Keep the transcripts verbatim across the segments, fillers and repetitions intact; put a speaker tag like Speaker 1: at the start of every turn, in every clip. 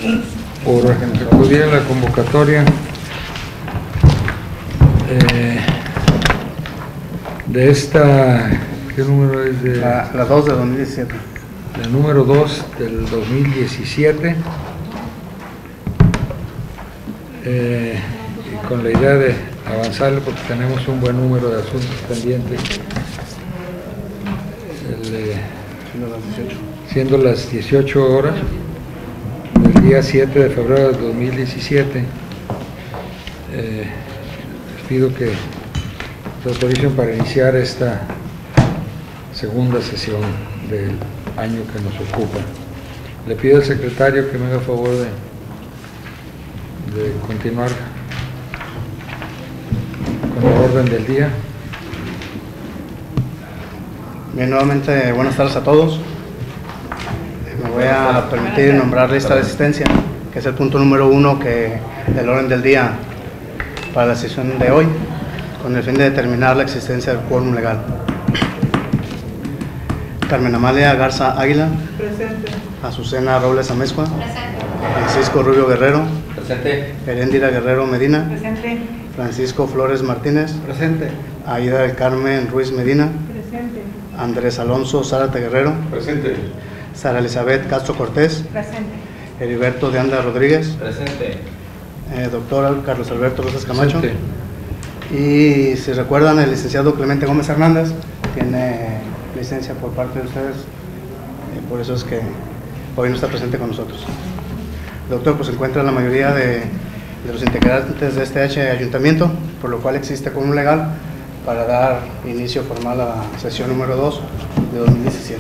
Speaker 1: por acudir a la convocatoria eh, de esta, ¿qué número es? De,
Speaker 2: la, la dos de dos mil diecisiete.
Speaker 1: La número dos del dos mil diecisiete, eh, y con la idea de avanzarle porque tenemos un buen número de asuntos pendientes. El, eh, siendo las dieciocho horas del día siete de febrero de dos mil diecisiete, eh, les pido que se autoricen para iniciar esta segunda sesión del año que nos ocupa. Le pido al secretario que me haga favor de, de continuar con el orden del día.
Speaker 2: Bien, nuevamente buenas tardes a todos. Me voy a permitir nombrar lista de asistencia, que es el punto número uno que, del orden del día para la sesión de hoy, con el fin de determinar la existencia del quórum legal. Carmen Amalia Garza Águila.
Speaker 3: Presente.
Speaker 2: Azucena Robles Amezcua.
Speaker 3: Presente.
Speaker 2: Francisco Rubio Guerrero.
Speaker 4: Presente.
Speaker 2: Heréndira Guerrero Medina.
Speaker 3: Presente.
Speaker 2: Francisco Flores Martínez.
Speaker 4: Presente.
Speaker 2: Aida del Carmen Ruiz Medina.
Speaker 3: Presente.
Speaker 2: Andrés Alonso Zárate Guerrero.
Speaker 4: Presente.
Speaker 2: Sara Elizabeth Castro Cortés.
Speaker 3: Presente.
Speaker 2: Heriberto de Anda Rodríguez.
Speaker 4: Presente.
Speaker 2: Eh, doctor Carlos Alberto Rosas Camacho.
Speaker 1: Presente.
Speaker 2: Y si recuerdan, el licenciado Clemente Gómez Hernández tiene licencia por parte de ustedes, eh, por eso es que hoy no está presente con nosotros. Doctor, pues se encuentra la mayoría de, de los integrantes de este H ayuntamiento, por lo cual existe quórum legal para dar inicio formal a la sesión número dos de dos mil diecisiete.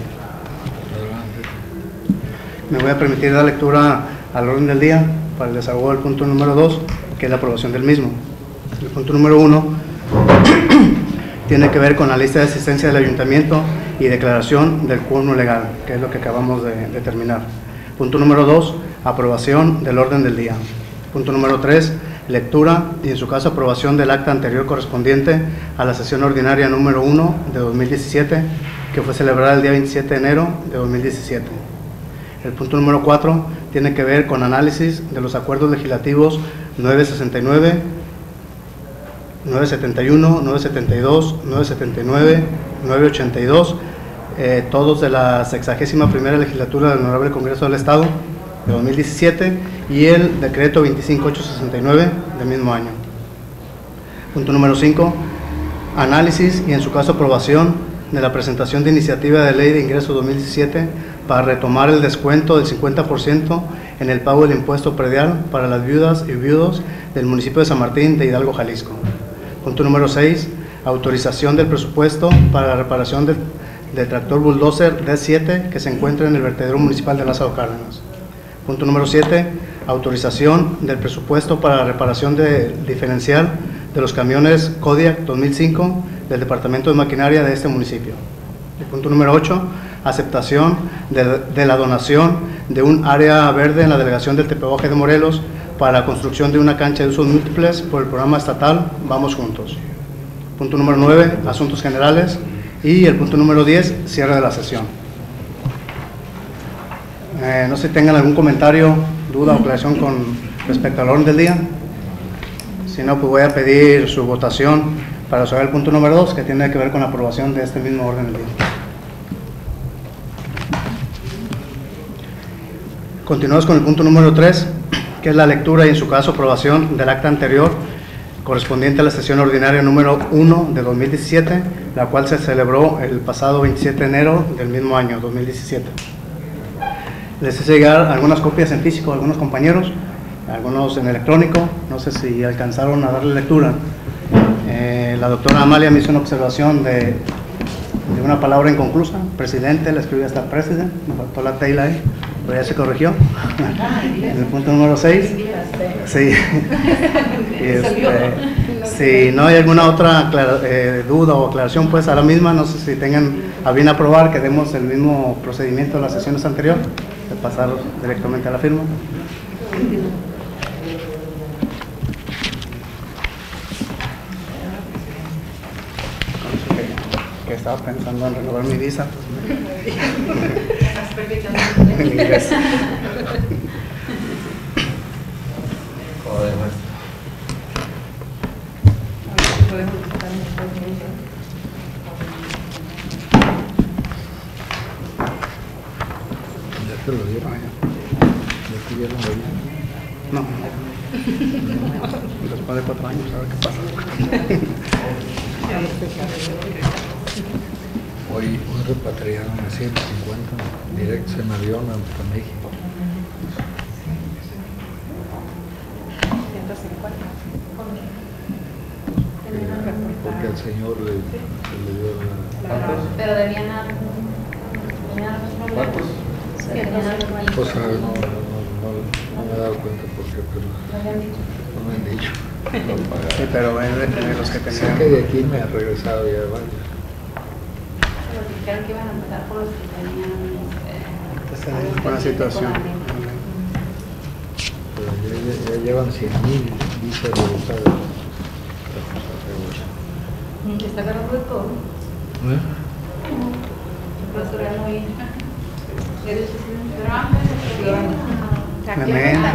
Speaker 2: Me voy a permitir dar lectura al orden del día para el desahogo del punto número dos, que es la aprobación del mismo. El punto número uno tiene que ver con la lista de asistencia del ayuntamiento y declaración del quórum legal, que es lo que acabamos de determinar. Punto número dos, aprobación del orden del día. Punto número tres, lectura y en su caso aprobación del acta anterior correspondiente a la sesión ordinaria número uno de dos mil diecisiete, que fue celebrada el día veintisiete de enero de dos mil diecisiete. El punto número cuatro tiene que ver con análisis de los acuerdos legislativos nueve sesenta y nueve, nueve setenta y uno, nueve setenta y dos, nueve setenta y nueve, nueve ochenta y dos, eh, todos de la sexagésima primera legislatura del Honorable Congreso del Estado de dos mil diecisiete, y el decreto veinticinco mil ochocientos sesenta y nueve del mismo año. Punto número cinco, análisis y en su caso aprobación de la presentación de iniciativa de ley de ingresos dos mil diecisiete para retomar el descuento del cincuenta por ciento en el pago del impuesto predial para las viudas y viudos del municipio de San Martín de Hidalgo, Jalisco. Punto número seis, autorización del presupuesto para la reparación del, del tractor bulldozer D siete que se encuentra en el vertedero municipal de Lázaro Cárdenas. Punto número siete, autorización del presupuesto para la reparación del diferencial de los camiones Kodiak dos mil cinco del Departamento de Maquinaria de este municipio. El punto número ocho, aceptación de, de la donación de un área verde en la delegación del Tepehuaje de Morelos para la construcción de una cancha de usos múltiples por el programa estatal Vamos Juntos. Punto número nueve, asuntos generales. Y el punto número diez, cierre de la sesión. Eh, no sé si tengan algún comentario, duda o aclaración con respecto al orden del día. Si no, pues voy a pedir su votación para resolver el punto número dos, que tiene que ver con la aprobación de este mismo orden del día. Continuamos con el punto número tres, que es la lectura y en su caso aprobación del acta anterior correspondiente a la sesión ordinaria número uno de dos mil diecisiete, la cual se celebró el pasado veintisiete de enero del mismo año, dos mil diecisiete. Les hice llegar algunas copias en físico a algunos compañeros, algunos en electrónico, no sé si alcanzaron a darle lectura. Eh, la doctora Amalia me hizo una observación de, de una palabra inconclusa, presidente, la escribí hasta president, me faltó la tela ahí, pero ya se corrigió. En el punto número seis, sí. Este, si no hay alguna otra eh, duda o aclaración, pues a la misma, no sé si tengan a bien aprobar que demos el mismo procedimiento de las sesiones anteriores, de pasar directamente a la firma. Que estaba pensando en renovar mi visa. En inglés.
Speaker 1: Ya te lo dieron. Ya te dieron la vida.
Speaker 2: No. Después de cuatro años, a ver qué pasa.
Speaker 1: Hoy, hoy repatriaron a ciento cincuenta directos en avión hasta México.
Speaker 3: ciento cincuenta.
Speaker 1: Porque al señor le, se le dio la...
Speaker 3: Pero debían haber
Speaker 1: ¿Cuántos?
Speaker 3: Sí, debían haber
Speaker 1: Pues ah, no, no, no, no, no me he dado cuenta por qué, pero no me han dicho. No
Speaker 2: Sí,
Speaker 1: pagaron.
Speaker 2: pero en, en los que
Speaker 1: Sé
Speaker 2: tenían.
Speaker 1: que de aquí me ha regresado ya varios.
Speaker 3: Los dijeron que iban a empezar por los que tenían
Speaker 2: Está en buena situación.
Speaker 1: Pero ya, ya, ya llevan cien mil visas regresadas.
Speaker 3: Está ganando de todo.
Speaker 1: ¿Eh?
Speaker 3: Pero eso era muy... Pero antes...
Speaker 2: Clemente,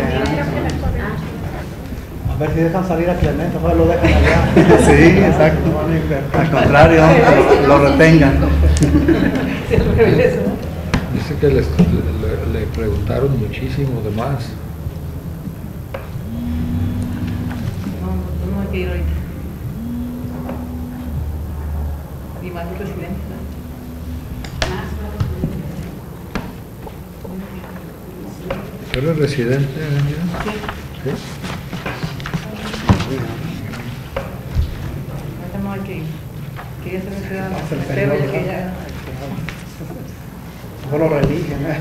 Speaker 4: A ver si dejan salir a Clemente, ojalá lo dejan allá.
Speaker 2: Sí, exacto. Al contrario, lo, lo retengan.
Speaker 1: Dice que les, le, le preguntaron muchísimo de más.
Speaker 5: No, no hay que ir ahorita. Y más los residentes, ¿no?
Speaker 1: ¿Tú eres residente, Daniela?
Speaker 5: Sí.
Speaker 1: ¿Sí?
Speaker 5: Ahorita no hay que ir. Quería ser ciudadano.
Speaker 4: Pasa el
Speaker 5: Pero
Speaker 4: señor,
Speaker 5: ya que ya...
Speaker 4: No lo religen, ¿eh?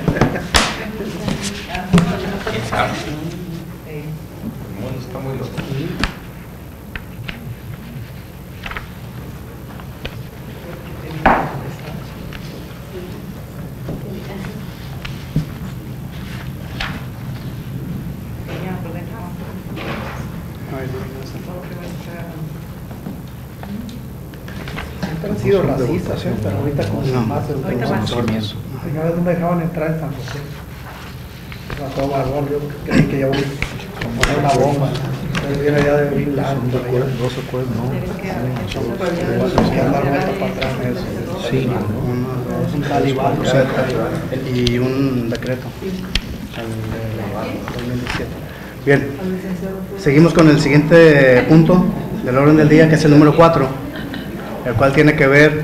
Speaker 6: ¿Quién sabe?
Speaker 5: Sí.
Speaker 6: El mundo está muy loco.
Speaker 4: Siempre han sido racistas, ¿eh? Pero ahorita con
Speaker 2: No.
Speaker 4: más
Speaker 5: Ahorita más.
Speaker 4: conocimiento. Señores, no me dejaban entrar en San José. A todo valor, yo creí que ya voy a poner una bomba. Yo viene allá de Bin Laden, por allá.
Speaker 1: No se puede, ¿no?
Speaker 4: Tenemos que andar vuelta para atrás en eso.
Speaker 1: Sí, ¿no?
Speaker 2: Uno, dos,
Speaker 4: Un talibán.
Speaker 2: o sea, y un decreto, el de dos mil diecisiete. Bien, seguimos con el siguiente punto del orden del día, que es el número cuatro, el cual tiene que ver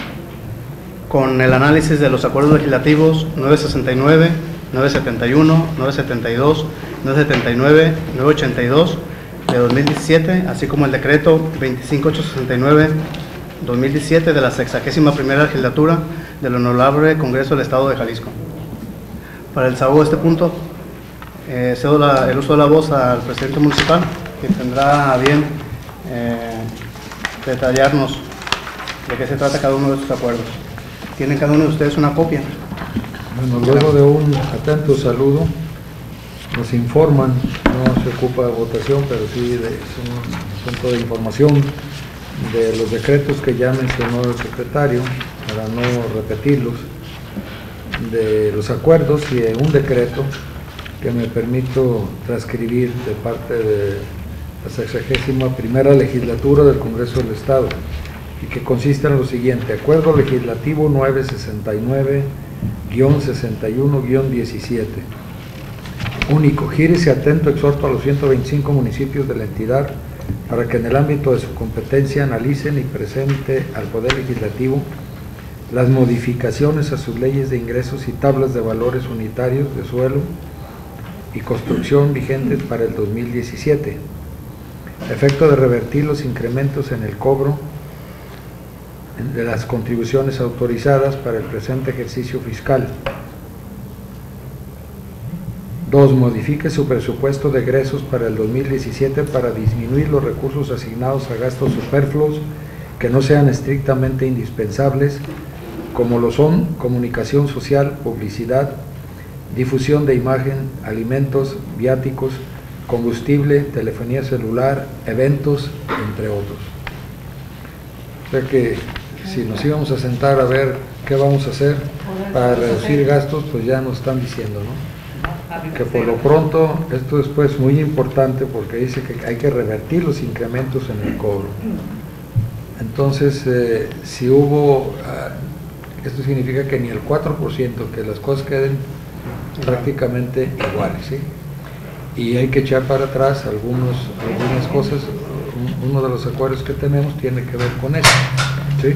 Speaker 2: con el análisis de los acuerdos legislativos nueve sesenta y nueve, nueve setenta y uno, nueve setenta y dos, nueve setenta y nueve, nueve ochenta y dos de dos mil diecisiete, así como el decreto veinticinco mil ochocientos sesenta y nueve dos mil diecisiete de la sexagésima primera legislatura del Honorable Congreso del Estado de Jalisco. Para el desahogo de este punto, eh, cedo la, el uso de la voz al presidente municipal, que tendrá a bien eh, detallarnos de qué se trata cada uno de estos acuerdos. ¿Tienen cada uno de ustedes una copia?
Speaker 1: Bueno, luego de un atento saludo, nos informan, no se ocupa de votación, pero sí de, es un asunto de información de los decretos que ya mencionó el secretario, para no repetirlos, de los acuerdos y de un decreto que me permito transcribir de parte de la sexagésima primera legislatura del Congreso del Estado, y que consiste en lo siguiente: Acuerdo Legislativo nueve sesenta y nueve guión sesenta y uno guión diecisiete. Único, gírese atento, exhorto a los ciento veinticinco municipios de la entidad para que en el ámbito de su competencia analicen y presente al Poder Legislativo las modificaciones a sus leyes de ingresos y tablas de valores unitarios de suelo y construcción vigentes para el dos mil diecisiete, efecto de revertir los incrementos en el cobro de las contribuciones autorizadas para el presente ejercicio fiscal. Dos, modifique su presupuesto de egresos para el dos mil diecisiete para disminuir los recursos asignados a gastos superfluos que no sean estrictamente indispensables, como lo son comunicación social, publicidad, difusión de imagen, alimentos, viáticos, combustible, telefonía celular, eventos, entre otros. O sea que si nos íbamos a sentar a ver qué vamos a hacer para reducir gastos, pues ya nos están diciendo, ¿no? que por lo pronto, esto después es muy importante porque dice que hay que revertir los incrementos en el cobro. Entonces, eh, si hubo, ah, esto significa que ni el cuatro por ciento, que las cosas queden prácticamente iguales, ¿sí? Y hay que echar para atrás algunos, algunas cosas. Uno de los acuerdos que tenemos tiene que ver con eso, ¿sí?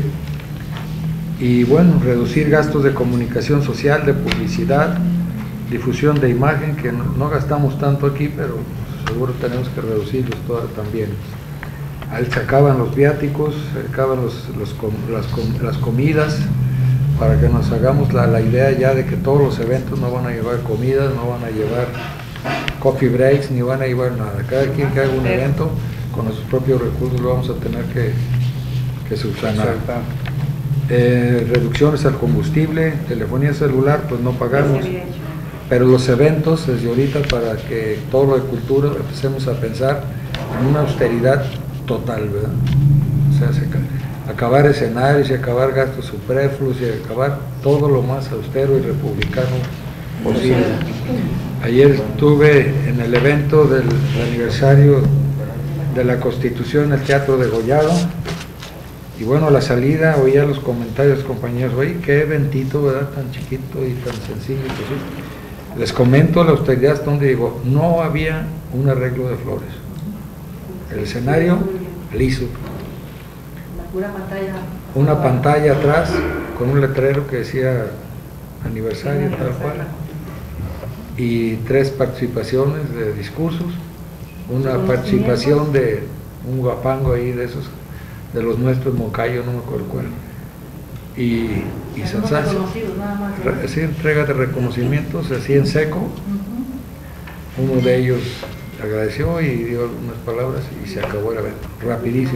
Speaker 1: Y bueno, reducir gastos de comunicación social, de publicidad, difusión de imagen, que no, no gastamos tanto aquí, pero seguro tenemos que reducirlos todas también. Ahí se acaban los viáticos, se acaban los, los, las, las comidas, para que nos hagamos la, la idea ya de que todos los eventos no van a llevar comidas, no van a llevar coffee breaks, ni van a llevar nada. Cada quien que haga un evento, con nuestros propios recursos lo vamos a tener que, que subsanar. Eh, reducciones al combustible, telefonía celular, pues no pagamos. Pero los eventos, desde ahorita, para que todo lo de cultura empecemos a pensar en una austeridad total, ¿verdad? O sea, se, acabar escenarios y acabar gastos superfluos y acabar todo lo más austero y republicano posible. Ayer estuve en el evento del, del aniversario de la Constitución en el Teatro de Gollado, y bueno, a la salida oía los comentarios de los compañeros, oye, qué eventito, ¿verdad? Tan chiquito y tan sencillo. Pues sí. Les comento la austeridad hasta donde digo, no había un arreglo de flores. El escenario liso.
Speaker 3: Una pantalla.
Speaker 1: Una pantalla atrás con un letrero que decía aniversario, tal cual. Y tres participaciones de discursos. Una participación de un guapango ahí de esos, de los nuestros, Moncayo, no me acuerdo cuál. Y, y Sansacio. Sí, entrega de reconocimientos, así en seco. Uno de ellos agradeció y dio unas palabras y se acabó el evento, rapidísimo.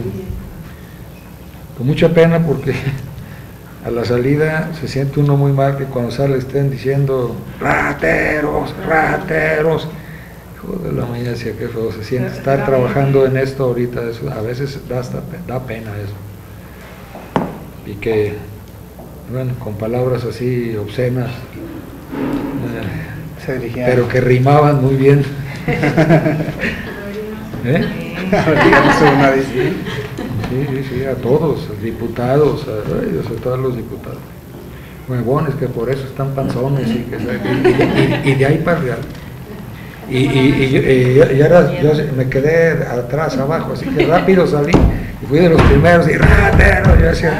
Speaker 1: Con mucha pena porque a la salida se siente uno muy mal que cuando sale estén diciendo rateros, rateros. Hijo de la mañana, decía que feo se siente estar trabajando en esto ahorita, eso, a veces da, hasta, da pena eso. Y que, bueno, con palabras así obscenas, eh,
Speaker 2: Se dirigía
Speaker 1: pero que rimaban muy bien. ¿Eh? Sí, sí, sí, a todos, diputados, a, a todos los diputados. Huevones que por eso están panzones y que y, y, y de ahí para real. Y, y, y, y, y ahora yo me quedé atrás, abajo, así que rápido salí y fui de los primeros y ratero, yo decía.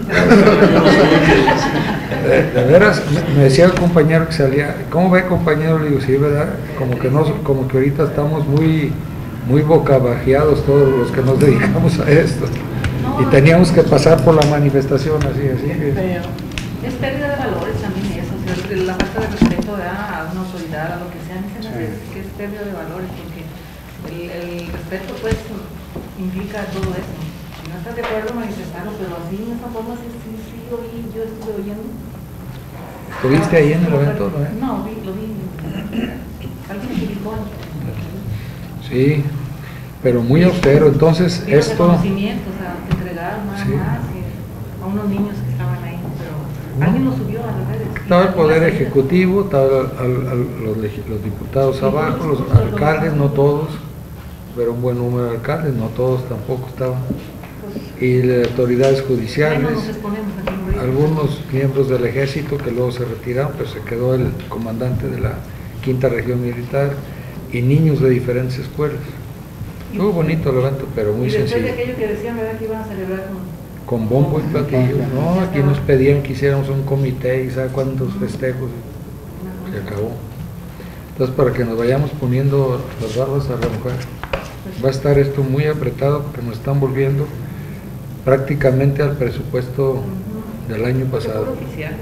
Speaker 1: De, de veras, me decía el compañero que salía, ¿cómo ve, compañero? Le digo, sí, ¿verdad? Como que, no, como que ahorita estamos muy, muy bocabajeados todos los que nos dedicamos a esto. Y teníamos que pasar por la manifestación así, así.
Speaker 5: Pero es pérdida de valores también eso, o sea, la falta de respeto a una autoridad, a lo que sea, a mí se me hace que es pérdida de valores, porque el, el respeto pues implica todo eso. Si no estás de acuerdo, manifestarlo, pero así de esa forma sí, sí, sí, lo vi, yo estuve oyendo.
Speaker 1: ¿Estuviste ahí en el evento? ¿No, eh?
Speaker 5: No, vi, lo vi. Alguien me explicó.
Speaker 1: Sí, pero muy austero. Entonces,
Speaker 5: Y los
Speaker 1: esto.
Speaker 5: reconocimientos, o sea, te entregaron nada
Speaker 1: Sí.
Speaker 5: más y a unos niños que estaban ahí, pero alguien lo subió a las redes.
Speaker 1: Estaba el Poder Ejecutivo, estaba al, al, los, los diputados abajo, los alcaldes, no todos, pero un buen número de alcaldes, no todos tampoco estaban, y las autoridades judiciales, algunos miembros del ejército que luego se retiraron, pero se quedó el comandante de la quinta región militar, y niños de diferentes escuelas. Estuvo bonito el evento, pero muy
Speaker 5: y después
Speaker 1: sencillo.
Speaker 5: de aquello que decían, ¿verdad? Que iban a celebrar con...
Speaker 1: Con bombo y platillo. No, aquí nos pedían que hiciéramos un comité y sabe cuántos festejos. Se acabó. Entonces, para que nos vayamos poniendo las barbas a remojar, va a estar esto muy apretado porque nos están volviendo prácticamente al presupuesto del año pasado.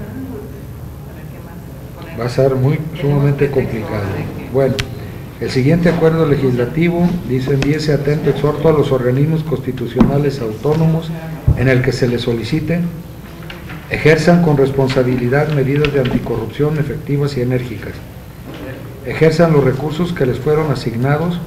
Speaker 1: Va a ser muy sumamente complicado. Bueno, el siguiente acuerdo legislativo dice: envíese atento exhorto a los organismos constitucionales autónomos en el que se les solicite ejerzan con responsabilidad medidas de anticorrupción efectivas y enérgicas, ejerzan los recursos que les fueron asignados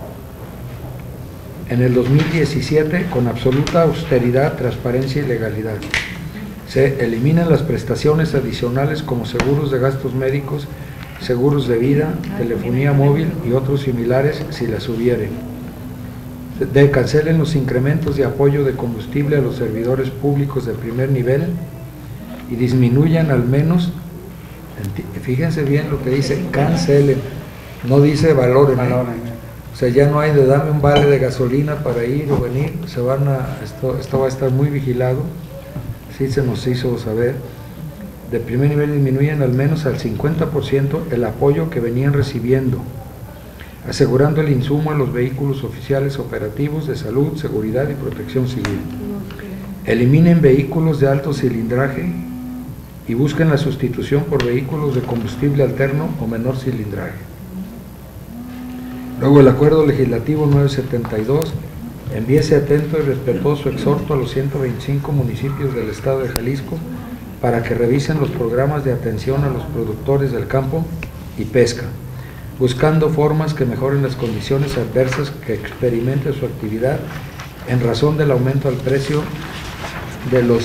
Speaker 1: en el dos mil diecisiete con absoluta austeridad, transparencia y legalidad. Se eliminan las prestaciones adicionales como seguros de gastos médicos seguros de vida, telefonía móvil y otros similares si las hubiere. D. Cancelen los incrementos de apoyo de combustible a los servidores públicos de primer nivel y disminuyan al menos, fíjense bien lo que dice, cancelen, no dice valoren, ¿eh? O sea, ya no hay de dame un vale de gasolina para ir o venir, se van a, esto, esto va a estar muy vigilado, sí se nos hizo saber. De primer nivel disminuyen al menos al cincuenta por ciento el apoyo que venían recibiendo, asegurando el insumo a los vehículos oficiales operativos de salud, seguridad y protección civil. Eliminen vehículos de alto cilindraje y busquen la sustitución por vehículos de combustible alterno o menor cilindraje. Luego el Acuerdo Legislativo nueve setenta y dos, envíese atento y respetuoso exhorto a los ciento veinticinco municipios del Estado de Jalisco para que revisen los programas de atención a los productores del campo y pesca, buscando formas que mejoren las condiciones adversas que experimente su actividad en razón del aumento al precio de los,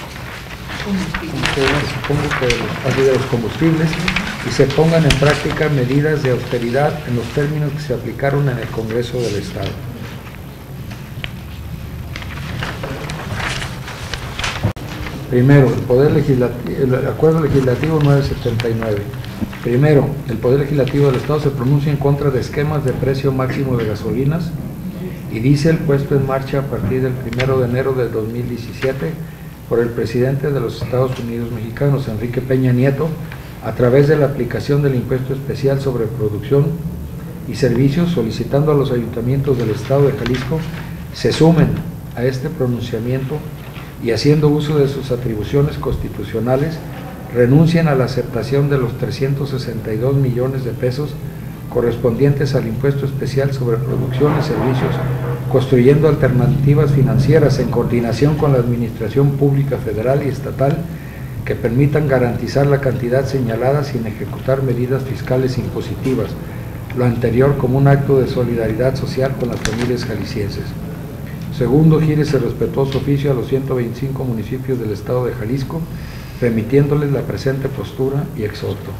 Speaker 1: supongo que de los, de los combustibles, y se pongan en práctica medidas de austeridad en los términos que se aplicaron en el Congreso del Estado. Primero, el Poder Legislativo, el Acuerdo Legislativo nueve setenta y nueve. Primero, el Poder Legislativo del Estado se pronuncia en contra de esquemas de precio máximo de gasolinas y diésel puesto en marcha a partir del primero de enero del dos mil diecisiete por el presidente de los Estados Unidos mexicanos, Enrique Peña Nieto, a través de la aplicación del impuesto especial sobre producción y servicios, solicitando a los ayuntamientos del Estado de Jalisco se sumen a este pronunciamiento y, haciendo uso de sus atribuciones constitucionales, renuncien a la aceptación de los trescientos sesenta y dos millones de pesos correspondientes al impuesto especial sobre producción y servicios, construyendo alternativas financieras en coordinación con la Administración Pública Federal y Estatal que permitan garantizar la cantidad señalada sin ejecutar medidas fiscales impositivas, lo anterior como un acto de solidaridad social con las familias jaliscienses. Segundo, gírese respetuoso oficio a los ciento veinticinco municipios del Estado de Jalisco, remitiéndoles la presente postura y exhorto.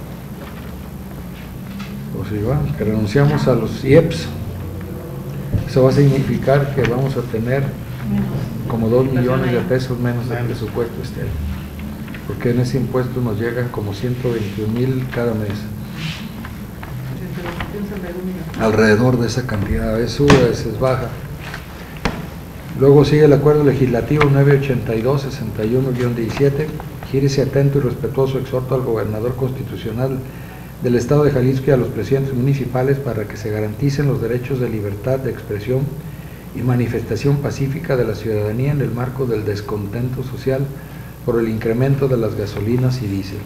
Speaker 1: Pues igual, que renunciamos a los I E P S. Eso va a significar que vamos a tener como dos millones de pesos menos de presupuesto este año, porque en ese impuesto nos llegan como ciento veintiún mil cada mes. Alrededor de esa cantidad, a veces sube, a veces baja. Luego sigue el Acuerdo Legislativo nueve ochenta y dos sesenta y uno guión diecisiete. Gírese atento y respetuoso exhorto al gobernador constitucional del Estado de Jalisco y a los presidentes municipales para que se garanticen los derechos de libertad de expresión y manifestación pacífica de la ciudadanía en el marco del descontento social por el incremento de las gasolinas y diésel.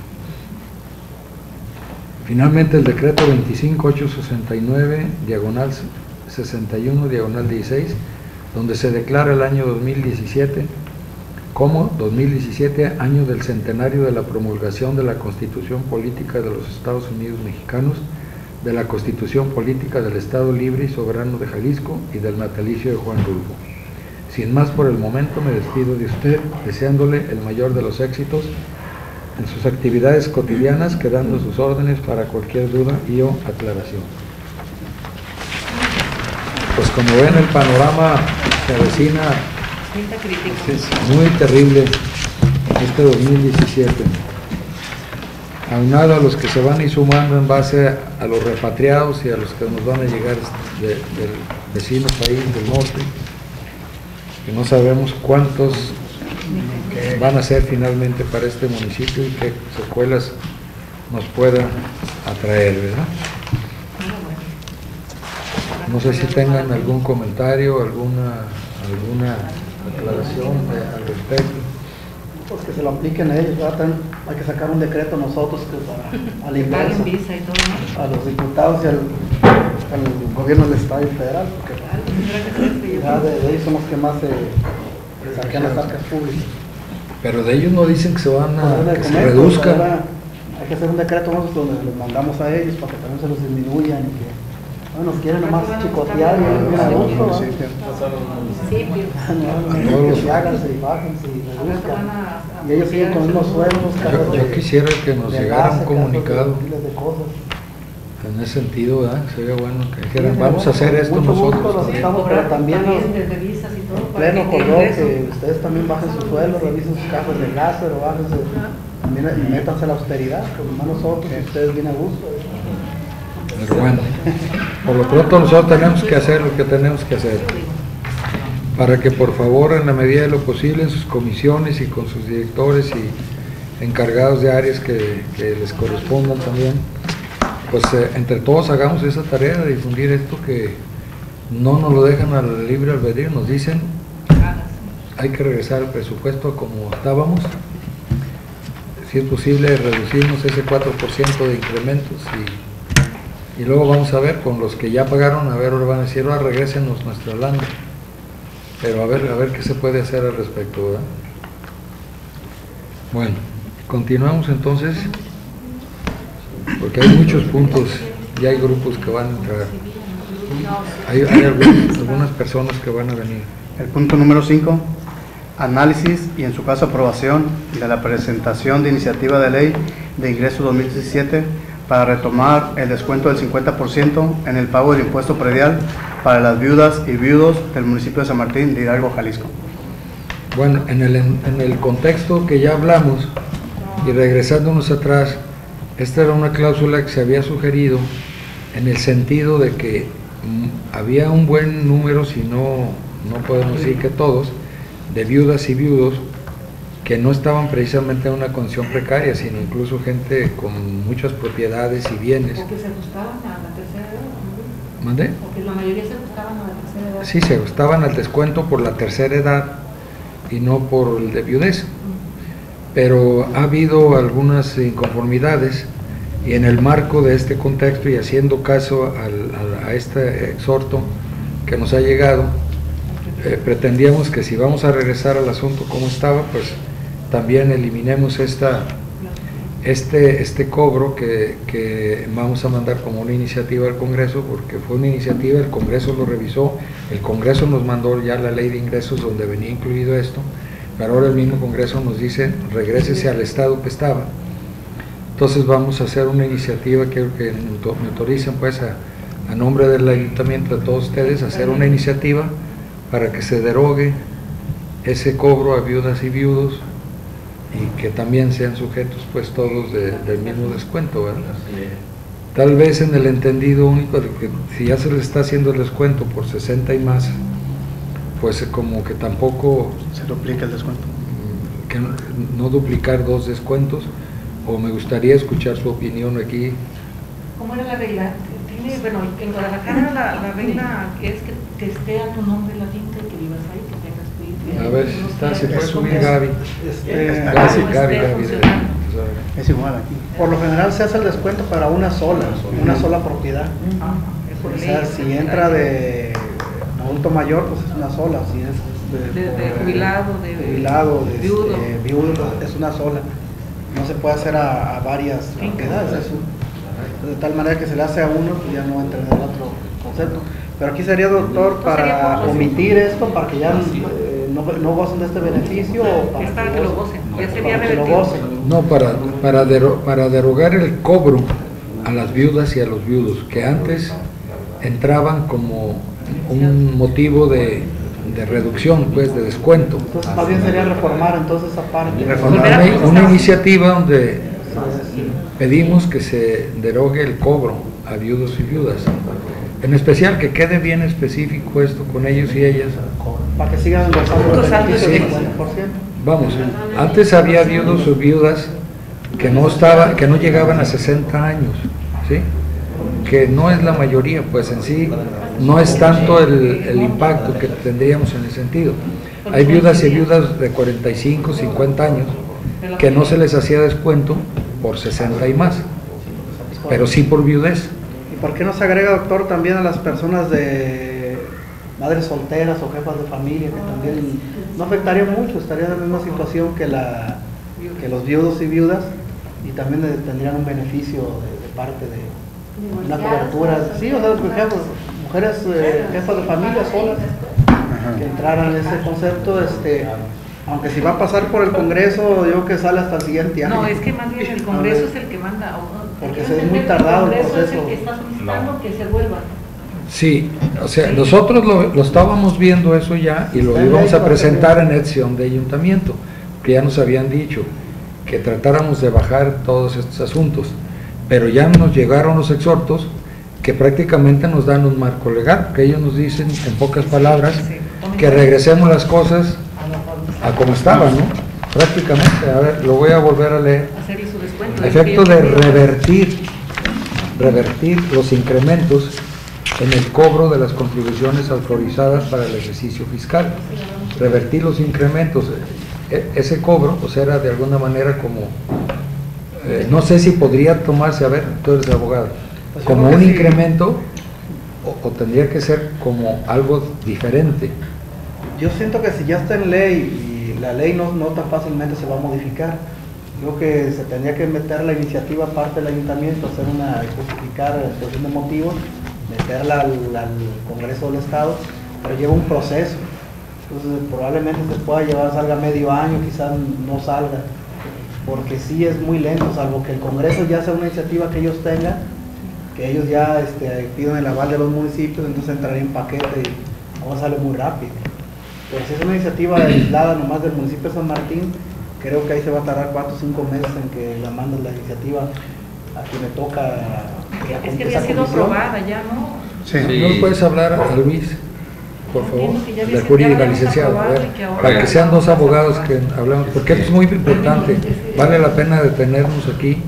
Speaker 1: Finalmente, el decreto veinticinco mil ochocientos sesenta y nueve, diagonal sesenta y uno, diagonal dieciséis, donde se declara el año dos mil diecisiete como dos mil diecisiete, año del centenario de la promulgación de la Constitución Política de los Estados Unidos Mexicanos, de la Constitución Política del Estado Libre y Soberano de Jalisco y del natalicio de Juan Rulfo. Sin más por el momento, me despido de usted, deseándole el mayor de los éxitos en sus actividades cotidianas, quedando sus órdenes para cualquier duda y o aclaración. Pues como ven, el panorama se avecina muy terrible este dos mil diecisiete. Aunado a los que se van a ir sumando en base a los repatriados y a los que nos van a llegar de, del vecino país del norte, que no sabemos cuántos van a ser finalmente para este municipio y qué secuelas nos pueda atraer, ¿verdad? No sé si tengan algún comentario, alguna alguna aclaración al respecto.
Speaker 4: Pues que se lo apliquen a ellos, ¿verdad? Hay que sacar un decreto nosotros que para al inverso,
Speaker 5: visa y todo, ¿no?
Speaker 4: a los diputados y al, al gobierno del Estado y federal, porque ya de, de ellos son los que más se saquean las arcas públicas.
Speaker 1: Pero de ellos no dicen que se van a
Speaker 4: Pues,
Speaker 1: que
Speaker 4: comento,
Speaker 1: se reduzcan.
Speaker 4: ¿verdad? Hay que hacer un decreto nosotros donde los mandamos a ellos para que también se los disminuyan y que no nos quieren nomás chicotear y ir a gusto,
Speaker 5: Sí,
Speaker 1: todos los-
Speaker 4: que háganse y bájense y
Speaker 5: a ver,
Speaker 4: reduzcan.
Speaker 5: van a, a
Speaker 4: Y ellos siguen con unos sueldos,
Speaker 1: Yo, yo quisiera que nos
Speaker 4: de
Speaker 1: llegara un
Speaker 4: láser,
Speaker 1: comunicado
Speaker 4: casos de miles de cosas.
Speaker 1: en ese sentido, ¿verdad? Sería bueno que dijeran,
Speaker 4: Sí,
Speaker 1: vamos a hacer
Speaker 4: con
Speaker 1: esto
Speaker 4: mucho gusto
Speaker 1: nosotros.
Speaker 4: los
Speaker 5: Sí,
Speaker 4: estamos,
Speaker 5: cobrar
Speaker 4: pero también
Speaker 5: también
Speaker 4: los-
Speaker 5: desde visas y todo.
Speaker 4: En
Speaker 5: para
Speaker 4: pleno
Speaker 5: que
Speaker 4: color,
Speaker 5: ingreso.
Speaker 4: que ustedes también bajen su sueldo, revisen sus cajas de láser o bajen su, también métanse a la austeridad, por lo menos nosotros, ustedes bien a gusto.
Speaker 1: Pero bueno, por lo pronto nosotros tenemos que hacer lo que tenemos que hacer, para que por favor en la medida de lo posible en sus comisiones y con sus directores y encargados de áreas que, que les correspondan también, pues eh, entre todos hagamos esa tarea de difundir esto, que no nos lo dejan al libre albedrío, nos dicen hay que regresar al presupuesto como estábamos, si es posible reducirnos ese cuatro por ciento de incrementos y, y luego vamos a ver con los que ya pagaron, a ver, ahora van a decir, ahora regrésenos nuestra lana, pero a ver, a ver qué se puede hacer al respecto, ¿verdad? Bueno, continuamos entonces, porque hay muchos puntos y hay grupos que van a entrar, hay, hay algunas, algunas personas que van a venir.
Speaker 2: El punto número cinco, análisis y en su caso aprobación de la presentación de iniciativa de ley de ingreso dos mil diecisiete para retomar el descuento del cincuenta por ciento en el pago del impuesto predial para las viudas y viudos del municipio de San Martín de Hidalgo, Jalisco.
Speaker 1: Bueno, en el, en el contexto que ya hablamos y regresándonos atrás, esta era una cláusula que se había sugerido en el sentido de que mm, había un buen número, si no, no podemos decir que todos, de viudas y viudos que no estaban precisamente en una condición precaria, sino incluso gente con muchas propiedades y bienes.
Speaker 5: O que se ajustaban a la tercera edad. ¿No?
Speaker 1: ¿Mande?
Speaker 5: O que la mayoría se ajustaban a la tercera edad.
Speaker 1: Sí, se ajustaban al descuento por la tercera edad y no por el de viudez. Pero ha habido algunas inconformidades y en el marco de este contexto y haciendo caso al, a, a este exhorto que nos ha llegado, eh, pretendíamos que si vamos a regresar al asunto como estaba, pues también eliminemos esta, este, este cobro que, que vamos a mandar como una iniciativa al Congreso, porque fue una iniciativa, el Congreso lo revisó, el Congreso nos mandó ya la ley de ingresos donde venía incluido esto, pero ahora el mismo Congreso nos dice, regrésese al estado que estaba. Entonces vamos a hacer una iniciativa, quiero que me autoricen pues a, a nombre del Ayuntamiento de todos ustedes, hacer una iniciativa para que se derogue ese cobro a viudas y viudos y que también sean sujetos pues todos de, del mismo descuento, ¿verdad? Tal vez en el entendido único de que si ya se le está haciendo el descuento por sesenta y más, pues como que tampoco
Speaker 2: Se duplica el descuento.
Speaker 1: que no, no duplicar dos descuentos, o me gustaría escuchar su opinión aquí.
Speaker 5: ¿Cómo era la regla? Tiene, bueno, en Guadalajara la, la regla es que, que esté a tu nombre la finca y que vivas ahí, que tengas tu...
Speaker 1: A ver, está, se puede subir Gaby.
Speaker 4: Este,
Speaker 2: Ah,
Speaker 1: Gaby,
Speaker 2: sí,
Speaker 1: Gaby,
Speaker 5: esté
Speaker 1: Gaby,
Speaker 5: funcionando.
Speaker 2: Es igual aquí.
Speaker 4: por lo general se hace el descuento para una sola, una sola propiedad.
Speaker 5: Ah, es por
Speaker 4: O
Speaker 5: ley,
Speaker 4: sea,
Speaker 5: es
Speaker 4: si
Speaker 5: por
Speaker 4: entra
Speaker 5: ley.
Speaker 4: de adulto mayor, pues es una sola. Si es
Speaker 5: De- de jubilado, de-
Speaker 4: jubilado, de
Speaker 5: viudo.
Speaker 4: este, viudo, pues es una sola. No se puede hacer a, a varias propiedades. Es un- de tal manera que se le hace a uno, pues ya no entra en el otro concepto. Pero aquí sería, doctor,
Speaker 5: No sería
Speaker 4: para
Speaker 5: por-
Speaker 4: omitir esto, para que ya eh, no, no gocen de este beneficio. O para
Speaker 5: Es para que lo gocen, ya sería
Speaker 4: para que lo
Speaker 5: revertido.
Speaker 4: gocen.
Speaker 1: No, para, para, dero, para derogar el cobro a las viudas y a los viudos, que antes entraban como un motivo de, de reducción, pues de descuento.
Speaker 4: Entonces, más bien sería reformar entonces esa parte.
Speaker 1: Una, una iniciativa donde pedimos que se derogue el cobro a viudos y viudas, en especial que quede bien específico esto con ellos y ellas.
Speaker 4: Para que sigan gozando del
Speaker 5: Gozando
Speaker 4: beneficio
Speaker 1: del
Speaker 4: del cincuenta por ciento.
Speaker 1: Vamos, antes había viudos o viudas que no estaba, que no llegaban a sesenta años, ¿sí? Que no es la mayoría, pues en sí no es tanto el, el impacto que tendríamos en ese sentido. Hay viudas y viudas de cuarenta y cinco, cincuenta años que no se les hacía descuento por sesenta y más, pero sí por viudez.
Speaker 4: ¿Y por qué no se agrega, doctor, también a las personas de madres solteras o jefas de familia, que también no afectaría mucho, estarían en la misma situación que, la, que los viudos y viudas, y también eh, tendrían un beneficio de, de parte de una cobertura? Sí, o sea, por ejemplo, mujeres eh, jefas de familia solas, que entraran en ese concepto, este, Aunque si va a pasar por el Congreso, yo creo que sale hasta el siguiente año.
Speaker 5: No, es que más bien el Congreso es el que manda. o-
Speaker 4: Porque
Speaker 5: hay
Speaker 4: se
Speaker 5: que
Speaker 4: es muy
Speaker 5: entender que
Speaker 4: tardado el
Speaker 5: El Congreso es
Speaker 4: proceso.
Speaker 5: el que está solicitando que se vuelva.
Speaker 1: Sí, o sea, nosotros lo, lo estábamos viendo eso ya y lo
Speaker 4: Está en
Speaker 1: íbamos
Speaker 4: ley,
Speaker 1: a
Speaker 4: va a
Speaker 1: presentar
Speaker 4: ser.
Speaker 1: en edición de ayuntamiento, que ya nos habían dicho que tratáramos de bajar todos estos asuntos, pero ya nos llegaron los exhortos que prácticamente nos dan un marco legal, que ellos nos dicen en pocas palabras que regresemos las cosas a como estaban, ¿no? Prácticamente, a ver, lo voy a volver a leer.
Speaker 5: Hacerle su descuento.
Speaker 1: A efecto de revertir, revertir los incrementos en el cobro de las contribuciones autorizadas para el ejercicio fiscal. Revertir los incrementos, e- ese cobro, pues era de alguna manera como, eh, no sé si podría tomarse, a ver, tú eres abogado,
Speaker 4: Pues yo
Speaker 1: como
Speaker 4: creo
Speaker 1: un
Speaker 4: que sí.
Speaker 1: incremento o, o tendría que ser como algo diferente.
Speaker 4: Yo siento que si ya está en ley y la ley no, no tan fácilmente se va a modificar, creo que se tendría que meter la iniciativa aparte del ayuntamiento, hacer una, justificar la exposición de motivos, meterla al, al Congreso del Estado, pero lleva un proceso. Entonces probablemente se pueda llevar, salga medio año, quizás no salga, porque sí es muy lento, salvo que el Congreso ya sea una iniciativa que ellos tengan, que ellos ya este, pidan el aval de los municipios, entonces entraría en paquete y vamos a sale muy rápido. Pero si es una iniciativa aislada nomás del municipio de San Martín, creo que ahí se va a tardar cuatro o cinco meses en que la manden la iniciativa a quien le toca la
Speaker 5: Es que
Speaker 4: esa
Speaker 5: había sido
Speaker 4: comisión.
Speaker 5: aprobada ya, ¿no?
Speaker 2: Sí.
Speaker 6: Sí.
Speaker 1: ¿No puedes hablar a Luis, por favor,
Speaker 5: Entiendo que ya había
Speaker 1: de
Speaker 5: sido-
Speaker 1: jurídica,
Speaker 5: ya habíamos
Speaker 1: licenciado, a
Speaker 5: aprobado
Speaker 1: ver,
Speaker 5: y que ahora
Speaker 1: para que sean dos
Speaker 5: vamos a
Speaker 1: abogados que
Speaker 5: aprobar.
Speaker 1: hablamos, porque esto es muy importante, vale la pena detenernos aquí,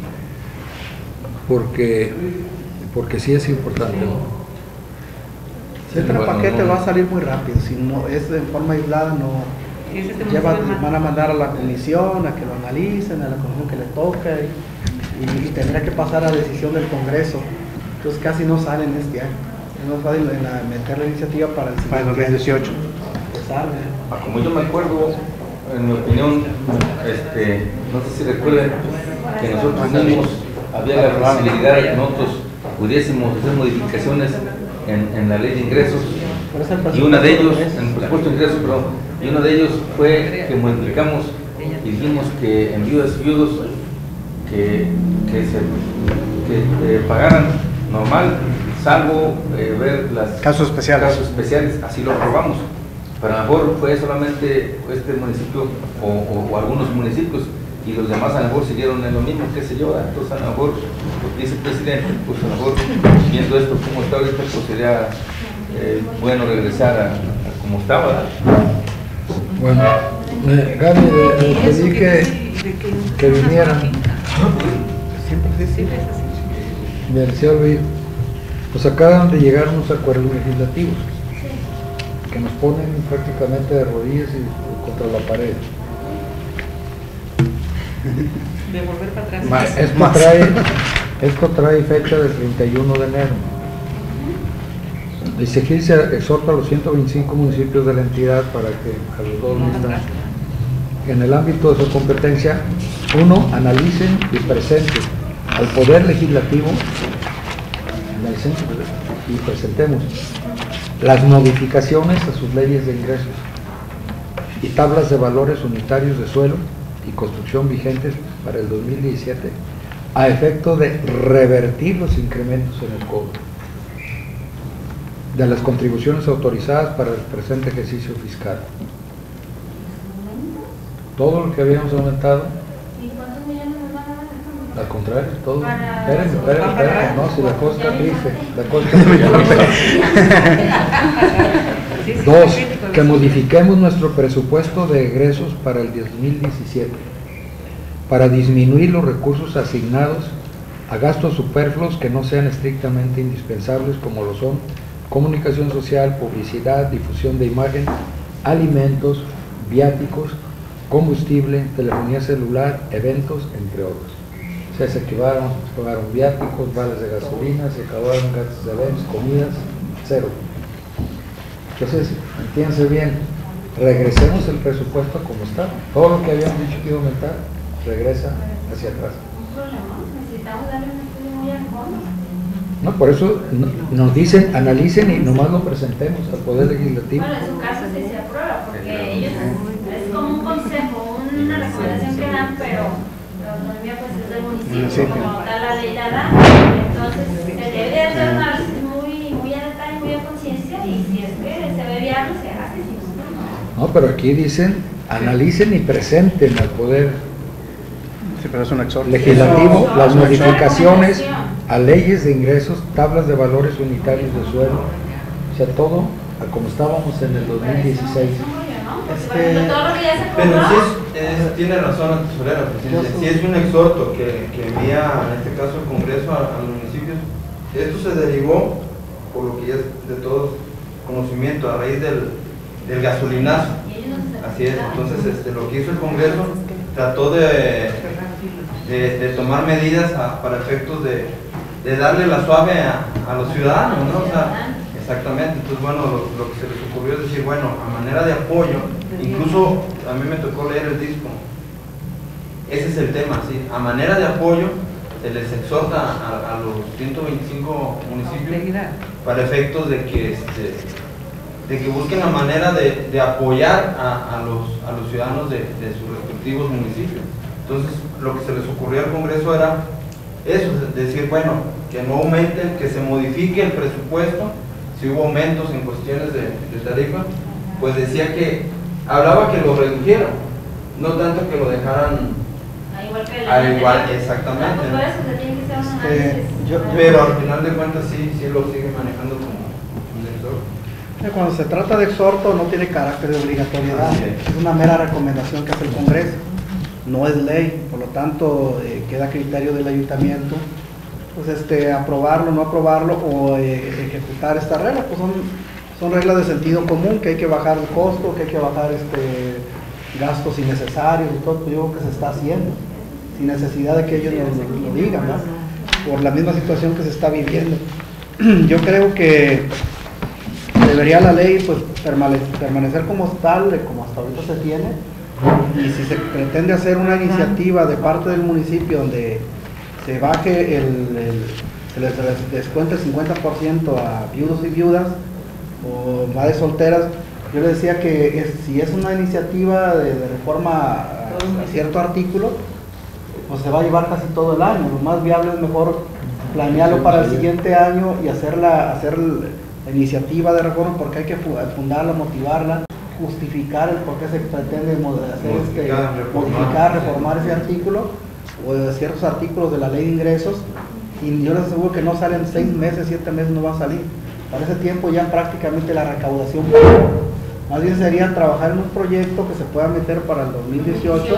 Speaker 1: porque, porque sí es importante, ¿no?
Speaker 4: Si entra en
Speaker 6: Bueno,
Speaker 4: paquete
Speaker 6: no.
Speaker 4: va a salir muy rápido, si no es en forma aislada no.
Speaker 5: Sí, es este
Speaker 4: Lleva,
Speaker 5: municipio
Speaker 4: van a
Speaker 5: más-
Speaker 4: mandar a la comisión, a que lo analicen, a la comisión que le toca y, y tendrá que pasar a decisión del Congreso. Entonces casi no sale en este año. No sale en la, meter la iniciativa para el
Speaker 2: Para el dos
Speaker 4: siguiente
Speaker 2: mil dieciocho.
Speaker 4: año. Que salga.
Speaker 6: Ah, Como yo me acuerdo, en mi opinión, este, no sé si recuerden que nosotros mismos había la posibilidad de que nosotros pudiésemos hacer modificaciones en, en la ley de ingresos
Speaker 4: Por eso el
Speaker 6: y una de ellos,
Speaker 4: presupuesto
Speaker 6: en el presupuesto de ingresos, perdón, y uno de ellos fue que modificamos y dijimos que en viudas y viudos que, que se que, eh, pagaran normal, salvo eh, ver las
Speaker 2: Casos especiales.
Speaker 6: casos especiales, así lo aprobamos. Pero a lo mejor fue solamente este municipio o, o- o algunos municipios y los demás a lo mejor siguieron en lo mismo, qué sé yo, ¿verdad? Entonces a lo mejor, pues, dice el presidente, pues a lo mejor viendo esto como está ahorita, pues sería eh, bueno regresar a, a como estaba, ¿verdad?
Speaker 1: Bueno, eh, Gaby, le- le
Speaker 5: Y eso
Speaker 1: pedí
Speaker 5: que
Speaker 1: que,
Speaker 5: dice de
Speaker 1: que vinieran.
Speaker 4: siempre sí, sí.
Speaker 5: Siempre es así.
Speaker 1: me decía Luis, pues acaban de llegar unos acuerdos legislativos que nos ponen prácticamente de rodillas y contra la pared.
Speaker 5: De volver para atrás.
Speaker 2: Más.
Speaker 1: Esto trae, esto trae fecha del treinta y uno de enero. Dice que se exhorta a los ciento veinticinco municipios de la entidad para que a los dos listas, en el ámbito de su competencia, uno, analicen y presenten al Poder Legislativo, analicen y presentemos las modificaciones a sus leyes de ingresos y tablas de valores unitarios de suelo y construcción vigentes para el dos mil diecisiete, a efecto de revertir los incrementos en el cobro de las contribuciones autorizadas para el presente ejercicio fiscal. Todo lo que habíamos aumentado,
Speaker 3: ¿Y cuántos millones nos van a dar?
Speaker 1: al contrario, todo.
Speaker 3: Para-
Speaker 1: Espérenme, espérenme, espérenme, no, si la cosa está triste, la cosa está
Speaker 5: Sí, sí,
Speaker 1: Dos,
Speaker 5: sí, crítico,
Speaker 1: que
Speaker 5: sí.
Speaker 1: modifiquemos nuestro presupuesto de egresos para el dos mil diecisiete para disminuir los recursos asignados a gastos superfluos que no sean estrictamente indispensables, como lo son comunicación social, publicidad, difusión de imagen, alimentos, viáticos, combustible, telefonía celular, eventos, entre otros. O sea, se acabaron, se pagaron viáticos, vales de gasolina, se acabaron gastos de eventos, comidas, cero. Entonces, entiéndanse bien, regresemos el presupuesto como está. Todo lo que habíamos dicho que iba a aumentar, regresa hacia atrás.
Speaker 3: Un problema. Necesitamos darle un estudio muy a fondo.
Speaker 1: No, por eso no- nos dicen, analicen y nomás lo presentemos al Poder Legislativo.
Speaker 3: Bueno, en su caso sí se aprueba, porque ellos es como un consejo
Speaker 2: municipio.
Speaker 3: como tal la ley la da. Entonces, se debe de hacer un análisis muy, muy a detalle, muy a conciencia, y si es que se ve viable, se hace. Si no, no.
Speaker 1: No, pero aquí dicen, analicen y presenten al Poder
Speaker 2: Sí, pero es un exhorto.
Speaker 1: Legislativo
Speaker 3: Eso,
Speaker 1: las
Speaker 3: eso es
Speaker 1: modificaciones
Speaker 3: recomendación.
Speaker 1: a leyes de ingresos, tablas de valores unitarios de suelo, o sea, todo a como estábamos en el dos mil dieciséis.
Speaker 4: Este,
Speaker 3: Por ejemplo, todo lo que ya se
Speaker 7: Pero
Speaker 3: cobró,
Speaker 7: sí es, es- tiene razón la tesorera, presidente. Sí es un exhorto que, que envía, en este caso, el Congreso a, a los municipios. Esto se derivó, por lo que ya es de todos conocimiento, a raíz del, del gasolinazo.
Speaker 3: y ellos no se
Speaker 7: Así es, entonces este, lo que hizo el Congreso trató de, de, de tomar medidas a- para efectos de, de darle la suave a, a los ciudadanos, ¿no? O sea, exactamente, entonces bueno, lo, lo que se les ocurrió es decir, bueno, a manera de apoyo, incluso a mí me tocó leer el disco, ese es el tema, ¿sí? A manera de apoyo se les exhorta a, a los ciento veinticinco municipios para efectos de que este, de que busquen la manera de, de apoyar a, a, los, a los ciudadanos de, de sus respectivos municipios. Entonces, lo que se les ocurrió al Congreso era eso, decir, bueno, que no aumenten, que se modifique el presupuesto. Si hubo aumentos en cuestiones de, de tarifa, pues decía que, hablaba que lo redujeran, no tanto que lo dejaran
Speaker 3: al igual que el
Speaker 7: al
Speaker 3: año
Speaker 7: igual,
Speaker 3: anterior.
Speaker 7: exactamente.
Speaker 3: Por eso se tiene que hacer un
Speaker 4: Este,
Speaker 3: análisis.
Speaker 4: yo-
Speaker 7: Pero al final de cuentas sí, sí lo sigue manejando como un sector.
Speaker 4: Cuando se trata de exhorto no tiene carácter de obligatoriedad,
Speaker 7: Así es.
Speaker 4: es una mera recomendación que hace el Congreso, no es ley, por lo tanto eh, queda a criterio del ayuntamiento pues este aprobarlo, no aprobarlo o eh, ejecutar estas reglas, pues son, son reglas de sentido común, que hay que bajar el costo, que hay que bajar este gastos innecesarios y todo, pues yo creo que se está haciendo, sin necesidad de que ellos nos lo, lo digan, ¿verdad? Por la misma situación que se está viviendo. Yo creo que debería la ley pues permane- permanecer como tal, de como hasta ahorita se tiene, y si se pretende hacer una iniciativa de parte del municipio donde se baje el, el- se les des- descuente el cincuenta por ciento a viudos y viudas o madres solteras, yo le decía que es- si es una iniciativa de, de reforma a, a cierto artículo, pues se va a llevar casi todo el año. Lo más viable es mejor planearlo para el siguiente año y hacerla, hacer la iniciativa de reforma, porque hay que fu- fundarla, motivarla, justificar el por qué se pretende mo- hacer este,
Speaker 7: Modificar, reformar.
Speaker 4: modificar, reformar ese artículo o de ciertos artículos de la ley de ingresos, y yo les aseguro que no salen seis meses, siete meses no va a salir. Para ese tiempo ya prácticamente la recaudación más bien sería trabajar en un proyecto que se pueda meter para el dos mil dieciocho,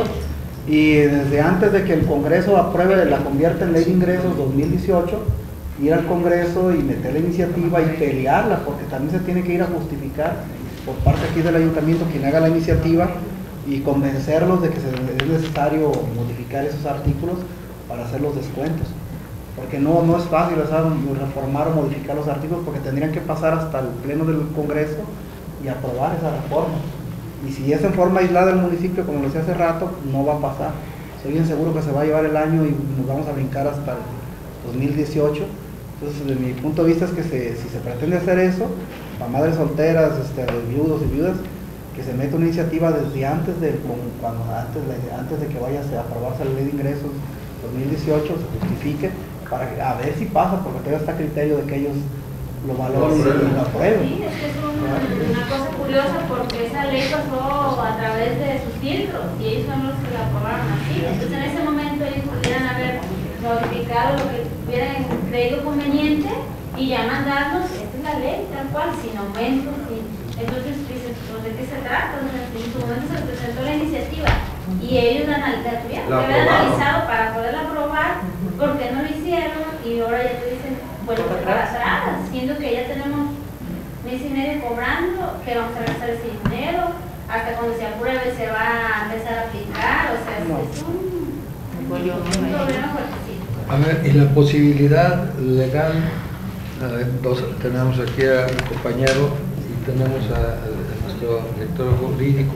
Speaker 4: y desde antes de que el Congreso apruebe, la convierta en ley de ingresos dos mil dieciocho, ir al Congreso y meter la iniciativa y pelearla, porque también se tiene que ir a justificar por parte aquí del ayuntamiento quien haga la iniciativa y convencerlos de que se- es necesario modificar esos artículos para hacer los descuentos. Porque no, no es fácil, o sea, reformar o modificar los artículos, porque tendrían que pasar hasta el pleno del Congreso y aprobar esa reforma. Y si es en forma aislada el municipio, como lo decía hace rato, no va a pasar. Estoy bien seguro que se va a llevar el año y nos vamos a brincar hasta el dos mil dieciocho. Entonces, desde mi punto de vista es que se- si se pretende hacer eso, para madres solteras, este, a los viudos y viudas, que se meta una iniciativa desde antes de, como cuando, antes, de- antes de que vaya a aprobarse la ley de ingresos dos mil dieciocho, se justifique, para que- a ver si pasa, porque todavía está a criterio de que ellos lo valoren y lo aprueben.
Speaker 3: Sí, es que es un- una cosa curiosa porque esa ley pasó a través de sus filtros y ellos son los que la aprobaron así. Entonces en ese momento ellos pudieran haber modificado lo que hubieran creído conveniente y ya mandarnos, esta es la ley, tal cual, sin aumentos. Sin... Entonces, dices, pues, ¿de qué se trata? O sea, en su momento se presentó la iniciativa y ellos la, anal- la tuvieron
Speaker 7: La
Speaker 3: que haber
Speaker 7: aprobaron.
Speaker 3: analizado para poderla aprobar, porque no lo hicieron y ahora ya te dicen, bueno, para atrás, siendo que ya tenemos mes y medio cobrando, que vamos a gastar ese dinero, hasta cuando se apruebe se va a empezar a aplicar, o sea,
Speaker 4: No.
Speaker 3: es un, un problema fuertecito.
Speaker 1: A ver, y la posibilidad legal, a ver, dos, tenemos aquí a mi compañero y tenemos a, a nuestro director jurídico,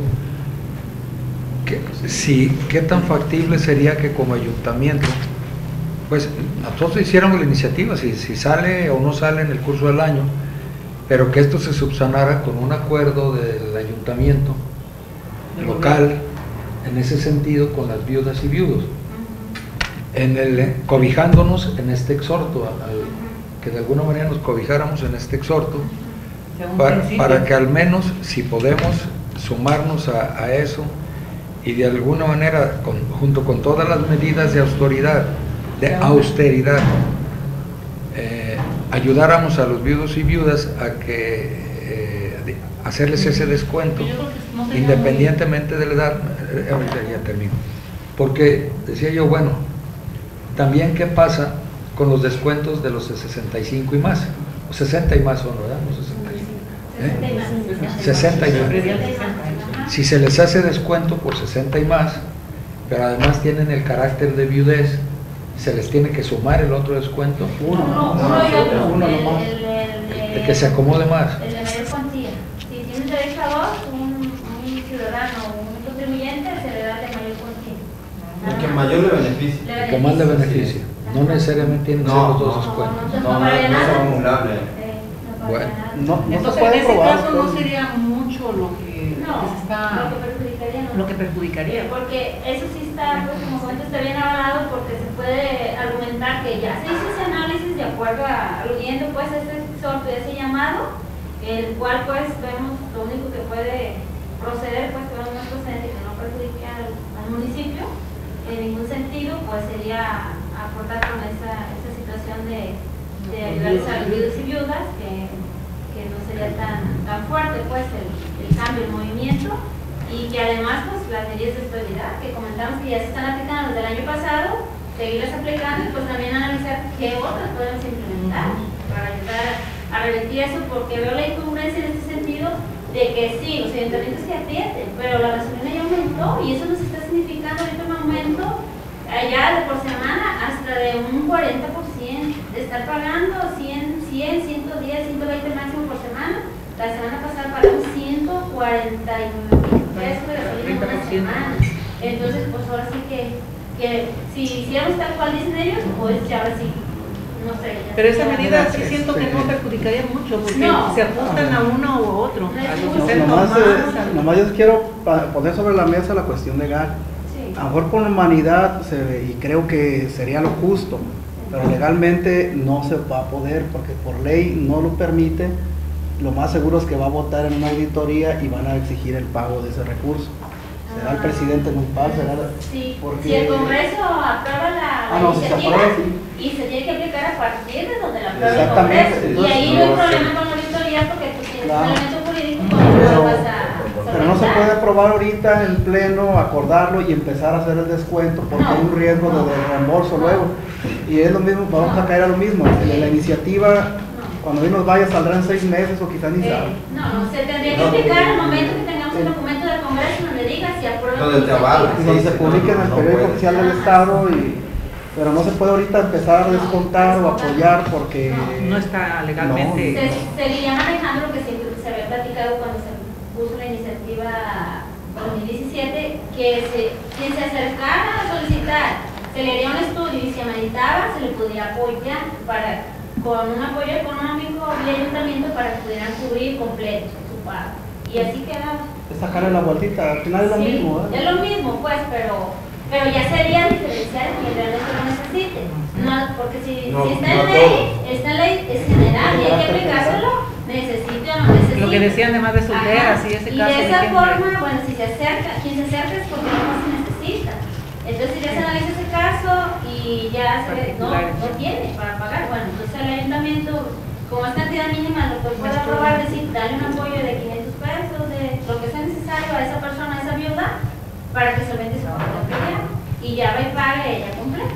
Speaker 1: que, si, ¿qué tan factible sería que como ayuntamiento, pues nosotros hicieron la iniciativa, si, si sale o no sale en el curso del año, pero que esto se subsanara con un acuerdo del ayuntamiento local, en ese sentido, con las viudas y viudos, en el, cobijándonos en este exhorto, al, que de alguna manera nos cobijáramos en este exhorto, para, para que al menos, si podemos sumarnos a, a eso, y de alguna manera, con, junto con todas las medidas de austeridad, de austeridad, eh, ayudáramos a los viudos y viudas a que eh, hacerles ese descuento, independientemente de la edad. Ahorita ya termino. Porque decía yo, bueno, también qué pasa con los descuentos de los de sesenta y cinco y más, o sesenta y más son, ¿verdad? No sesenta y cinco. ¿Eh? sesenta y más. Si se les hace descuento por sesenta y más, pero además tienen el carácter de viudez, se les tiene que sumar el otro descuento.
Speaker 3: Uno, uno, uno y otro.
Speaker 1: Uno
Speaker 3: el,
Speaker 1: nomás.
Speaker 3: El, el, el,
Speaker 1: el que se acomode más.
Speaker 3: El de mayor cuantía. Si tienes derecho a dos, un, un ciudadano o un contribuyente se le da de mayor cuantía.
Speaker 7: El que mayor le beneficie.
Speaker 3: Le
Speaker 1: El que más le beneficie. No necesariamente tienen que ser los dos descuentos.
Speaker 7: No, no, no es acumulable.
Speaker 1: Bueno.
Speaker 4: No, no se
Speaker 5: Entonces,
Speaker 4: puede
Speaker 5: en ese
Speaker 4: probar.
Speaker 5: caso no sería mucho lo que,
Speaker 3: No,
Speaker 5: que se está,
Speaker 3: lo que perjudicaría no.
Speaker 5: lo que perjudicaría.
Speaker 3: Porque eso sí está, pues como comento, está bien avalado porque se puede argumentar que ya se hizo ese análisis de acuerdo a, aludiendo pues a este exhorto y ese llamado, el cual pues vemos lo único que puede proceder, pues que vemos no es procedente, que no perjudique al, al municipio en ningún sentido, pues sería aportar con esa, esa situación de, de ayudarles a los viudos y viudas, que, que no sería tan, tan fuerte pues el, el cambio, el movimiento, y que además pues las medidas de estabilidad que comentamos que ya se están aplicando desde el año pasado, seguirlas aplicando y pues también analizar qué otras podemos implementar para ayudar a revertir eso, porque veo la incongruencia en este sentido de que sí, los ayuntamientos se aprieten, pero la gasolina ya aumentó y eso nos está significando ahorita un aumento allá de por semana hasta de un cuarenta por ciento, de estar pagando cien, cien, ciento diez, ciento veinte máximo por semana. La semana pasada pagamos ciento cuarenta y nueve mil pesos de gasolina por semana. Entonces, pues ahora sí que, que si hiciéramos tal cual dicen ellos, pues ya ahora sí, no sé.
Speaker 5: Pero esa medida sí siento que no perjudicaría mucho, porque
Speaker 3: No.
Speaker 5: se ajustan a uno u otro.
Speaker 3: No es
Speaker 5: A los
Speaker 3: justo.
Speaker 5: sesenta
Speaker 4: Nomás,
Speaker 5: más,
Speaker 4: eh,
Speaker 5: a-
Speaker 4: nomás yo quiero pa- poner sobre la mesa la cuestión legal.
Speaker 3: Sí.
Speaker 4: A lo mejor por humanidad se ve, y creo que sería lo justo, pero legalmente no se va a poder porque por ley no lo permite. Lo más seguro es que va a votar en una auditoría y van a exigir el pago de ese recurso. ¿Será el presidente municipal? ¿Será la-
Speaker 3: Sí,
Speaker 4: porque-
Speaker 3: si el Congreso aprueba la, la
Speaker 4: Ah, no, si se
Speaker 3: iniciativa
Speaker 4: aprueba, sí.
Speaker 3: y se tiene que aplicar a partir de donde la apruebe el
Speaker 4: Exactamente,
Speaker 3: Congreso. Y
Speaker 4: entonces,
Speaker 3: ahí
Speaker 7: no
Speaker 3: no hay
Speaker 7: va a ser.
Speaker 3: problema con la auditoría porque tú tienes
Speaker 4: Claro.
Speaker 3: un elemento jurídico con el que
Speaker 4: Pero-
Speaker 3: lo vas a
Speaker 4: Pero no se
Speaker 3: solventar.
Speaker 4: puede aprobar ahorita en pleno, acordarlo y empezar a hacer el descuento porque
Speaker 3: No.
Speaker 4: hay un riesgo de, de reembolso luego. Y es lo mismo, vamos a caer a lo mismo. La, la iniciativa, cuando hoy nos vaya, saldrá en seis meses o quizás ni
Speaker 3: Eh,
Speaker 4: sabe.
Speaker 3: no, no, se tendría que
Speaker 7: No.
Speaker 3: explicar al momento que tengamos el documento del Congreso donde diga si aprueba
Speaker 7: Donde
Speaker 3: la
Speaker 7: te avala.
Speaker 3: iniciativa.
Speaker 4: Y donde se
Speaker 7: sí,
Speaker 4: publique en
Speaker 7: no,
Speaker 4: el
Speaker 7: no
Speaker 4: periódico
Speaker 7: puede.
Speaker 4: oficial del Estado, y, pero no se puede ahorita empezar a descontar o apoyar porque
Speaker 5: no está legalmente.
Speaker 3: Se seguiría manejando lo que se, se había platicado cuando se puso la iniciativa dos mil diecisiete, que se, quien se acercara a solicitar, se le haría un estudio y si ameritaba, se le podía apoyar para, con un apoyo económico del ayuntamiento para que pudieran cubrir completo su pago. Y así quedaba.
Speaker 4: es sacarle la vueltita, al final es lo
Speaker 3: Sí,
Speaker 4: mismo. ¿eh?
Speaker 3: es lo mismo, pues, pero, pero ya sería diferenciar quien realmente lo necesite. No, porque si,
Speaker 7: No,
Speaker 3: si está
Speaker 7: no
Speaker 3: en ley,
Speaker 7: todos.
Speaker 3: está en ley, es general y hay que aplicárselo, necesite o no necesite.
Speaker 5: Lo que decían de madres solteras,
Speaker 3: Ajá.
Speaker 5: y ese
Speaker 3: Y
Speaker 5: caso
Speaker 3: de
Speaker 5: de
Speaker 3: esa
Speaker 5: gente-
Speaker 3: forma, bueno, si se acerca, quien se acerca es porque no se necesita. Entonces ya se analiza ese caso y ya se ve, no,
Speaker 5: Particulares.
Speaker 3: no tiene para pagar. Bueno, entonces el ayuntamiento, como es cantidad mínima, lo que puede aprobar es decir, darle un apoyo de quinientos pesos, de lo que sea necesario a esa persona, a esa viuda, para que solvente su pago de predial. Y ya va y paga ella completa.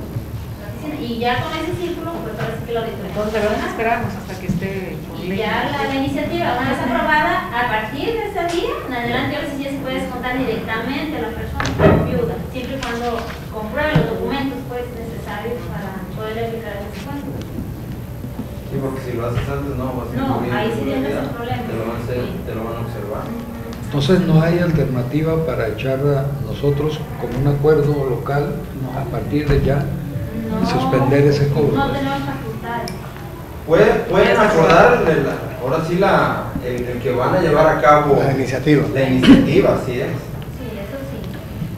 Speaker 3: Y ya con ese círculo, pues ahora sí que lo auditoría.
Speaker 5: Entonces debemos esperarnos hasta que esté por
Speaker 3: Y
Speaker 5: ley.
Speaker 3: ya la, la iniciativa, una vez aprobada, a partir de ese día, en adelante, ahora sí ya se puede descontar directamente a la persona como viuda, siempre y cuando compruebe los documentos pues, necesarios para poder aplicar el descuento.
Speaker 7: Sí, porque si lo haces antes, no, vas a
Speaker 3: No,
Speaker 7: incurrir en
Speaker 3: ahí sí tienes
Speaker 7: irregularidad.
Speaker 3: el problema.
Speaker 7: Te lo van a hacer,
Speaker 3: Sí.
Speaker 7: te lo van a observar.
Speaker 1: Entonces no hay alternativa para echar a nosotros con un acuerdo local a partir de ya y suspender ese cobro.
Speaker 3: No tenemos facultades.
Speaker 7: Puede- Pueden acordar, el- ahora sí, la, el, el que van a llevar a cabo
Speaker 2: La iniciativa.
Speaker 7: la iniciativa, así es.
Speaker 3: Sí, eso sí.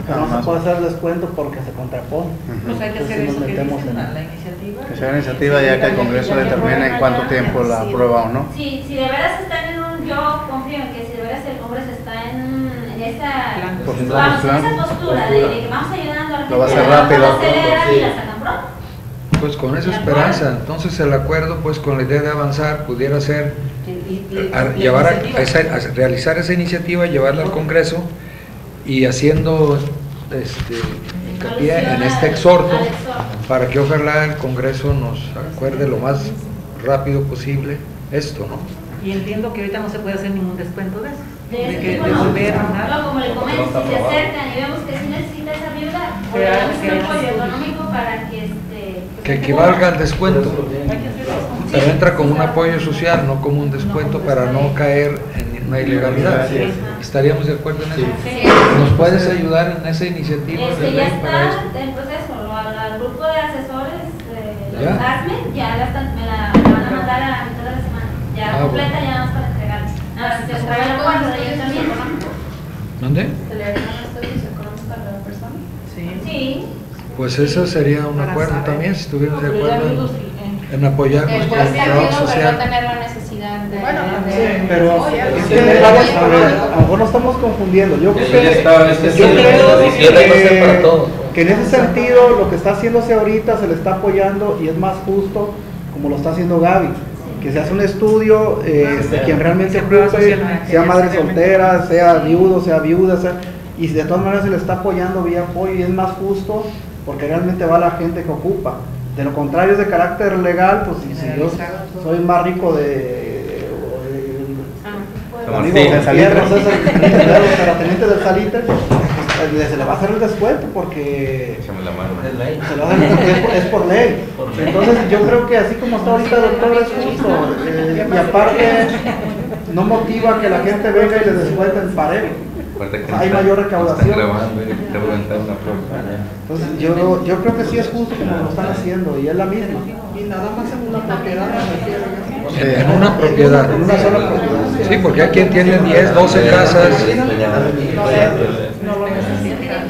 Speaker 4: Pero no se puede hacer descuento porque se contrapone.
Speaker 5: Pues hay que hacer
Speaker 4: Entonces
Speaker 5: eso
Speaker 4: nos
Speaker 5: que
Speaker 4: metemos
Speaker 5: dicen,
Speaker 4: en-
Speaker 5: la, la iniciativa.
Speaker 2: Que sea una iniciativa ya que el Congreso determine en cuánto tiempo la aprueba o no.
Speaker 3: Si, si de veras están en un, yo confío en que si de veras el Congreso está en, en esa,
Speaker 2: Pues,
Speaker 3: vamos,
Speaker 2: plan,
Speaker 3: en esa postura de, de que vamos ayudando a la
Speaker 2: Lo va a
Speaker 3: gente,
Speaker 2: hacer
Speaker 3: la
Speaker 2: rápido.
Speaker 3: vamos a acelerar y
Speaker 7: Sí.
Speaker 3: la sacan pronto.
Speaker 1: Pues con esa esperanza, entonces el acuerdo, pues con la idea de avanzar, pudiera ser
Speaker 5: Y- y- y-
Speaker 1: a,
Speaker 5: la
Speaker 1: llevar a,
Speaker 5: iniciativa.
Speaker 1: a esa- a realizar esa iniciativa, llevarla al Congreso y haciendo este, hincapié en este exhorto
Speaker 3: Al exhorto.
Speaker 1: para que ojalá el Congreso nos acuerde lo más rápido posible esto, ¿no?
Speaker 5: Y entiendo que ahorita no se puede hacer ningún descuento de eso.
Speaker 3: De
Speaker 5: De
Speaker 3: ese
Speaker 5: que
Speaker 3: tipo no.
Speaker 5: devolver, nada.
Speaker 3: No, como le comento,
Speaker 6: Porque no está
Speaker 3: si se
Speaker 6: aprobado.
Speaker 3: acercan y vemos que sí necesita esa viuda,
Speaker 5: Que
Speaker 3: le
Speaker 5: haga-
Speaker 3: damos
Speaker 5: que
Speaker 3: un
Speaker 5: haga
Speaker 3: apoyo
Speaker 5: estudios.
Speaker 3: económico para que este
Speaker 1: Que equivalga al descuento,
Speaker 5: Hay que hacer eso.
Speaker 1: pero entra como un apoyo social, no como un descuento para no caer en una ilegalidad.
Speaker 7: Así es.
Speaker 1: ¿Estaríamos de acuerdo en eso?
Speaker 3: Sí.
Speaker 1: ¿Nos puedes ayudar en esa iniciativa de
Speaker 3: Este, ya
Speaker 1: ley para esto?
Speaker 3: está en proceso, lo- al, al grupo de asesores de
Speaker 1: ¿Ya?
Speaker 3: los ASME, ya la, están, me la, me la van a mandar a la mitad de la semana, ya
Speaker 1: Ah,
Speaker 3: completa,
Speaker 1: bueno.
Speaker 3: ya nada más para entregarla. Nada, si se trae el acuerdo de ayuntamiento, ¿no?
Speaker 1: ¿Dónde?
Speaker 8: ¿Se le harían estudios económicos a la persona?
Speaker 5: Sí.
Speaker 3: Sí,
Speaker 1: Pues eso sería un
Speaker 5: Para
Speaker 1: acuerdo
Speaker 5: saber.
Speaker 1: también, si estuviéramos de
Speaker 5: Pero ya
Speaker 1: acuerdo
Speaker 5: vimos
Speaker 1: en,
Speaker 5: que-
Speaker 1: en apoyarnos
Speaker 8: El
Speaker 1: con el
Speaker 8: pueblo
Speaker 1: trabajo
Speaker 8: pero va a
Speaker 1: social.
Speaker 8: tener la necesidad de...
Speaker 5: Bueno,
Speaker 8: de-
Speaker 5: sí,
Speaker 8: de-
Speaker 4: Pero
Speaker 8: apoyar.
Speaker 4: es
Speaker 8: Sí,
Speaker 4: que
Speaker 8: de-
Speaker 4: vamos a ver, a lo mejor nos estamos confundiendo. Yo creo
Speaker 6: Ya- ya
Speaker 4: que,
Speaker 6: estaba, es que
Speaker 4: yo
Speaker 6: sí,
Speaker 4: creo
Speaker 6: la izquierda va a ser para
Speaker 4: que,
Speaker 6: todos.
Speaker 4: que en ese sentido lo que está haciéndose ahorita se le está apoyando y es más justo como lo está haciendo Gaby. Que se hace un estudio eh, de quien realmente ocupe, sea madre soltera, sea viudo, sea viuda, sea, y de todas maneras se le está apoyando vía apoyo y es más justo porque realmente va la gente que ocupa. De lo contrario es de carácter legal, pues si, si yo soy más rico de, de-
Speaker 6: Como
Speaker 4: amigo
Speaker 6: sí,
Speaker 4: del
Speaker 6: sí.
Speaker 4: Salitre, no sé, es el terrateniente del Salitre, pues, se le va a hacer el descuento porque
Speaker 6: Échame la mano.
Speaker 4: se lo hacen porque es por, es por ley. Entonces yo creo que así como está ahorita, doctor, es justo. eh, y aparte no motiva que la gente venga y le descuenten parejo.
Speaker 6: Acuérdate que
Speaker 4: O sea, hay
Speaker 6: está-
Speaker 4: mayor
Speaker 6: nos
Speaker 4: recaudación.
Speaker 6: Están grabando y te voy a aventar una prueba.
Speaker 4: Entonces yo, yo creo que sí es justo como lo están haciendo y es la misma.
Speaker 5: Y nada más en una propiedad me refiero.
Speaker 1: En, en una propiedad.
Speaker 4: En una sola propiedad.
Speaker 1: Sí, porque hay quien tiene diez, doce casas.
Speaker 5: No lo necesitan.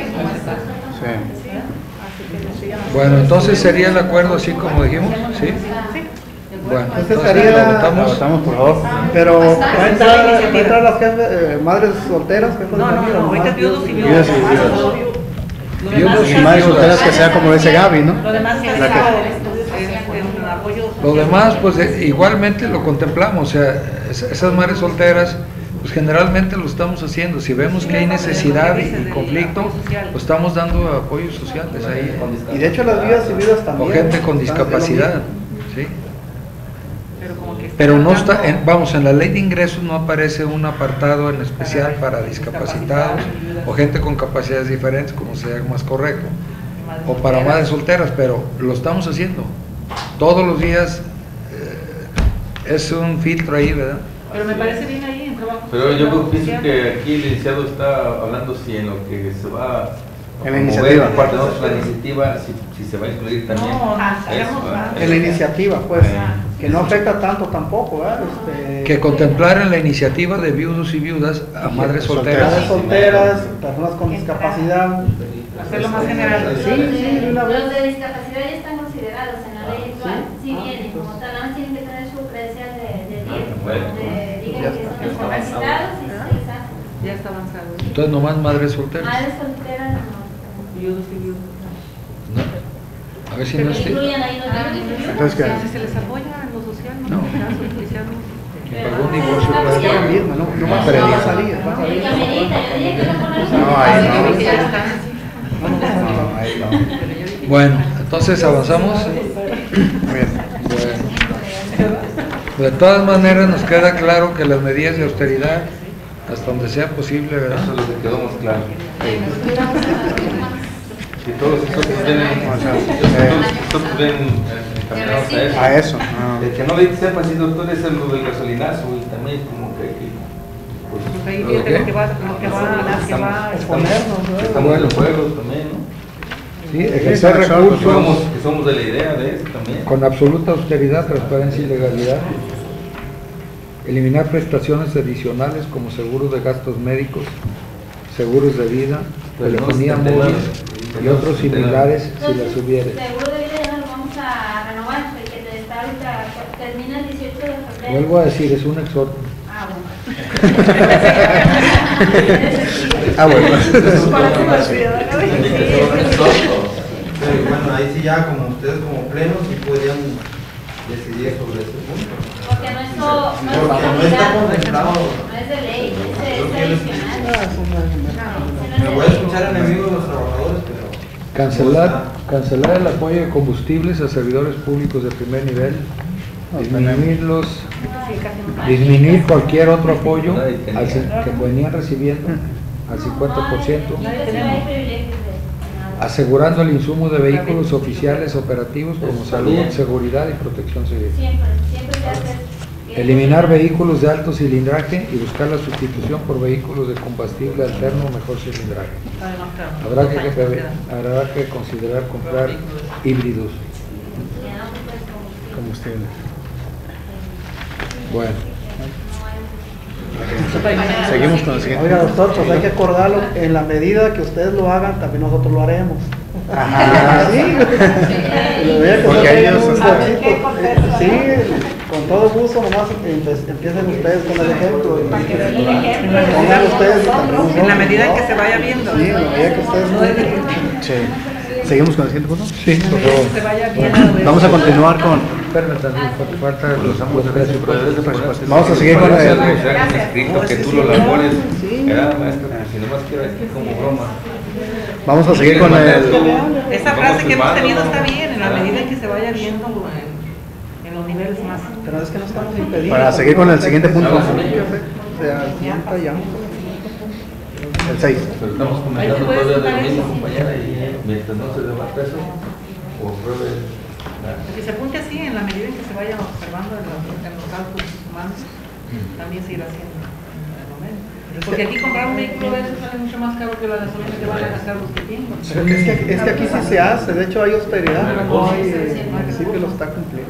Speaker 1: Bueno, entonces sería el acuerdo así como dijimos, ¿sí? Bueno,
Speaker 4: Este
Speaker 1: entonces
Speaker 4: estaría,
Speaker 1: lo votamos.
Speaker 2: Votamos, por favor.
Speaker 4: pero va a entrar, va a entrar las jefes, eh, madres solteras, jefes de
Speaker 5: No, no,
Speaker 4: familia,
Speaker 5: no, ahorita
Speaker 4: nomás
Speaker 5: viudos y
Speaker 4: viudos.
Speaker 5: viudas.
Speaker 2: Viudas y viudas.
Speaker 5: Lo
Speaker 1: Viudos
Speaker 5: demás
Speaker 1: y
Speaker 5: es-
Speaker 2: madres solteras que sea como dice Gaby, ¿no?
Speaker 5: Lo demás es
Speaker 2: La que-
Speaker 5: es un apoyo.
Speaker 1: Lo demás, pues eh, igualmente lo contemplamos, o sea, es- esas madres solteras, pues generalmente lo estamos haciendo. Si vemos que hay necesidad y, y conflicto, pues estamos dando apoyos sociales ahí.
Speaker 4: Y de hecho las viudas y viudas
Speaker 1: O
Speaker 4: también.
Speaker 1: gente con
Speaker 4: ¿no?
Speaker 1: discapacidad, ¿sí?
Speaker 5: Pero como que
Speaker 1: Pero no está,
Speaker 5: tratando-
Speaker 1: en- vamos, en la ley de ingresos no aparece un apartado en especial para discapacitados o gente con capacidades diferentes, como sea más correcto, o para madres solteras, pero lo estamos haciendo. Todos los días eh, es un filtro ahí, ¿verdad?
Speaker 5: Pero me parece bien ahí en trabajo.
Speaker 6: Pero yo
Speaker 5: social,
Speaker 6: pienso
Speaker 5: social.
Speaker 6: que aquí el licenciado está hablando si en lo que se va a
Speaker 2: En la
Speaker 6: promover
Speaker 2: iniciativa.
Speaker 6: por parte de nosotros la iniciativa, si, si se va a incluir también.
Speaker 5: No,
Speaker 6: eso,
Speaker 5: hagamos
Speaker 6: ¿verdad?
Speaker 5: más.
Speaker 4: En la iniciativa, pues,
Speaker 6: Ah.
Speaker 4: que no afecta tanto tampoco, ¿verdad? Este,
Speaker 1: Que contemplar en la iniciativa de viudos y viudas a madres solteras.
Speaker 4: madres solteras, personas con discapacidad.
Speaker 5: Hacerlo más general.
Speaker 4: Sí, sí, de una vez.
Speaker 3: Los de discapacidad ya están considerados en la ley actual, sí vienen, como tal, nada más tienen que tener su credencial de, de D I E,
Speaker 6: Bueno.
Speaker 3: donde digan
Speaker 4: Ya
Speaker 3: que
Speaker 4: está.
Speaker 3: son discapacitados y sí, exacto.
Speaker 5: Ya está avanzado.
Speaker 1: Entonces nomás madres solteras.
Speaker 3: Madres solteras no.
Speaker 5: Viudos y viudas.
Speaker 1: ¿No? A ver si
Speaker 3: Que
Speaker 1: no estoy.
Speaker 3: incluyan ahí los viudos.
Speaker 2: Entonces, ¿qué?
Speaker 5: Si se les apoya en lo social, no,
Speaker 1: No.
Speaker 5: en caso policial, no.
Speaker 1: Que pagó un divorcio
Speaker 4: Es
Speaker 1: puede
Speaker 4: que lo
Speaker 1: ser.
Speaker 4: mismo, no, no va a
Speaker 1: Pero-
Speaker 4: va a salir, va a
Speaker 3: El
Speaker 4: salir.
Speaker 3: camerita, yo dije que no poner.
Speaker 2: No, ahí no.
Speaker 4: No,
Speaker 2: No, ahí no.
Speaker 1: Bueno, entonces avanzamos.
Speaker 2: Muy bien.
Speaker 1: Bueno. De todas maneras nos queda claro que las medidas de austeridad, hasta donde sea posible, ¿verdad?
Speaker 6: Eso es lo que quedó más claro. Si todos nosotros ven, nosotros ven eh, encaminados a eso.
Speaker 2: A eso. ah.
Speaker 6: El que no le sepa si doctor es el lo del gasolinazo y también como que aquí, pues,
Speaker 5: Pues ahí
Speaker 1: ¿Lo
Speaker 5: fíjate
Speaker 1: qué?
Speaker 5: lo que va, lo que va, lo que va a exponernos, ¿no?
Speaker 6: estamos en los juegos también, ¿no?
Speaker 1: Sí, ejercer
Speaker 6: Que
Speaker 1: recursos
Speaker 6: somos, que somos de la idea de eso también.
Speaker 1: con absoluta austeridad, transparencia y legalidad. Eliminar prestaciones adicionales como seguros de gastos médicos, seguros de vida, telefonía
Speaker 6: Pero no
Speaker 1: móvil
Speaker 6: es
Speaker 1: y otros similares si
Speaker 3: Entonces,
Speaker 1: las hubiere.
Speaker 3: seguro de vida ya no lo vamos a renovar, el que te está ahorita termina el dieciocho de febrero.
Speaker 1: Vuelvo a decir, es un exhorto.
Speaker 3: Ah, bueno.
Speaker 2: Ah, bueno.
Speaker 7: Pero bueno, ahí sí ya como ustedes como plenos sí podrían decidir sobre ese punto.
Speaker 3: Porque no es, no es
Speaker 7: Porque no está
Speaker 3: obligado,
Speaker 7: contemplado.
Speaker 3: no es de ley, es, es adicional.
Speaker 7: Me voy a escuchar enemigos de los trabajadores, pero
Speaker 1: Cancelar, cancelar el apoyo de combustibles a servidores públicos de primer nivel, disminuirlos, disminuir cualquier otro apoyo al cin- que venían recibiendo al cincuenta por ciento,
Speaker 3: Entonces no hay privilegios de
Speaker 1: asegurando el insumo de vehículos oficiales operativos como salud, seguridad y protección civil.
Speaker 3: Siempre, siempre se hace.
Speaker 1: Eliminar vehículos de alto cilindraje y buscar la sustitución por vehículos de combustible alterno o mejor cilindraje. Habrá que, habrá que considerar comprar híbridos.
Speaker 2: Combustible.
Speaker 1: Bueno,
Speaker 2: Seguimos con el siguiente.
Speaker 4: Oiga, doctor, pues hay que acordarlo, en la medida que ustedes lo hagan, también nosotros lo haremos.
Speaker 2: Ajá.
Speaker 4: Sí, lo vea que
Speaker 2: Porque
Speaker 4: no tengan
Speaker 2: ellos-
Speaker 4: un poquito. Sí, con todo gusto, nomás empe- empiecen ustedes con el ejemplo. y Pongan ustedes también.
Speaker 5: En la medida en que se vaya viendo.
Speaker 4: Sí, en la medida que ustedes
Speaker 5: No es de que
Speaker 2: Sí. ¿Seguimos con el siguiente punto?
Speaker 1: sí, por favor.
Speaker 5: se vaya viendo.
Speaker 2: Vamos a continuar con...
Speaker 1: Espérame también, porque falta los ambos presupuestos.
Speaker 2: Vamos a seguir con el...
Speaker 6: escrito que tú lo labores, ¿verdad, maestro? Si nomás quiero aquí como broma.
Speaker 2: Vamos a seguir con el...
Speaker 5: Esa frase que hemos tenido está bien, en la medida en que se vaya viendo en, en los niveles más.
Speaker 4: Pero es que no estamos impedidos.
Speaker 2: Para seguir con el siguiente punto.
Speaker 4: O sea, siempre ya.
Speaker 2: El seis.
Speaker 6: Pero estamos comentando todavía de lo mismo, compañera, y mientras no se debata eso, o pruebe.
Speaker 5: Que se apunte así, en la medida en que se vayan observando en los, en los cálculos humanos, también se irá haciendo en el momento. Porque aquí comprar un vehículo a veces sale mucho más caro que la gasolina que van a gastar los que tienen.
Speaker 4: Pero es que, es que aquí sí se hace, de hecho hay austeridad, no hay, el municipio lo está cumpliendo.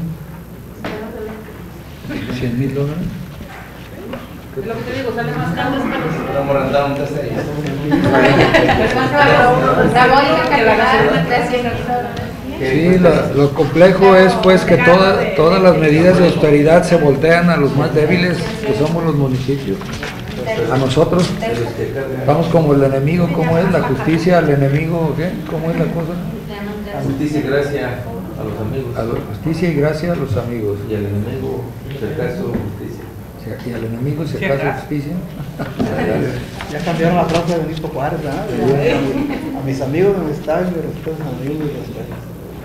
Speaker 1: ¿cien mil dólares?
Speaker 5: Es lo que te digo, sale más caro es para los...
Speaker 6: Vamos a andar un test ahí.
Speaker 5: que la gasolina.
Speaker 1: Sí, lo, lo complejo es pues que toda, todas las medidas de austeridad se voltean a los más débiles, que somos los municipios. A nosotros vamos como el enemigo, ¿cómo es? La justicia al enemigo, ¿qué? ¿Cómo es la cosa?
Speaker 6: Justicia y gracia a los amigos.
Speaker 1: A la justicia y gracia a los amigos.
Speaker 6: Y al enemigo, si acaso, justicia.
Speaker 1: Y al enemigo si acaso justicia.
Speaker 4: Ya cambiaron la frase de Benito Juárez, ¿verdad? A, a mis amigos me respetan, me respetan, amigos me respetan.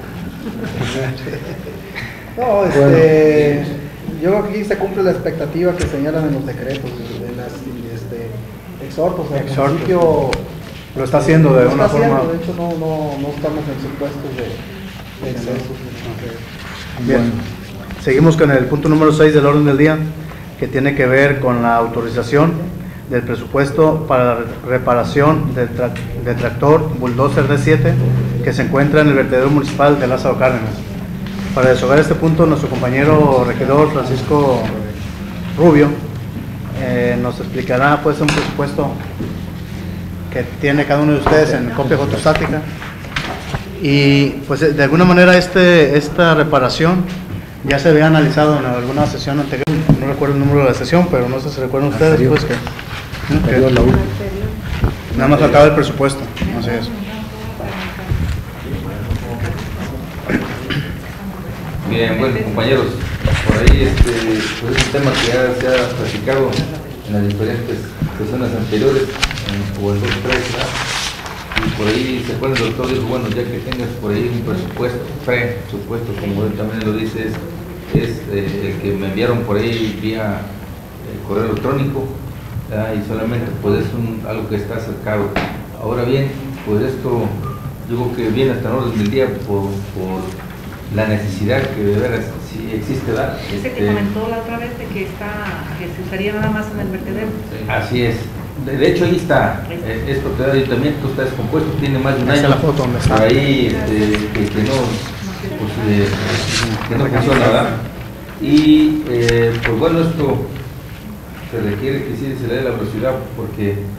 Speaker 4: No, este, yo creo que aquí se cumple la expectativa que señalan en los decretos, de las este, exhortos. El
Speaker 2: Exhortos.
Speaker 4: municipio
Speaker 2: Lo está haciendo de
Speaker 4: lo
Speaker 2: una
Speaker 4: está haciendo,
Speaker 2: forma...
Speaker 4: de hecho, no, no, no estamos en supuestos de, de excesos.
Speaker 2: Bien. Seguimos con el punto número seis del orden del día, que tiene que ver con la autorización del presupuesto para la reparación del, tra del tractor Bulldozer D siete que se encuentra en el vertedero municipal de Lázaro Cárdenas. Para desahogar este punto, nuestro compañero regidor Francisco Rubio eh, nos explicará pues un presupuesto que tiene cada uno de ustedes en copia fotostática y pues de alguna manera este, esta reparación ya se había analizado en alguna sesión anterior, no recuerdo el número de la sesión, pero no sé si recuerdan ustedes pues que, que nada más faltaba el presupuesto, así es.
Speaker 6: Bien, bueno, compañeros, por ahí este, pues es un tema que ya se ha platicado en las diferentes sesiones anteriores, en, o en dos tres, y por ahí se acuerdan, el doctor dijo, bueno, ya que tengas por ahí un presupuesto, presupuesto, como él también lo dice, es, es eh, el que me enviaron por ahí vía eh, correo electrónico, ¿verdad? Y solamente pues es un, algo que está acercado. Ahora bien, pues esto yo creo que viene hasta el orden del día por, por la necesidad que de veras sí existe, ¿verdad?
Speaker 5: Ese
Speaker 6: Este,
Speaker 5: que comentó la otra vez de que está, que se usaría nada más en el vertedero.
Speaker 6: Así es. De, de hecho, ahí está. Eh, es propiedad de ayuntamiento, está descompuesto, tiene más de un
Speaker 2: Esa
Speaker 6: año.
Speaker 2: es la foto donde está.
Speaker 6: Por ahí este, que, que no, pues, eh, que no funciona, ¿verdad? Y eh, pues bueno, esto se requiere que sí se le dé la velocidad porque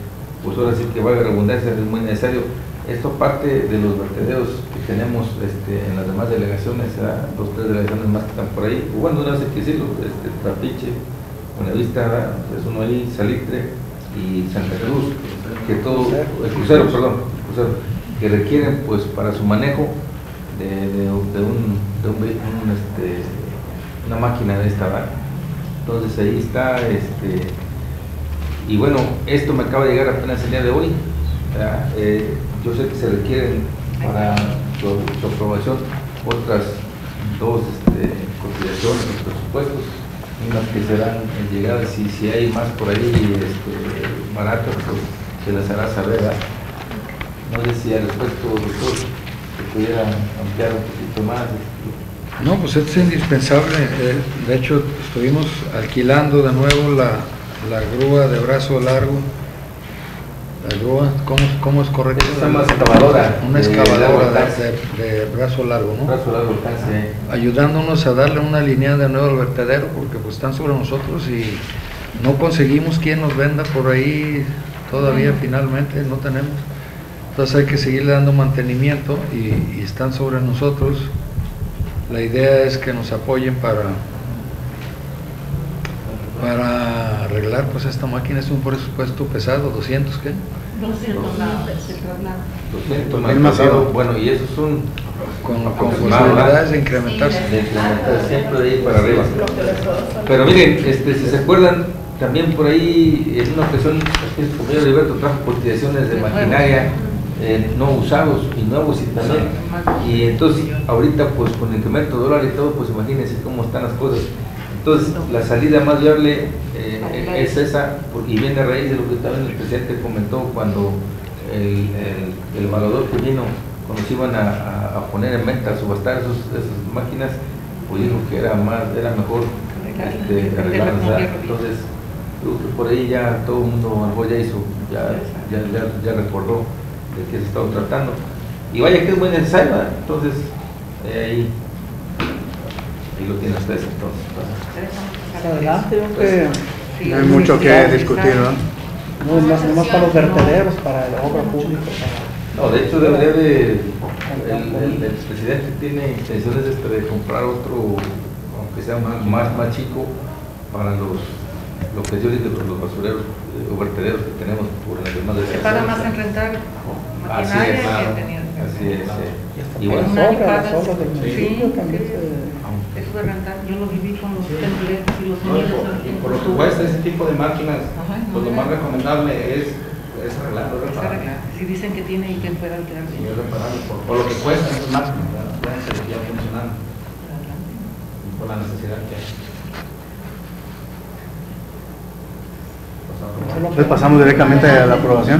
Speaker 6: pues ahora sí que valga la redundancia, es muy necesario. Esto parte de los vertederos que tenemos este, en las demás delegaciones, ¿verdad? Dos, tres delegaciones más que están por ahí, bueno, no sé qué decirlo, este, Trapiche, Buenavista, ¿verdad? Es uno ahí, Salitre y Santa Cruz, que todo, el crucero, perdón, el crucero, que requieren pues para su manejo de, de, de un, de un, un este, una máquina de esta, ¿verdad? Entonces ahí está, este, y bueno, esto me acaba de llegar apenas el día de hoy, ¿verdad? Eh, yo sé que se requieren para su, su aprobación otras dos este, consideraciones, los presupuestos, unas que serán llegadas y si hay más por ahí este, baratas, pues se las hará saber, ¿verdad? No sé si al respecto, doctor, se pudiera ampliar un poquito más.
Speaker 1: No, pues esto es indispensable. Eh, de hecho, estuvimos alquilando de nuevo la, la grúa de brazo largo. La grúa, ¿cómo, cómo es correcto?
Speaker 6: Esa es una excavadora.
Speaker 1: Una
Speaker 6: de
Speaker 1: excavadora
Speaker 6: largo
Speaker 1: de, de, de brazo largo, ¿no?
Speaker 6: Brazo largo alcance.
Speaker 1: Ayudándonos a darle una línea de nuevo al vertedero, porque pues están sobre nosotros y no conseguimos quien nos venda por ahí todavía, finalmente no tenemos. Entonces hay que seguirle dando mantenimiento y, y están sobre nosotros. La idea es que nos apoyen para para arreglar pues esta máquina. Es un presupuesto pesado, doscientos, ¿qué?
Speaker 5: doscientos la, el traslado.
Speaker 6: doscientos más
Speaker 2: El masivo.
Speaker 6: pasado, bueno, y esos son
Speaker 1: Con, con
Speaker 6: aproximados,
Speaker 1: posibilidades de incrementarse.
Speaker 6: de incrementar siempre de ahí para arriba. Pero miren, este, si se acuerdan, también por ahí en una ocasión el compañero Heriberto trajo cotizaciones de maquinaria eh, no usados y nuevos y también, y entonces ahorita pues con el incremento de dólar y todo, pues imagínense cómo están las cosas. Entonces la salida más viable eh, es esa, y viene a raíz de lo que también el presidente comentó cuando el, el, el evaluador que vino, cuando se iban a, a poner en venta, a subastar esos, esas máquinas, pues dijo que era más, era mejor este, arreglarlas, ¿verdad? Entonces creo que por ahí ya todo el mundo, a lo mejor ya hizo, ya, ya, ya, ya recordó de qué se estaba tratando, y vaya que es muy necesario, ¿verdad? Entonces eh, ahí ahí lo tienen ustedes entonces.
Speaker 4: Adelante, yo creo que
Speaker 2: No hay mucho que discutir, ¿no?
Speaker 4: no es más, nomás para los vertederos, para la obra pública. Para...
Speaker 6: No, de hecho debería de, el, el, el presidente tiene intenciones de, de comprar otro, aunque sea más, más, más chico, para los, lo que yo digo, los basureros eh, o vertederos que tenemos por las demás de
Speaker 5: Se paga más en rentar
Speaker 6: Así
Speaker 5: maquinaria
Speaker 6: es, claro.
Speaker 5: que tener.
Speaker 6: Así es, sí.
Speaker 4: Y
Speaker 6: Y
Speaker 4: las
Speaker 6: bueno,
Speaker 4: obras, las obras del municipio
Speaker 5: Sí,
Speaker 4: también
Speaker 5: sí.
Speaker 4: se...
Speaker 5: Eso de rentar, yo lo viví con los temblores y los niños.
Speaker 9: Y por lo que cuesta ese tipo de máquinas,
Speaker 5: Ajá, no,
Speaker 9: pues lo
Speaker 5: no.
Speaker 9: más recomendable es, es arreglarlo,
Speaker 5: Es
Speaker 9: repararlo.
Speaker 5: arreglar. Si dicen que tiene y que pueda quedar
Speaker 9: Sí,
Speaker 5: bien.
Speaker 9: es repararlo. Por, por lo que cuesta esas máquinas, ¿verdad? Pueden seguir ya funcionando y por la necesidad que hay.
Speaker 2: Entonces pasamos directamente a la aprobación.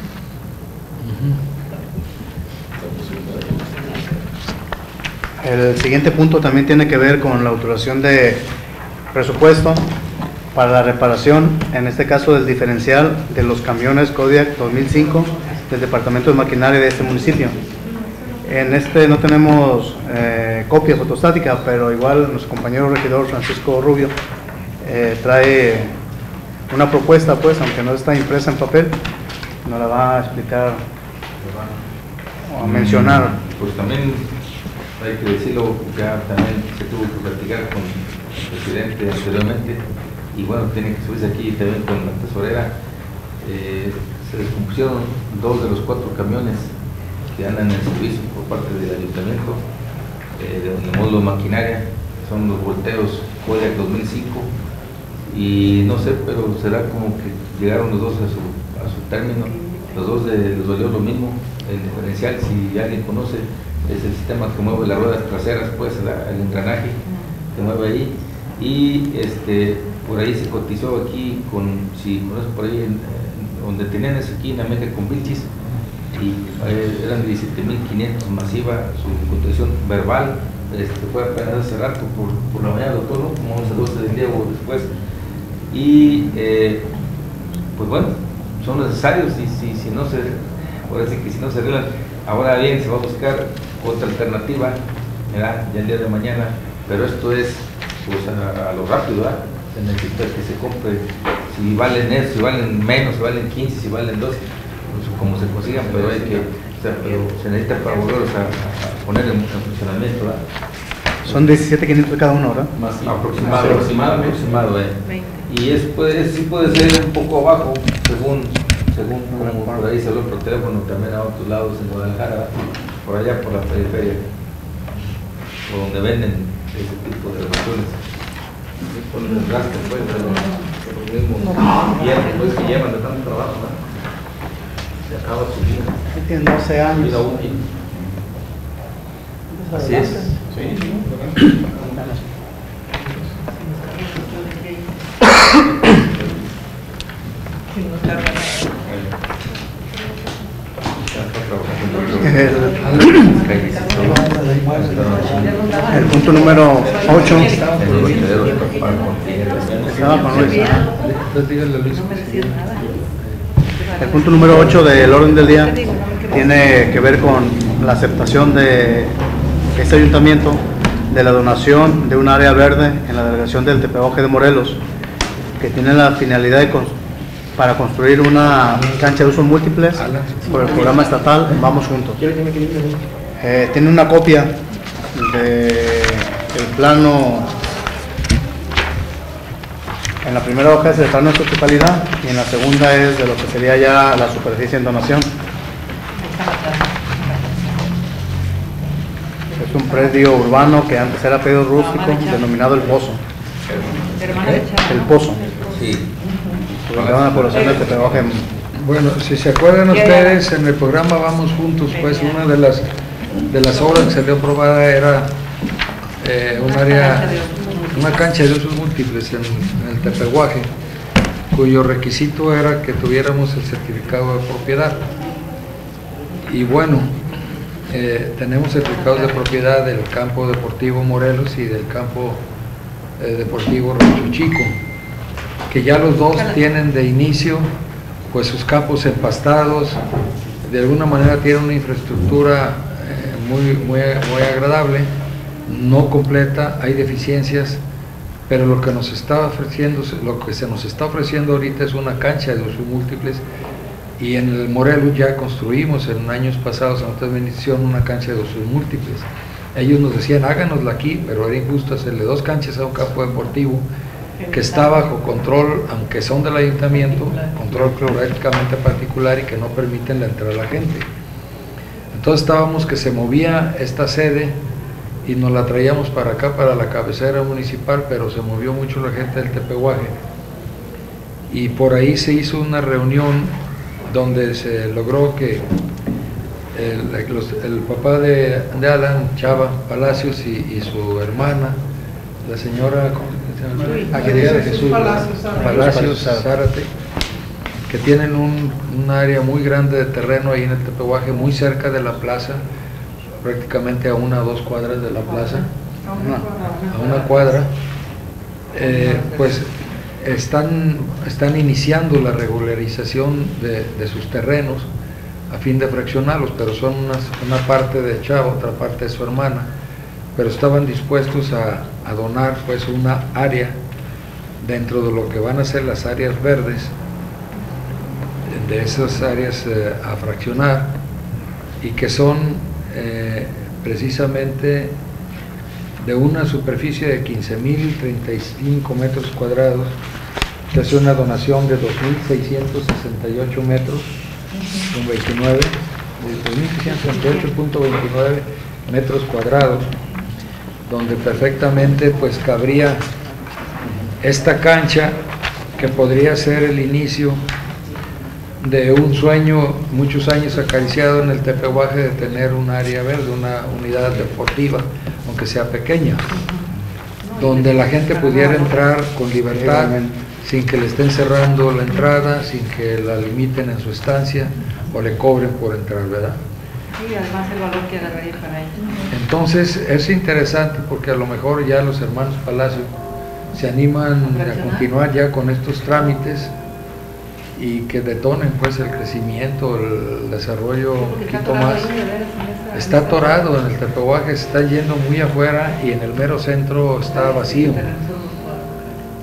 Speaker 2: El siguiente punto también tiene que ver con la autorización de presupuesto para la reparación, en este caso del diferencial de los camiones Kodiak dos mil cinco del Departamento de Maquinaria de este municipio. En este no tenemos eh, copia fotostática, pero igual nuestro compañero regidor Francisco Rubio eh, trae una propuesta, pues, aunque no está impresa en papel, nos la va a explicar o a mencionar.
Speaker 6: pues también hay que decirlo, ya también se tuvo que platicar con el presidente anteriormente, y bueno, tiene que subirse aquí también con la tesorera. Eh, se descompusieron dos de los cuatro camiones que andan en servicio por parte del ayuntamiento, eh, de módulo maquinaria, son los volteos Kodiak dos mil cinco, y no sé, pero será como que llegaron los dos a su, a su término. Los dos de, les dolió lo mismo. El diferencial, si alguien conoce, es el sistema que mueve las ruedas traseras, pues la, el engranaje que mueve ahí, y este por ahí se cotizó aquí con, si conoces por ahí, en, en, donde tenían ese aquí en América con Vilchis, y eh, eran diecisiete mil quinientos masiva su cotización verbal. Este, fue apenas hace rato por, por la mañana, doctor, ¿no? Como once, doce del día o después, y eh, pues bueno, son necesarios, y si, si no se, ahora sí que si no se arreglan, ahora bien se va a buscar otra alternativa, ¿verdad? Ya el día de mañana, pero esto es pues a, a lo rápido, ¿verdad? Se necesita que se compre, si valen eso, si valen menos, si valen quince, si valen doce, pues como se consigan, pero hay que, o sea, pero se necesita para volverlos a, a poner en, en funcionamiento, ¿verdad?
Speaker 2: Son diecisiete mil quinientos cada uno, ¿verdad?
Speaker 6: Más aproximado, aproximado, aproximado, eh. Y es, puede, sí puede ser un poco abajo, según, según como por ahí se habló por teléfono, también a otros lados en Guadalajara, por allá por la periferia, por donde venden ese tipo de relaciones. Por el desgaste, pues, de los, de los mismos hierros, pues, que llevan de tanto trabajo, ¿no? Se acaba su vida.
Speaker 2: Tienen doce años.
Speaker 6: Vida útil. Así es. Sí.
Speaker 2: El punto número ocho. El punto número ocho del orden del día tiene que ver con la aceptación de este ayuntamiento de la donación de un área verde en la delegación del Tepehuaje de Morelos, que tiene la finalidad de construir para construir una cancha de usos múltiples por el programa estatal Vamos Juntos. Eh, tiene una copia del plano, en la primera hoja es el plano de su totalidad y en la segunda es de lo que sería ya la superficie en donación. Es un predio urbano que antes era predio rústico, denominado El Pozo. El Pozo.
Speaker 6: Sí.
Speaker 2: Una población de Tepehuaje.
Speaker 1: Bueno, si se acuerdan ustedes, en el programa Vamos Juntos, pues una de las de las obras que salió aprobada era eh, un área, una cancha de usos múltiples en, en el Tepehuaje, cuyo requisito era que tuviéramos el certificado de propiedad. Y bueno, eh, tenemos certificados de propiedad del campo deportivo Morelos y del campo eh, deportivo Rancho Chico, que ya los dos tienen de inicio pues sus campos empastados, de alguna manera tienen una infraestructura eh, muy, muy, muy agradable, no completa, hay deficiencias, pero lo que nos está ofreciendo, lo que se nos está ofreciendo ahorita es una cancha de usos múltiples, y en el Morelos ya construimos en años pasados en otra administración una cancha de usos múltiples. Ellos nos decían háganosla aquí, pero era injusto hacerle dos canchas a un campo deportivo que está bajo control, aunque son del ayuntamiento, control prácticamente particular y que no permiten la entrada a la gente. Entonces estábamos que se movía esta sede y nos la traíamos para acá, para la cabecera municipal, pero se movió mucho la gente del Tepehuaje. Y por ahí se hizo una reunión donde se logró que el, los, el papá de, de Alan, Chava Palacios, y, y su hermana, la señora Aguilera Jesús Palacios Zárate, que tienen un, un área muy grande de terreno ahí en el Tepehuaje, muy cerca de la plaza, prácticamente a una o dos cuadras de la plaza, a una cuadra, eh, pues están, están iniciando la regularización de, de sus terrenos a fin de fraccionarlos, pero son unas, una parte de Chava, otra parte de su hermana, pero estaban dispuestos a, a donar pues una área dentro de lo que van a ser las áreas verdes, de esas áreas eh, a fraccionar, y que son eh, precisamente de una superficie de quince mil treinta y cinco metros cuadrados, que es una donación de dos mil seiscientos sesenta y ocho metros con veintinueve, dos mil seiscientos sesenta y ocho punto veintinueve metros cuadrados, donde perfectamente pues cabría esta cancha, que podría ser el inicio de un sueño muchos años acariciado en el Tepehuaje de tener un área verde, una unidad deportiva, aunque sea pequeña, donde la gente pudiera entrar con libertad, sin que le estén cerrando la entrada, sin que la limiten en su estancia o le cobren por entrar, ¿verdad?
Speaker 5: Y además el valor que agarraría para ellos.
Speaker 1: Entonces es interesante porque a lo mejor ya los hermanos Palacio se animan a continuar ya con estos trámites y que detonen pues el crecimiento, el desarrollo un poquito más. Está atorado en el Tepehuaje, se está yendo muy afuera y en el mero centro está vacío.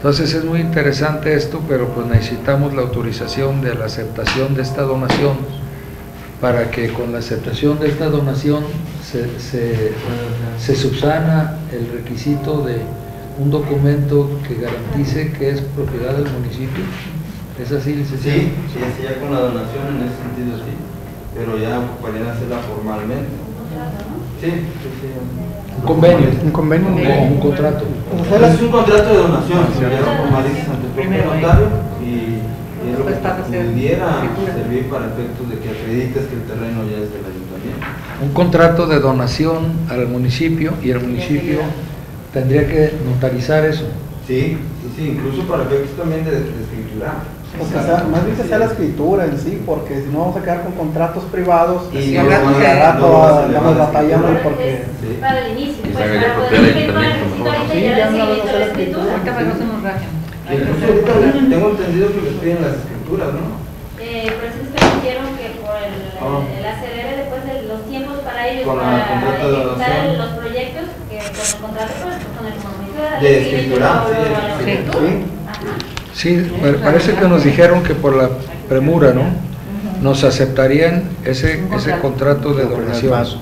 Speaker 1: Entonces es muy interesante esto, pero pues necesitamos la autorización de la aceptación de esta donación para que con la aceptación de esta donación se, se, se subsana el requisito de un documento que garantice que es propiedad del municipio. ¿Es así, licenciado?
Speaker 7: Sí, sí, así ya con la donación en ese sentido sí, pero ya podrían hacerla formalmente. Sí, sí, sí.
Speaker 1: Un convenio.
Speaker 2: Un convenio.
Speaker 1: O un contrato.
Speaker 7: Es un contrato de donación, ya lo formalizas ante el propio notario y, y es lo que pudiera servir para efectos de que acredites que el terreno ya es del ayuntamiento.
Speaker 1: Un contrato de donación al municipio y el municipio tendría que notarizar eso.
Speaker 7: Sí, sí, sí, incluso para efectos también de, de escritura.
Speaker 4: O sea, más bien que sea la escritura en sí, porque si no vamos a quedar con contratos privados
Speaker 7: Y
Speaker 4: y
Speaker 7: no,
Speaker 4: al
Speaker 7: no,
Speaker 4: rato
Speaker 7: no, no,
Speaker 4: estamos
Speaker 7: no,
Speaker 4: batallando
Speaker 3: Es
Speaker 4: porque...
Speaker 7: Sí.
Speaker 3: para el inicio,
Speaker 6: Y
Speaker 3: pues,
Speaker 6: se haga ya
Speaker 3: para poder
Speaker 6: propiedad del
Speaker 3: cumplir con el
Speaker 6: ayuntamiento,
Speaker 3: requisito ahorita
Speaker 4: Sí,
Speaker 3: ya
Speaker 4: ya no
Speaker 3: le
Speaker 4: vamos a
Speaker 3: seguimos
Speaker 4: hacer
Speaker 3: la
Speaker 4: la
Speaker 3: escritura.
Speaker 5: Ahorita para que no se nos rajen.
Speaker 7: Que incluso ahorita tengo entendido que les piden las escrituras, ¿no?
Speaker 3: Eh, por eso es que dijeron que por el,
Speaker 7: Oh.
Speaker 3: el acelere después de los tiempos para ellos,
Speaker 7: Con el
Speaker 3: para
Speaker 7: contrato de
Speaker 3: ejecutar
Speaker 7: donación.
Speaker 3: los proyectos, que con el contrato pues, con el municipio de la
Speaker 7: De
Speaker 3: ley,
Speaker 7: escritura,
Speaker 3: lo-
Speaker 7: sí,
Speaker 3: lo- lo-
Speaker 7: sí.
Speaker 3: escritura.
Speaker 4: Sí.
Speaker 3: Ajá.
Speaker 1: Sí, pa- parece que nos dijeron que por la premura, ¿no? Nos aceptarían ese, ese contrato de donación.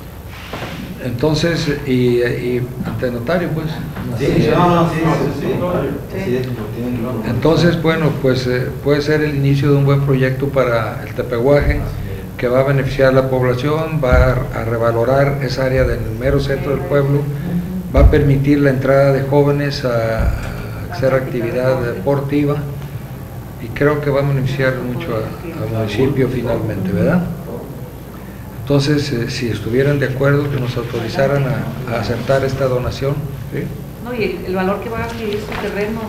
Speaker 1: Entonces, y, y ante notario, pues.
Speaker 7: Sí, no, no, sí, sí, sí. Así es, lo tienen claro.
Speaker 1: Entonces, bueno, pues eh, puede ser el inicio de un buen proyecto para el Tepehuaje, que va a beneficiar a la población, va a, a revalorar esa área del mero centro del pueblo, va a permitir la entrada de jóvenes a, a hacer actividad deportiva y creo que va a beneficiar mucho a- al municipio finalmente, ¿verdad? Entonces, eh, si estuvieran de acuerdo que nos autorizaran a, a aceptar esta donación, ¿sí?
Speaker 5: No, y el, el valor que va a adquirir su terreno,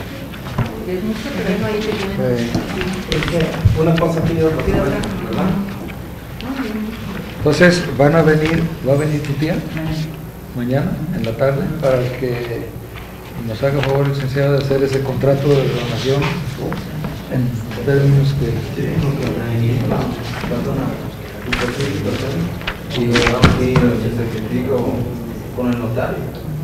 Speaker 5: es mucho terreno ahí que tienen.
Speaker 4: Sí. Una cosa pide otra,
Speaker 5: Pide otra.
Speaker 4: ¿verdad?
Speaker 1: Entonces, van a venir, va a venir tu tía mañana en la tarde para que nos haga favor, licenciado, de hacer ese contrato de donación en términos que...
Speaker 7: Y vamos a ir al digo con el notario.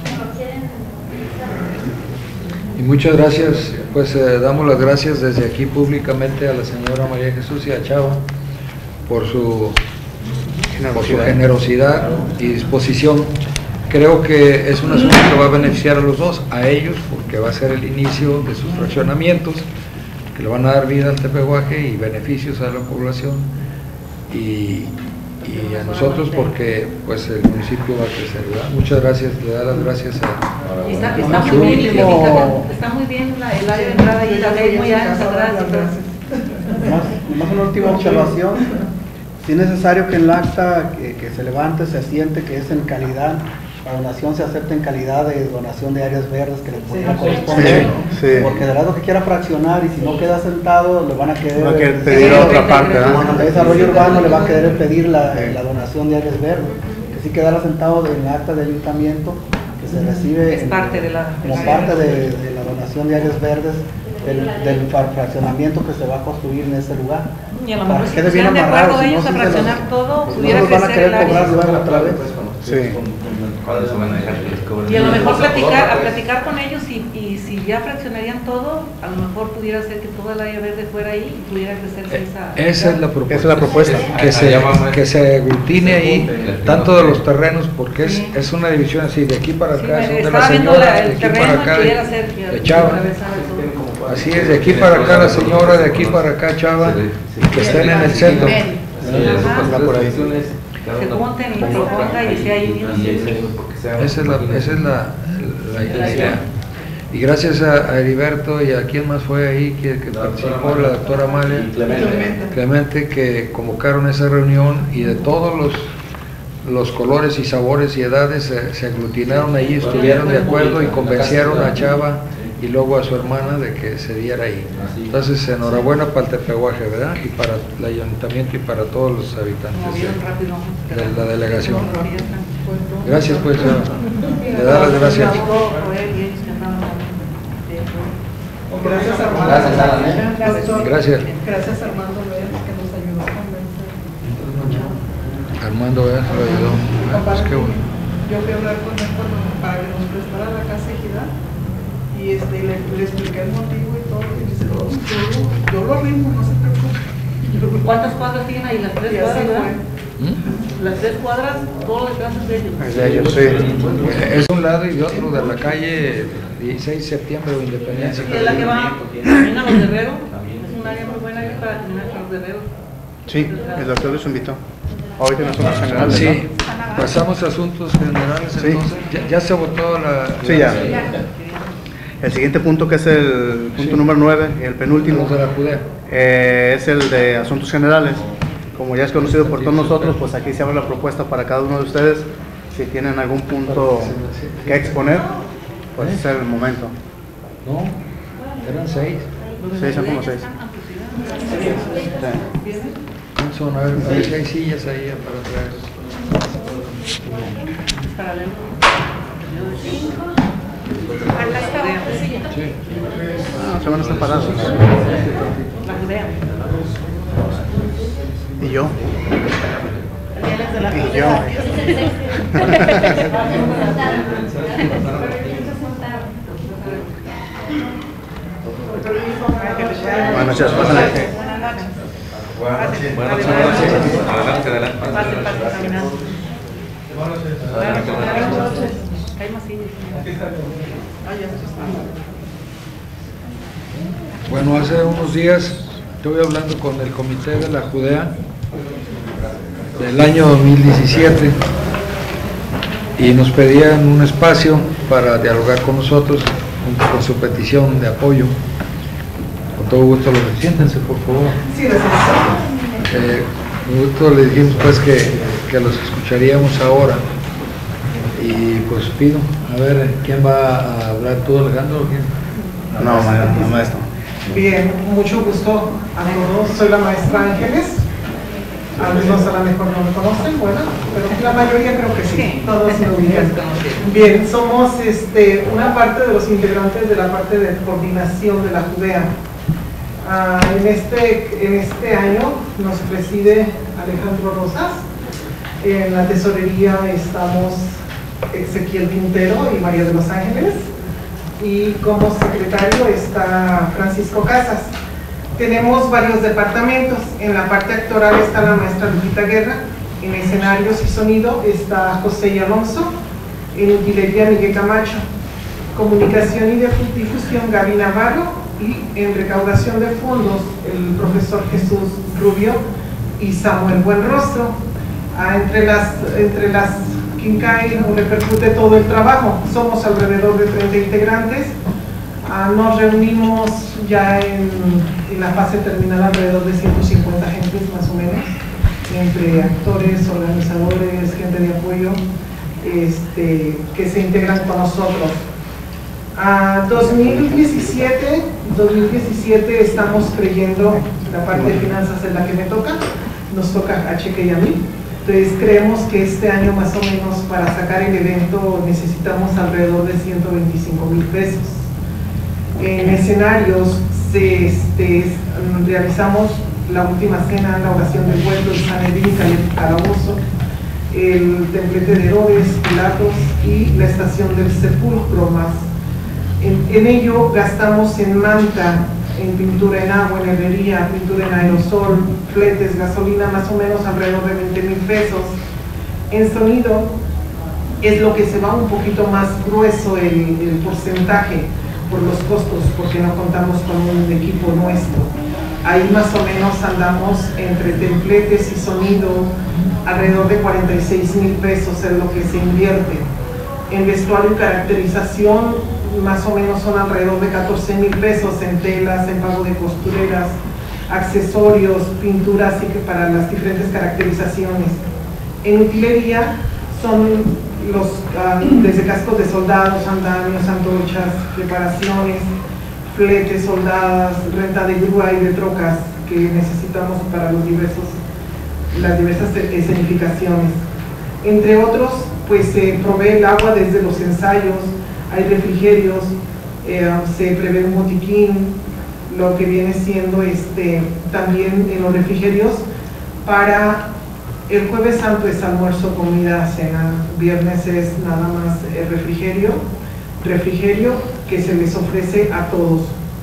Speaker 1: Y muchas gracias, pues eh, damos las gracias desde aquí públicamente a la señora María Jesús y a Chava por su, por su generosidad y disposición. Creo que es un asunto que va a beneficiar a los dos, a ellos, porque va a ser el inicio de sus fraccionamientos, que le van a dar vida al Tepehuaje y beneficios a la población, y, y a nosotros porque pues el municipio va a crecer, ¿verdad? Muchas gracias, le da las gracias a...
Speaker 5: Y está, está
Speaker 4: Más
Speaker 5: muy bien,
Speaker 4: último-
Speaker 5: identificada, está muy bien la- el área de entrada y la ley muy ancha atrás y todo.
Speaker 4: Nomás, nomás una última observación. Si es necesario que en el acta que, que se levante se asiente que es en calidad, la donación se acepta en calidad de donación de áreas verdes que le pudiera corresponder.
Speaker 2: Sí, sí.
Speaker 4: Porque de verdad lo que quiera fraccionar y si no queda sentado le van a querer,
Speaker 2: Va a querer pedir
Speaker 4: Sí,
Speaker 2: otra parte, ¿verdad?
Speaker 4: Bueno, el desarrollo urbano le va a querer pedir la, la donación de áreas verdes. Que si quedara sentado en el acta de ayuntamiento que se recibe
Speaker 5: Es
Speaker 4: en-
Speaker 5: parte de la-
Speaker 4: como
Speaker 5: de la-
Speaker 4: parte de, de la donación de áreas verdes del, del fraccionamiento que se va a construir en ese lugar.
Speaker 5: Y a lo
Speaker 4: Para
Speaker 5: mejor
Speaker 4: que
Speaker 5: si
Speaker 4: quede bien
Speaker 5: están de
Speaker 4: amarrado,
Speaker 5: acuerdo
Speaker 4: si no,
Speaker 5: ellos a
Speaker 4: sí se
Speaker 5: fraccionar
Speaker 4: los-
Speaker 5: todo,
Speaker 4: si no
Speaker 5: pudiera
Speaker 4: nos van a
Speaker 5: crecer
Speaker 4: querer
Speaker 5: el área.
Speaker 4: cobrar luego otra vez.
Speaker 2: Sí.
Speaker 6: ¿Cuándo se van a dejar que les cobren?
Speaker 5: Y a lo mejor
Speaker 6: Otra
Speaker 5: platicar, a
Speaker 6: vez.
Speaker 5: platicar con ellos y, y si ya fraccionarían todo, a lo mejor pudiera ser que toda el área verde fuera ahí y pudiera crecerse esa...
Speaker 1: Esa es la propuesta.
Speaker 2: Esa es la propuesta.
Speaker 1: Que se,
Speaker 6: Allá vamos.
Speaker 1: que se aglutine ahí tanto de los terrenos, porque es,
Speaker 5: Sí.
Speaker 1: es una división así, de aquí para
Speaker 5: Sí,
Speaker 1: acá,
Speaker 5: me-
Speaker 1: son de la
Speaker 5: estaba viendo
Speaker 1: señora,
Speaker 5: la-
Speaker 1: de
Speaker 5: el
Speaker 1: aquí para
Speaker 5: terreno
Speaker 1: acá,
Speaker 5: pudiera
Speaker 1: de,
Speaker 5: ser que-
Speaker 1: de
Speaker 5: que
Speaker 1: Chava.
Speaker 5: atravesara todo.
Speaker 1: Así es, de aquí para acá la señora, de aquí para acá Chava, y que estén en el centro.
Speaker 6: Sí, eso
Speaker 5: Ajá.
Speaker 6: pasa por ahí.
Speaker 5: Se junten y proponga y sea ahí mismo.
Speaker 1: Esa es la, esa es la, la idea. Y gracias a, a Heriberto y a quien más fue ahí que, que participó, la doctora Amalia Clemente, que convocaron esa reunión y de todos los, los colores y sabores y edades se, se aglutinaron ahí, estuvieron de acuerdo y convencieron a Chava y luego a su hermana de que se diera ahí. Entonces, enhorabuena para el Tepehuaje, ¿verdad? Y para el ayuntamiento y para todos los habitantes
Speaker 5: Movieron
Speaker 1: de,
Speaker 5: rápido.
Speaker 1: de la delegación. Gracias, pues, le da las gracias.
Speaker 4: Gracias, Armando.
Speaker 6: Gracias, Alan, ¿eh?
Speaker 1: Gracias.
Speaker 10: Gracias Armando Vélez, que nos ayudó a convencer.
Speaker 1: Armando, ¿verdad? Lo ayudó. Ah, pues qué bueno.
Speaker 10: Yo fui a hablar con él cuando- para que nos prestara la casa Ejidal Y este, le, le expliqué el motivo y todo, y dice, no, yo, yo lo arrimo, no se preocupe.
Speaker 5: ¿Cuántas cuadras tienen ahí? Las tres
Speaker 10: Y así
Speaker 5: cuadras, ¿verdad?
Speaker 10: fue.
Speaker 1: ¿Mm?
Speaker 5: Las tres cuadras, todo lo que hacen de ellos.
Speaker 2: Es de ellos, sí.
Speaker 1: Es un lado y de otro de la calle dieciséis de septiembre o Independencia.
Speaker 5: Y es la que va también a los guerreros. Es un área muy buena ahí para tener a los guerreros.
Speaker 2: Sí, el doctor los invitó. Ahorita en asuntos generales,
Speaker 1: Sí,
Speaker 2: ¿no?
Speaker 1: pasamos a asuntos generales,
Speaker 2: Sí.
Speaker 1: entonces. ¿Ya, ya se votó la...?
Speaker 2: Sí, ya. El siguiente punto, que es el punto
Speaker 1: Sí.
Speaker 2: número nueve, el penúltimo,
Speaker 1: Los de la Judea.
Speaker 2: eh, es el de asuntos generales. Como ya es conocido por todos nosotros, pues aquí se abre la propuesta para cada uno de ustedes. Si tienen algún punto que exponer, pues es el momento.
Speaker 1: No, eran seis.
Speaker 2: Sí, son como seis.
Speaker 1: Son, a ver, a ver si hay sillas ahí para traer.
Speaker 5: Paralelo.
Speaker 3: Acá está.
Speaker 1: Sí.
Speaker 2: Ah, se van a estar parados.
Speaker 5: La Judea.
Speaker 2: Y yo.
Speaker 5: Rieles de la
Speaker 2: Y
Speaker 5: Judea. Buenas
Speaker 2: noches, pásale.
Speaker 5: Buenas noches.
Speaker 6: Buenas noches, buenas noches. Adelante, adelante.
Speaker 5: Pase, pase, caminando. Buenas noches. Hay más sillas. Ay, ya se está.
Speaker 1: Bueno, hace unos días estuve hablando con el Comité de la Judea del año dos mil diecisiete y nos pedían un espacio para dialogar con nosotros junto con su petición de apoyo. Con todo gusto, los siéntense, por favor.
Speaker 10: Sí, gracias.
Speaker 1: Eh, con gusto le dijimos pues que, que los escucharíamos ahora y pues pido, a ver, ¿quién va a hablar? ¿Tú, Alejandro? o quién?
Speaker 2: No, ma- no, maestro.
Speaker 10: Bien, mucho gusto a todos. Soy la maestra Ángeles. Algunos a lo mejor no me conocen, bueno, pero la mayoría creo que sí.
Speaker 5: Sí,
Speaker 10: Todos me ubican.
Speaker 5: conocido.
Speaker 10: Bien, somos este, una parte de los integrantes de la parte de coordinación de la Judea. Ah, en, este, en este año nos preside Alejandro Rosas. En la tesorería estamos Ezequiel Quintero y María de los Ángeles. Y como secretario está Francisco Casas. Tenemos varios departamentos. En la parte actoral está la maestra Lupita Guerra. En escenarios y sonido está José y Alonso. En utilería Miguel Camacho. Comunicación y difusión Gaby Navarro. Y en recaudación de fondos el profesor Jesús Rubio y Samuel Buenrostro. Ah, entre las, entre las quien cae o repercute todo el trabajo. Somos alrededor de treinta integrantes. Ah, nos reunimos ya en, en la fase terminal alrededor de ciento cincuenta gentes más o menos, entre actores, organizadores, gente de apoyo, este, que se integran con nosotros. Ah, dos mil diecisiete estamos creyendo, la parte de finanzas es la que me toca, nos toca a Cheque y a mí. Entonces creemos que este año más o menos para sacar el evento necesitamos alrededor de ciento veinticinco mil pesos. En escenarios se, este, realizamos la última cena, la oración del pueblo, el Sanedrín, el calabozo, el templete de Herodes, Pilatos y la estación del sepulcro más. En, en ello gastamos en manta, en pintura en agua, en herrería, pintura en aerosol, fletes, gasolina, más o menos alrededor de veinte mil pesos. En sonido es lo que se va un poquito más grueso el, el porcentaje por los costos, porque no contamos con un equipo nuestro. Ahí más o menos andamos entre templetes y sonido, alrededor de cuarenta y seis mil pesos es lo que se invierte. En vestuario y caracterización, más o menos son alrededor de catorce mil pesos en telas, en pago de costureras, accesorios, pinturas y que para las diferentes caracterizaciones. En utilería son los, uh, desde cascos de soldados, andamios, antorchas, preparaciones, fletes, soldadas, renta de grúa y de trocas que necesitamos para los diversos, las diversas escenificaciones. Entre otros, pues se provee el agua desde los ensayos, hay refrigerios, eh, se prevé un botiquín, lo que viene siendo este, también en los refrigerios para el Jueves Santo es almuerzo, comida, cena, viernes es nada más el refrigerio, refrigerio que se les ofrece a todos.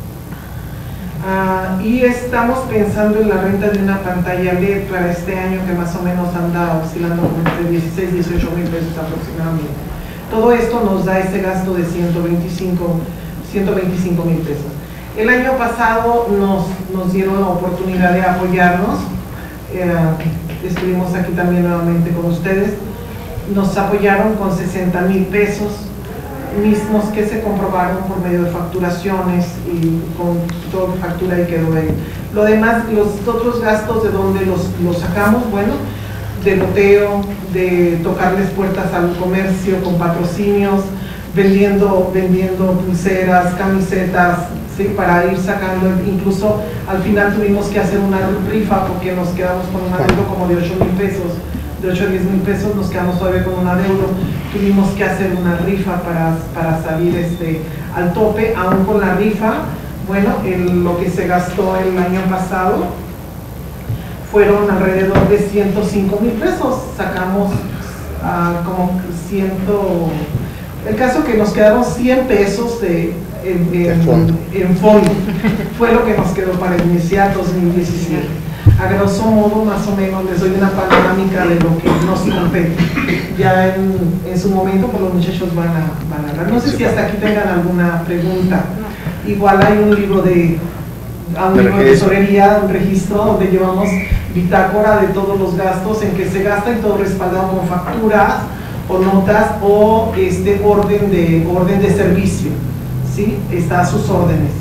Speaker 10: Ah, y estamos pensando en la renta de una pantalla L E D para este año, que más o menos anda oscilando entre dieciséis y dieciocho mil pesos aproximadamente. Todo esto nos da ese gasto de ciento veinticinco mil pesos. El año pasado nos, nos dieron la oportunidad de apoyarnos, eh, estuvimos aquí también nuevamente con ustedes, nos apoyaron con sesenta mil pesos, mismos que se comprobaron por medio de facturaciones y con toda factura y quedó ahí. Lo demás, los otros gastos, ¿de dónde los, los sacamos? Bueno, de loteo, de tocarles puertas al comercio con patrocinios, vendiendo, vendiendo pulseras, camisetas, ¿sí? Para ir sacando, incluso al final tuvimos que hacer una rifa porque nos quedamos con un adeudo como de ocho mil pesos, de ocho a diez mil pesos, nos quedamos todavía con un adeudo, tuvimos que hacer una rifa para, para salir este, al tope. Aún con la rifa, bueno, el, lo que se gastó el año pasado fueron alrededor de ciento cinco mil pesos, sacamos uh, como ciento, el caso que nos quedaron cien pesos de, en, en, fondo. en fondo, fue lo que nos quedó para iniciar dos mil diecisiete. A grosso modo, más o menos, les doy una panorámica de lo que nos compete. Ya en, en su momento, pues los muchachos van a, van a hablar. No sé si hasta aquí tengan alguna pregunta. Igual hay un libro de, un libro de tesorería, un registro donde llevamos bitácora de todos los gastos en que se gasta, y todo respaldado con facturas o notas o este orden de, orden de servicio. ¿Sí? Está a sus órdenes.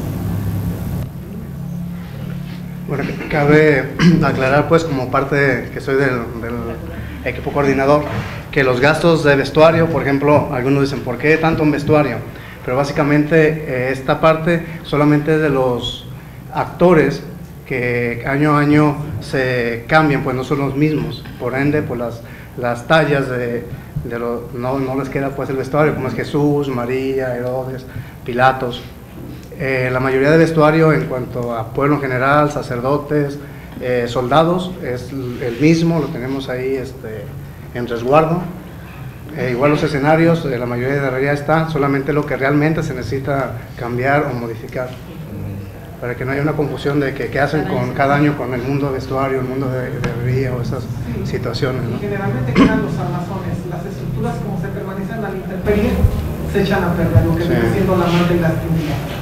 Speaker 2: Bueno, cabe aclarar, pues, como parte de, que soy del, del equipo coordinador, que los gastos de vestuario, por ejemplo, algunos dicen, ¿por qué tanto en vestuario? Pero básicamente eh, esta parte solamente es de los actores que año a año se cambian, pues no son los mismos, por ende, pues las, las tallas de, de lo, no, no les queda pues el vestuario, como es Jesús, María, Herodes, Pilatos. Eh, la mayoría de vestuario en cuanto a pueblo en general, sacerdotes, eh, soldados, es el mismo, lo tenemos ahí este, en resguardo. Eh, igual los escenarios, eh, la mayoría de realidad está, solamente lo que realmente se necesita cambiar o modificar, para que no haya una confusión de que qué hacen con cada año con el mundo de vestuario, el mundo de, de herrería o esas sí. situaciones, ¿no?
Speaker 10: Generalmente quedan los armazones, las estructuras como se permanecen a la intemperie se echan a perder, lo que sí. viene siendo la manta y las tintas.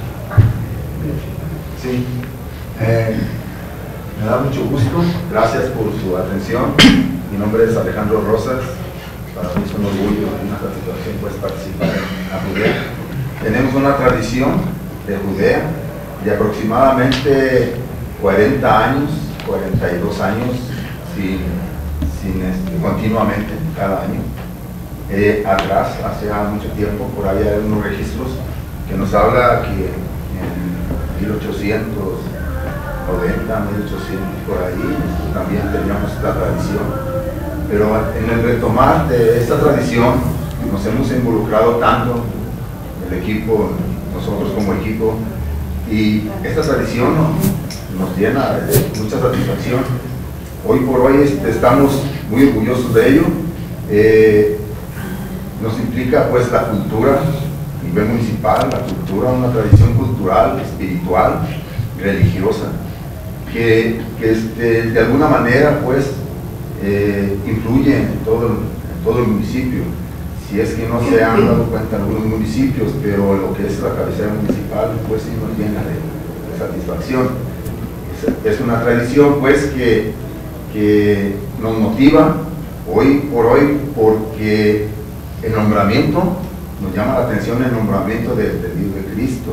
Speaker 11: Sí, eh, me da mucho gusto, gracias por su atención. Mi nombre es Alejandro Rosas, para mí es un orgullo y una satisfacción pues participar en la Judea. Tenemos una tradición de Judea de aproximadamente cuarenta años, cuarenta y dos años, sin, sin este, continuamente, cada año. Eh, atrás, hace mucho tiempo, por ahí hay unos registros que nos habla que en mil ochocientos noventa, mil ochocientos, por ahí, también teníamos esta tradición. Pero en el retomar de esta tradición, nos hemos involucrado tanto, el equipo, nosotros como equipo, y esta tradición nos llena de mucha satisfacción. Hoy por hoy este, estamos muy orgullosos de ello. Eh, nos implica pues la cultura, a nivel municipal, la cultura, una tradición cultural, espiritual, religiosa, que, que este, de alguna manera pues eh, influye en todo, en todo el municipio. Si es que no se han dado cuenta algunos municipios, pero lo que es la cabecera municipal pues sí nos llena de, de satisfacción. Es, es una tradición pues que, que nos motiva hoy por hoy, porque el nombramiento, nos llama la atención el nombramiento del de, de, de Cristo,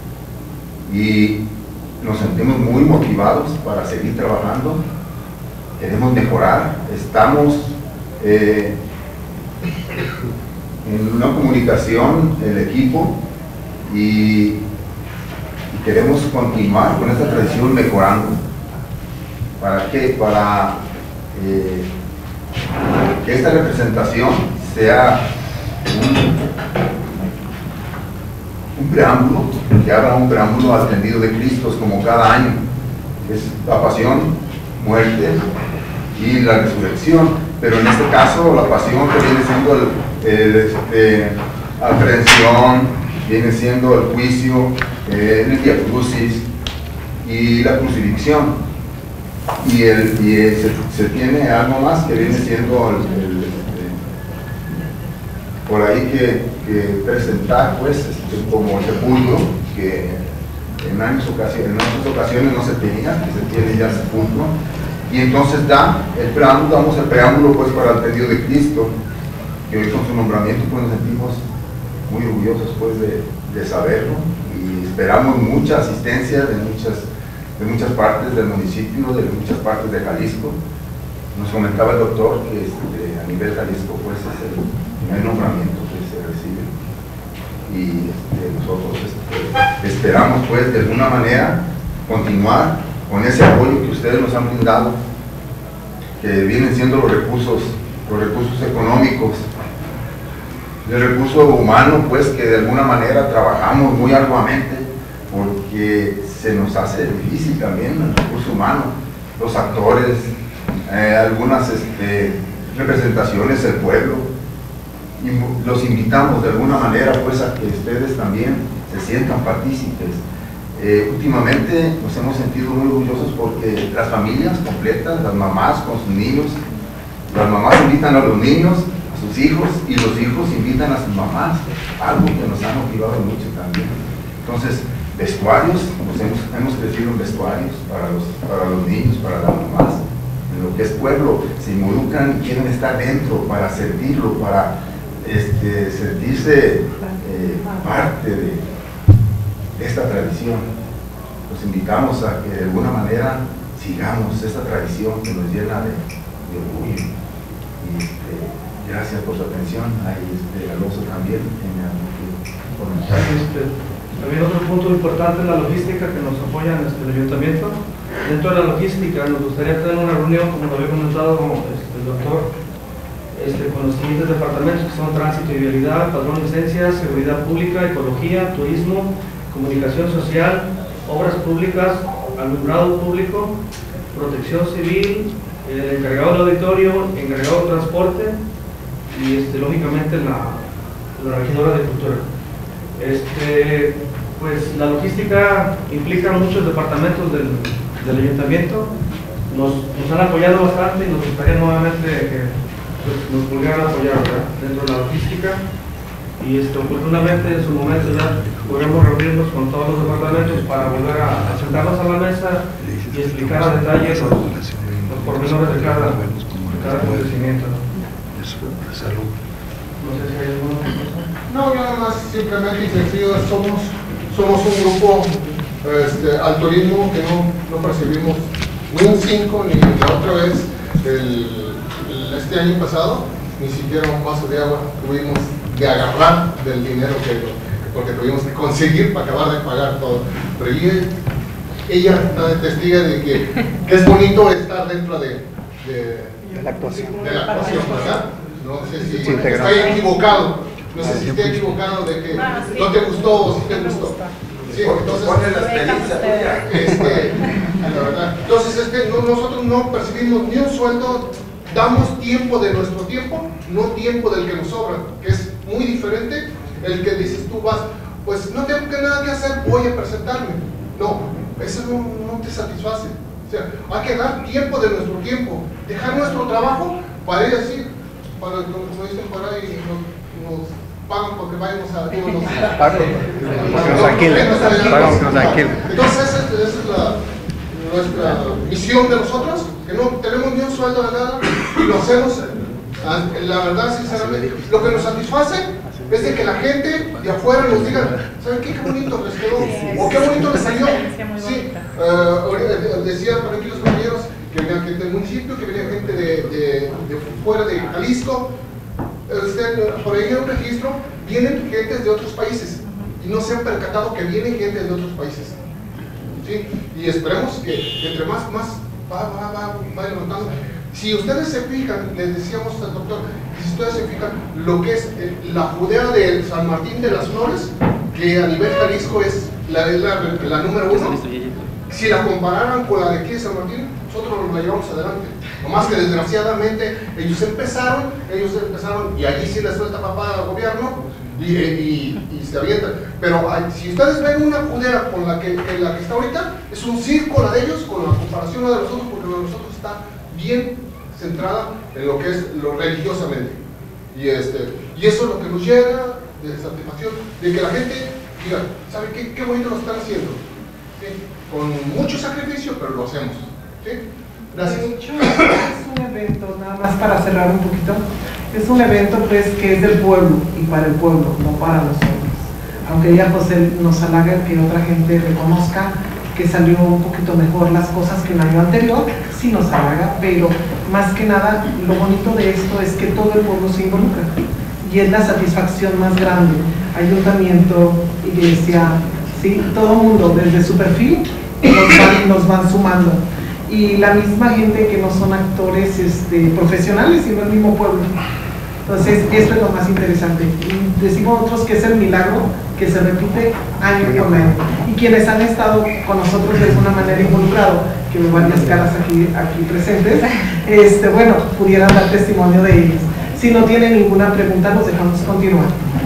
Speaker 11: y nos sentimos muy motivados para seguir trabajando. Queremos mejorar, estamos eh, en una comunicación, el equipo, y, y queremos continuar con esta tradición mejorando. ¿Para qué? Para eh, que esta representación sea un, un preámbulo, que haga un preámbulo al tendido de Cristo, como cada año, es la pasión, muerte y la resurrección, pero en este caso la pasión que viene siendo el, el, este, aprehensión, viene siendo el juicio, eh, el Via Crucis y la crucifixión. Y, el, y el, se, se tiene algo más que viene siendo el, el, el, por ahí que, que presentar pues este, como el sepulcro, que en años ocasiones, en otras ocasiones no se tenía, que se tiene ya sepulcro. Y entonces da el preámbulo, damos el preámbulo pues para el pedido de Cristo, que hoy con su nombramiento pues nos sentimos muy orgullosos pues de, de saberlo, y esperamos mucha asistencia de muchas, de muchas partes del municipio, de muchas partes de Jalisco. Nos comentaba el doctor que este, a nivel Jalisco pues es el primer nombramiento que se recibe, y este, nosotros este, esperamos pues de alguna manera continuar con ese apoyo que ustedes nos han brindado, que vienen siendo los recursos, los recursos económicos, el recurso humano, pues que de alguna manera trabajamos muy arduamente, porque se nos hace difícil también el recurso humano, los actores, eh, algunas este, representaciones del pueblo, y los invitamos de alguna manera pues a que ustedes también se sientan partícipes. Eh, últimamente nos hemos sentido muy orgullosos porque las familias completas, las mamás con sus niños, las mamás invitan a los niños, a sus hijos, y los hijos invitan a sus mamás, algo que nos ha motivado mucho también. Entonces, vestuarios, nos hemos, hemos crecido en vestuarios para los, para los niños, para las mamás, en lo que es pueblo, se involucran y quieren estar dentro para servirlo, para este, sentirse eh, parte de esta tradición. Los invitamos a que de alguna manera sigamos esta tradición que nos llena de, de orgullo. Y este, gracias por su atención. Ahí este, Alonso también tiene algo que comentar.
Speaker 4: Este, también otro punto importante es la logística que nos apoya en este, el ayuntamiento. Dentro de la logística nos gustaría tener una reunión, como lo había comentado este, el doctor, este, con los siguientes departamentos que son tránsito y vialidad, padrón de licencias, seguridad pública, ecología, turismo, comunicación social, obras públicas, alumbrado público, protección civil, el encargado del auditorio, encargado de transporte y este, lógicamente la, la regidora de cultura. Este, pues la logística implica muchos departamentos del, del ayuntamiento, nos, nos han apoyado bastante y nos gustaría nuevamente que pues, nos volvieran a apoyar, ¿verdad?, dentro de la logística. Y esto, oportunamente en su momento ya podremos reunirnos con todos los departamentos para volver a, a sentarnos a la mesa y explicar a detalle los, los pormenores de cada, de cada acontecimiento.
Speaker 12: No sé
Speaker 4: si hay alguna cosa.
Speaker 12: No, nada más, simplemente y sencillo, somos, somos un grupo este, al turismo que no, no percibimos ni un cinco ni la otra vez el, el, este año pasado, ni siquiera un vaso de agua tuvimos de agarrar del dinero que porque tuvimos que conseguir para acabar de pagar todo. Pero ella, ella está testiga de que, que es bonito estar dentro de, de,
Speaker 2: de la actuación,
Speaker 12: de la actuación, ¿verdad? No sé si
Speaker 2: sí,
Speaker 12: estoy equivocado, no sé si estoy equivocado de que no te gustó o si te gustó. Sí, entonces, este, la verdad. Entonces este, no, nosotros no percibimos ni un sueldo, damos tiempo de nuestro tiempo, no tiempo del que nos sobra, que es muy diferente el que dices tú vas, pues no tengo que nada que hacer, voy a presentarme. No, eso no, no te satisface. O sea, hay que dar tiempo de nuestro tiempo, dejar nuestro trabajo para ir así, para, como dicen por ahí, nos, nos pagan porque vayamos a... Digo, nos,
Speaker 2: porque nos alquilen.
Speaker 12: Entonces esa es, esa es la, nuestra misión de nosotros, que no tenemos ni un sueldo de nada y lo hacemos, la verdad, sinceramente, lo que nos satisface es de que la gente de afuera nos diga, ¿saben qué? Qué bonito les quedó, o qué bonito les salió. Sí, uh, decían por aquí los compañeros que venía gente del municipio, que venía gente de, de, de fuera de Jalisco. Usted, por ahí en un registro vienen gentes de otros países y no se han percatado que vienen gente de otros países. ¿Sí? Y esperemos que entre más, más va, va, va, va levantando. Si ustedes se fijan, les decíamos al doctor, si ustedes se fijan, lo que es eh, la Judea de San Martín de las Flores, que a nivel Jalisco es la, la, la número uno, si la compararan con la de aquí de San Martín, nosotros nos la llevamos adelante. Nomás que desgraciadamente ellos empezaron, ellos empezaron, y allí sí les suelta papá al gobierno, y, y, y se avientan. Pero hay, si ustedes ven una judea con la que, en la que está ahorita, es un circo la de ellos con la comparación a la de nosotros, porque la de nosotros está bien centrada en lo que es lo religiosamente. Y, este, y eso es lo que nos llega de satisfacción, de que la gente diga, ¿sabe qué, qué bonito lo están haciendo? ¿Sí? Con mucho sacrificio, pero lo hacemos. ¿Sí? Gracias.
Speaker 10: De hecho, es un evento, nada más para cerrar un poquito, es un evento pues que es del pueblo y para el pueblo, no para nosotros. Aunque ya José nos halaga que otra gente reconozca que salió un poquito mejor las cosas que el año anterior, sí nos halaga, pero más que nada lo bonito de esto es que todo el pueblo se involucra y es la satisfacción más grande. Ayuntamiento, iglesia, ¿sí? Todo el mundo desde su perfil nos van, nos van sumando. Y la misma gente que no son actores este, profesionales, sino el mismo pueblo. Entonces, esto es lo más interesante. Y decimos nosotros que es el milagro que se repite año con año. Y quienes han estado con nosotros de alguna manera involucrados, que veo varias caras aquí, aquí presentes, este, bueno, pudieran dar testimonio de ellos. Si no tienen ninguna pregunta, nos dejamos continuar.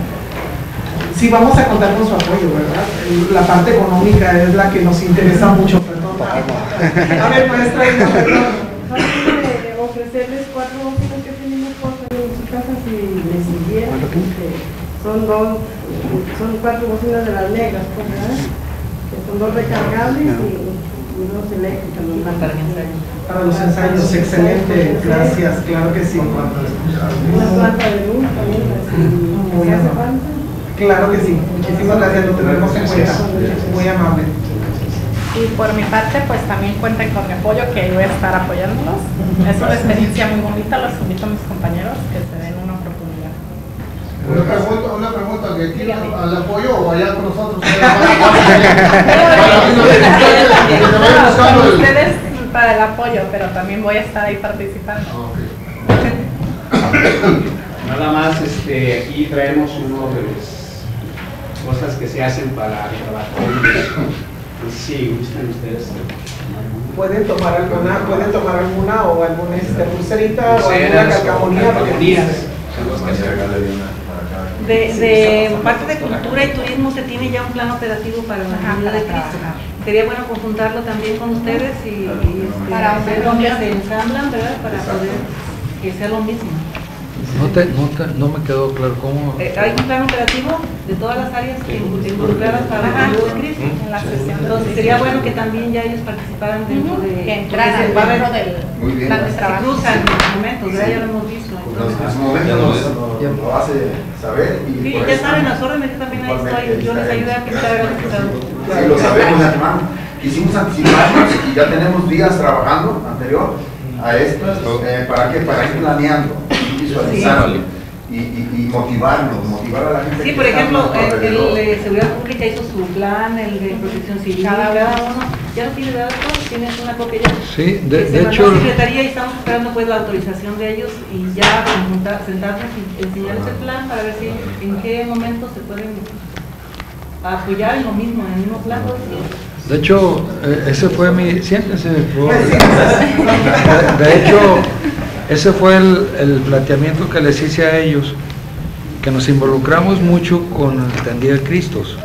Speaker 10: Sí, vamos a contar con su apoyo, ¿verdad? La parte económica es la que nos interesa mucho, perdón. A ver, maestra, y no, perdón.
Speaker 13: Ofrecerles cuatro bocinas que tenemos en su casa si les siguieran. Son dos, son cuatro bocinas de las negras, pues, ¿verdad? Que son dos recargables y, y dos eléctricas.
Speaker 10: Para los ensayos, excelente, gracias, claro que sí.
Speaker 13: Una planta de luz también, si hace falta.
Speaker 10: Claro que sí, muchísimas gracias, lo tendremos en cuenta, muy amable.
Speaker 14: Y por mi parte, pues también cuenten con mi apoyo, que voy a estar apoyándolos. Es una experiencia muy bonita, los invito a mis compañeros que se den una oportunidad.
Speaker 12: Una pregunta, una pregunta, ¿que aquí al apoyo o allá con nosotros?
Speaker 14: Con ustedes para el apoyo, pero también voy a estar ahí participando.
Speaker 15: Nada más, este, aquí traemos uno de las cosas que se hacen para el trabajo. Sí, gustan ustedes.
Speaker 10: Pueden tomar alguna, pueden tomar alguna o alguna este, pulserita o alguna calcamonía.
Speaker 5: De, de parte de cultura y turismo se tiene ya un plan operativo para la Avenida de Cristo. Sería bueno conjuntarlo también con ustedes y, y este,
Speaker 14: para
Speaker 5: ver dónde se ensamblan, ¿verdad? Para poder que sea lo mismo.
Speaker 1: No, te, no, te, no me quedó claro cómo.
Speaker 5: Eh, hay un plan operativo de todas las áreas que involucradas para la Avenida de Cristo.
Speaker 14: En la sesión.
Speaker 5: Entonces sería bueno que también ya ellos participaran dentro de.
Speaker 14: Que entraran dentro del plan de trabajo.
Speaker 5: Se cruzan en los momentos, ¿verdad? Ya lo hemos visto.
Speaker 11: En su momento nos lo hace saber. Y
Speaker 5: sí, ya saben las órdenes, yo también ahí estoy, yo les ayudé a pintar el resultado.
Speaker 11: Sí, lo sabemos de antemano. Quisimos anticiparnos y ya tenemos días trabajando anterior a esto. Eh, ¿Para qué? Para ir planeando, visualizando. Y, y, y motivarnos, motivar a la gente.
Speaker 5: Sí,
Speaker 11: que
Speaker 5: por ejemplo,
Speaker 11: está
Speaker 5: el, el de seguridad pública hizo su plan, el de protección civil, cada uno, ya lo tiene dado todo, tienes una copia ya.
Speaker 1: Sí, de,
Speaker 5: se
Speaker 1: de hecho.
Speaker 5: La secretaría y estamos esperando pues la autorización de ellos y ya juntar, sentarnos y enseñarles el plan para ver si en qué momento se pueden apoyar en lo mismo, en el mismo plan.
Speaker 1: De hecho, eh, ese fue mi. Siéntense, por favor. De, de hecho. Ese fue el, el planteamiento que les hice a ellos, que nos involucramos mucho con el tendido de Cristos,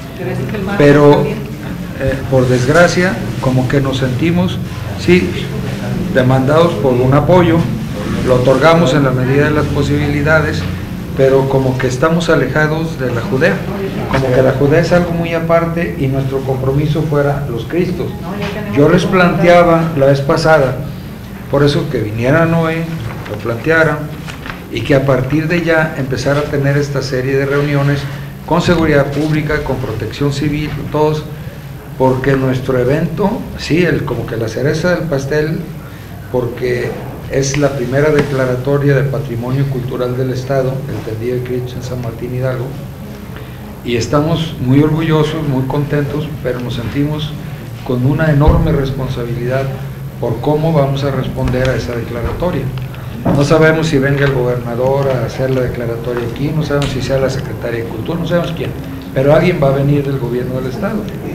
Speaker 1: pero eh, por desgracia, como que nos sentimos, sí, demandados por un apoyo, lo otorgamos en la medida de las posibilidades, pero como que estamos alejados de la Judea, como que la Judea es algo muy aparte y nuestro compromiso fuera los Cristos. Yo les planteaba la vez pasada, por eso que viniera Noé, lo plantearan y que a partir de ya empezara a tener esta serie de reuniones con seguridad pública, con protección civil, todos, porque nuestro evento, sí, el, como que la cereza del pastel, porque es la primera declaratoria de Patrimonio Cultural del Estado, el tendido de Cristo en San Martín Hidalgo, y estamos muy orgullosos, muy contentos, pero nos sentimos con una enorme responsabilidad por cómo vamos a responder a esa declaratoria. No sabemos si venga el gobernador a hacer la declaratoria aquí, no sabemos si sea la secretaria de Cultura, no sabemos quién, pero alguien va a venir del gobierno del Estado.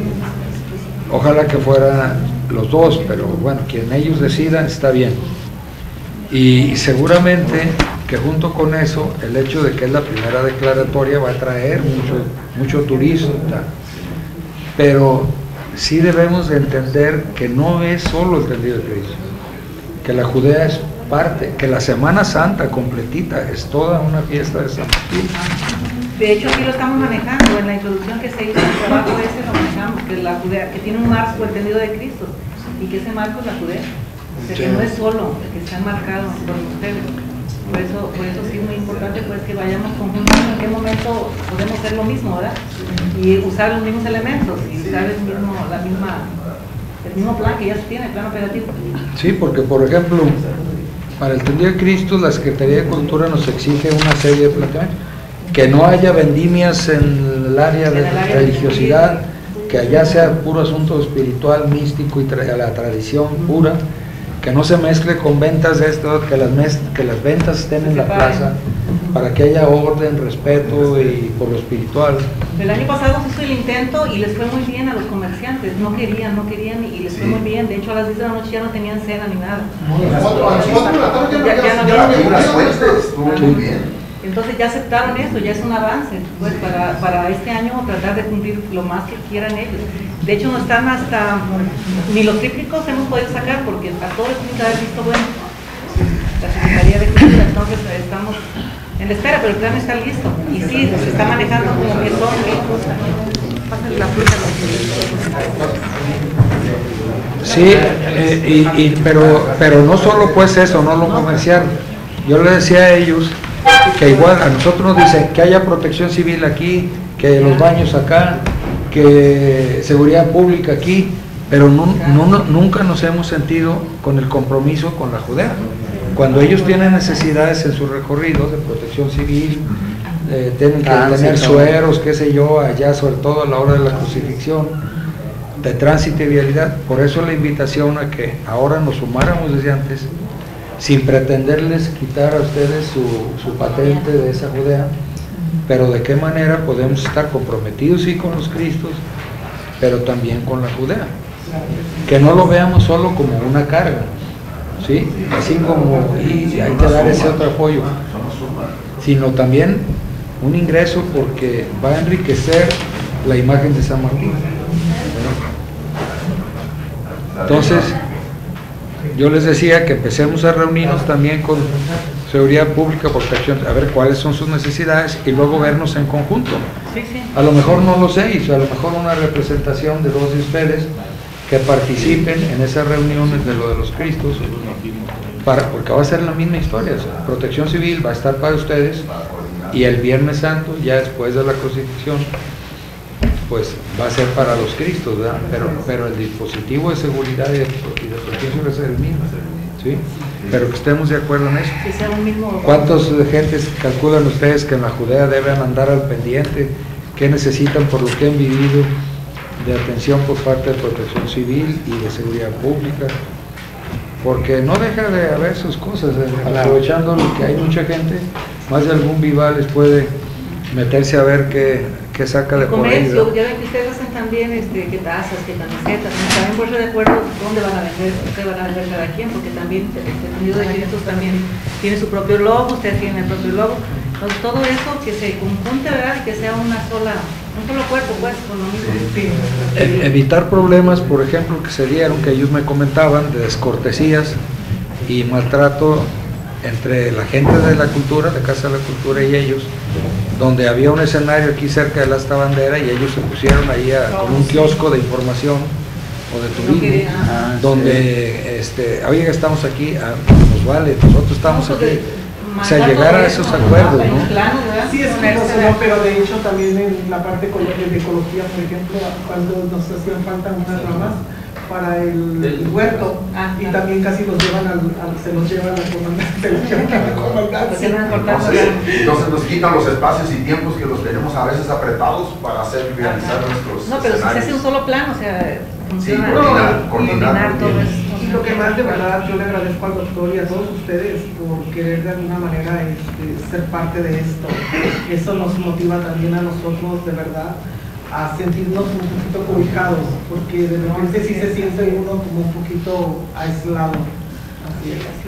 Speaker 1: Ojalá que fueran los dos, pero bueno, quien ellos decidan está bien. Y seguramente que junto con eso, el hecho de que es la primera declaratoria va a traer mucho, mucho turismo, pero sí debemos de entender que no es solo el tendido de Cristo, que la Judea es parte, que la Semana Santa completita es toda una fiesta de San Martín.
Speaker 5: De hecho, aquí lo estamos manejando, en la introducción que se hizo en el trabajo ese lo manejamos, que la Judea, que tiene un marco, el tendido de Cristo, y que ese marco es la Judea, o sea, que no es solo el que se han marcado por ustedes. Por eso, por eso sí es muy importante pues que vayamos conjuntando en qué momento podemos hacer lo mismo, ¿verdad? Y usar los mismos elementos, y usar el mismo, la misma, el mismo plan que ya se tiene, el plan operativo.
Speaker 1: Sí, porque por ejemplo, para el tendido de Cristo, la Secretaría de Cultura nos exige una serie de planteamientos. Que no haya vendimias en el área de la religiosidad, que allá sea puro asunto espiritual, místico y tra la tradición pura, que no se mezcle con ventas de esto, que las, que las ventas estén en la plaza, para que haya orden, respeto y por lo espiritual.
Speaker 5: El año pasado se hizo el intento y les fue muy bien a los comerciantes, no querían, no querían y les fue muy bien, de hecho a las diez de la noche ya no tenían cena ni nada.
Speaker 11: Muy bien.
Speaker 5: Entonces ya aceptaron eso, ya es un avance, pues para, para este año tratar de cumplir lo más que quieran ellos. De hecho no están hasta, ni los trípticos hemos podido sacar porque a todos les tiene que haber visto bueno la Secretaría de Cultura, entonces estamos en la espera, pero el plan está listo y sí, se está manejando como que son mil cosas. Pásenle la fruta.
Speaker 1: Sí, eh, y, y, pero, pero no solo pues eso, no lo comercial. Yo le decía a ellos que igual a nosotros nos dicen que haya protección civil aquí, que los baños acá, que seguridad pública aquí, pero no, no, nunca nos hemos sentido con el compromiso con la Judea. Cuando ellos tienen necesidades en sus recorridos de protección civil, eh, tienen que ah, tener sí, sueros, qué sé yo, allá sobre todo a la hora de la crucifixión, de tránsito y vialidad. Por eso la invitación a que ahora nos sumáramos desde antes, sin pretenderles quitar a ustedes su, su patente de esa Judea, pero de qué manera podemos estar comprometidos sí con los Cristos, pero también con la Judea, que no lo veamos solo como una carga, ¿sí? Así como y hay que dar ese otro apoyo, sino también un ingreso porque va a enriquecer la imagen de San Martín. Entonces yo les decía que empecemos a reunirnos también con seguridad pública, protección, a ver cuáles son sus necesidades y luego vernos en conjunto.
Speaker 5: Sí, sí.
Speaker 1: A lo mejor no los seis, a lo mejor una representación de dos de ustedes que participen en esas reuniones de lo de los Cristos, para, porque va a ser la misma historia. O sea, protección civil va a estar para ustedes y el Viernes Santo, ya después de la crucifixión, pues va a ser para los Cristos, ¿verdad? Pero, pero el dispositivo de seguridad y de, y de protección va a ser el mismo, ¿sí? Pero que estemos de acuerdo en eso.
Speaker 5: Que sea un mismo...
Speaker 1: ¿Cuántos gentes calculan ustedes que en la Judea deben andar al pendiente? ¿Qué necesitan por lo que han vivido de atención por parte de protección civil y de seguridad pública? Porque no deja de haber sus cosas, ¿eh? Aprovechando lo que hay mucha gente, más de algún vival les puede meterse a ver qué, qué saca de por ahí.
Speaker 5: Comercio, ya ven que ustedes hacen también este, que tazas, que camisetas, también por eso de acuerdo dónde van a vender, qué van a vender cada quien, porque también el tendido de Cristos también tiene su propio logo, ustedes tienen el propio logo, entonces todo eso que se conjunte, ¿verdad? Y que sea una sola, un solo cuerpo, pues, con lo mismo. Sí.
Speaker 1: E evitar problemas, por ejemplo, que se dieron, que ellos me comentaban, de descortesías y maltrato entre la gente de la cultura, de Casa de la Cultura y ellos, donde había un escenario aquí cerca de la Asta Bandera y ellos se pusieron ahí a, con un kiosco de información o de turismo, ah, donde, este, oye, estamos aquí, ah, nos vale, nosotros estamos aquí. O sea, llegar a esos acuerdos, ¿no?
Speaker 10: Sí, es no, pero de hecho también en la parte de ecología, por ejemplo, cuando nos hacían falta unas ramas para el, el huerto, ah, y también casi los llevan al, al se los llevan al comandante, se los llevan al comandante.
Speaker 11: Entonces, entonces nos quitan los espacios y tiempos que los tenemos a veces apretados para hacer realizar nuestros
Speaker 5: no, pero
Speaker 11: escenarios.
Speaker 5: Si se hace un solo plan, o sea, funciona.
Speaker 11: Sí, coordinar, coordinar
Speaker 10: todo eso. Y lo que más de verdad yo le agradezco al doctor y a todos ustedes por querer de alguna manera este, ser parte de esto. Eso nos motiva también a nosotros de verdad a sentirnos un poquito cobijados, porque de repente sí se siente uno como un poquito aislado. Así es, así es.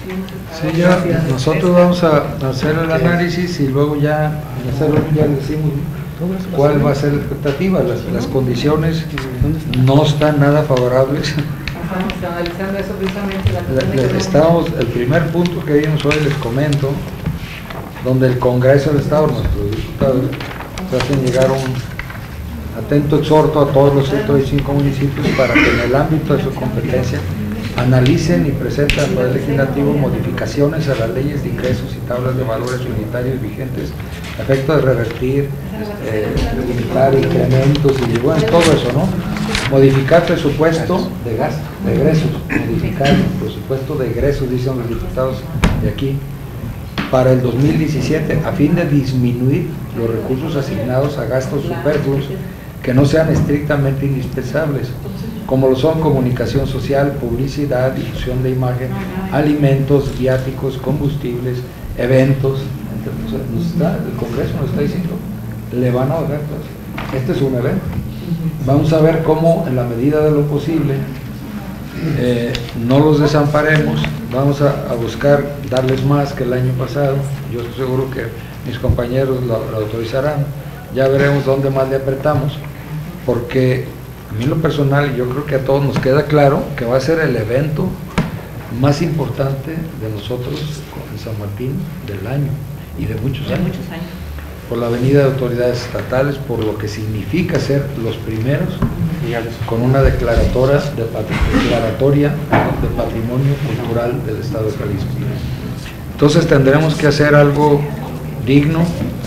Speaker 1: Sí, ya nosotros vamos a hacer el análisis y luego ya, hacerlo, ya decimos cuál va a ser la expectativa. Las, las condiciones no están nada favorables.
Speaker 5: Estamos analizando eso precisamente. La
Speaker 1: Le, le estamos, el primer punto que vimos hoy, les comento, donde el Congreso del Estado, nuestros diputados, se hacen llegar un atento exhorto a todos los ciento veinticinco municipios para que en el ámbito de su competencia analicen y presenten al Poder Legislativo modificaciones a las leyes de ingresos y tablas de valores unitarios vigentes a efecto de revertir, eh, limitar incrementos y bueno, todo eso, ¿no? Modificar presupuesto de gasto, de egresos, modificar presupuesto de egresos, dicen los diputados de aquí, para el dos mil diecisiete, a fin de disminuir los recursos asignados a gastos superfluos que no sean estrictamente indispensables, como lo son comunicación social, publicidad, difusión de imagen, alimentos, viáticos, combustibles, eventos. Entonces, nos está, el Congreso nos está diciendo, le van a bajar todo. Este es un evento. Vamos a ver cómo, en la medida de lo posible, eh, no los desamparemos. Vamos a, a buscar darles más que el año pasado. Yo estoy seguro que mis compañeros lo, lo autorizarán. Ya veremos dónde más le apretamos, porque a mí en lo personal, yo creo que a todos nos queda claro que va a ser el evento más importante de nosotros en San Martín del año y de muchos años.
Speaker 5: De muchos años.
Speaker 1: Por la venida de autoridades estatales, por lo que significa ser los primeros con una declaratoria de, declaratoria de patrimonio cultural del Estado de Jalisco. Entonces tendremos que hacer algo digno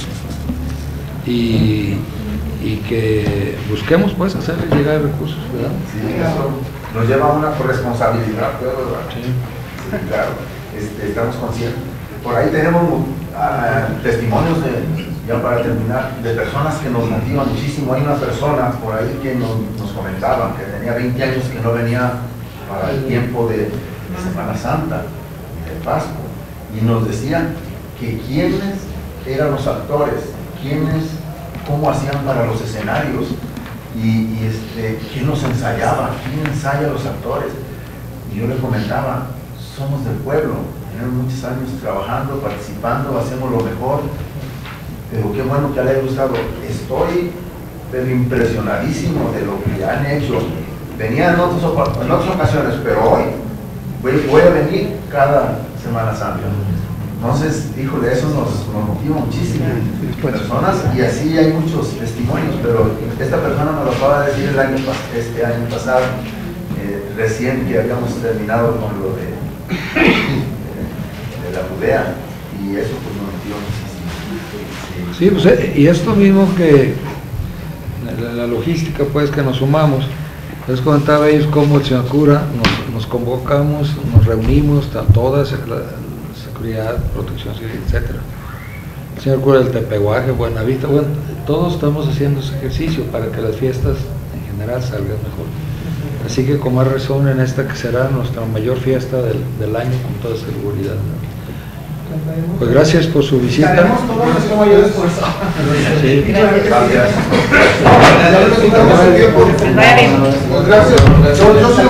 Speaker 1: y, y que busquemos pues hacerles llegar recursos, ¿verdad?
Speaker 11: Sí, eso nos lleva a una corresponsabilidad, ¿verdad? Sí. Sí, claro, este, estamos conscientes. Por ahí tenemos uh, testimonios de, ya para terminar, de personas que nos motivan muchísimo. Hay una persona por ahí que nos, nos comentaba que tenía veinte años que no venía para el tiempo de, de Semana Santa y de Pascua, y nos decían que quiénes eran los actores, quiénes, cómo hacían para los escenarios y, y este, quién los ensayaba, quién ensaya a los actores. Y yo le comentaba, somos del pueblo, tenemos muchos años trabajando, participando, hacemos lo mejor, pero qué bueno que le haya gustado. Estoy pero impresionadísimo de lo que han hecho. Venía en otras, en otras ocasiones, pero hoy voy, voy a venir cada Semana Santa. Entonces, híjole, eso nos, nos motiva muchísimo. Personas, y así hay muchos testimonios, pero esta persona me lo acaba de decir el año, este año pasado, eh, recién que habíamos terminado con lo de, de, de la Judea, y eso pues nos motiva muchísimo.
Speaker 1: Sí, pues, y esto mismo que la, la logística pues que nos sumamos, les comentaba a ellos cómo el señor cura nos, nos convocamos, nos reunimos a todas, la, seguridad, protección civil, etcétera. El señor cura del Tepehuaje, Buenavista, bueno, todos estamos haciendo ese ejercicio para que las fiestas en general salgan mejor. Así que con más razón en esta que será nuestra mayor fiesta del, del año con toda seguridad, ¿no? Pues gracias por su visita.
Speaker 10: Haremos todo nuestro mayor esfuerzo.
Speaker 1: Sí.
Speaker 12: Gracias. Ya les quitamos el tiempo. Pues gracias. Yo, yo soy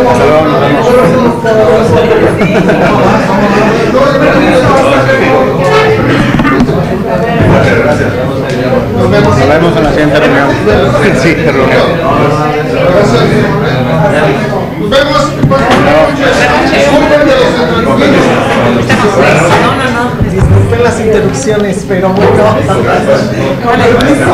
Speaker 11: Gracias, gracias.
Speaker 12: Nos vemos.
Speaker 11: Nos vemos en la siguiente reunión. Sí, reunión.
Speaker 12: Gracias. Nos vemos.
Speaker 10: No, no, no. Disculpen las interrupciones, pero muy pronto. Con el permiso.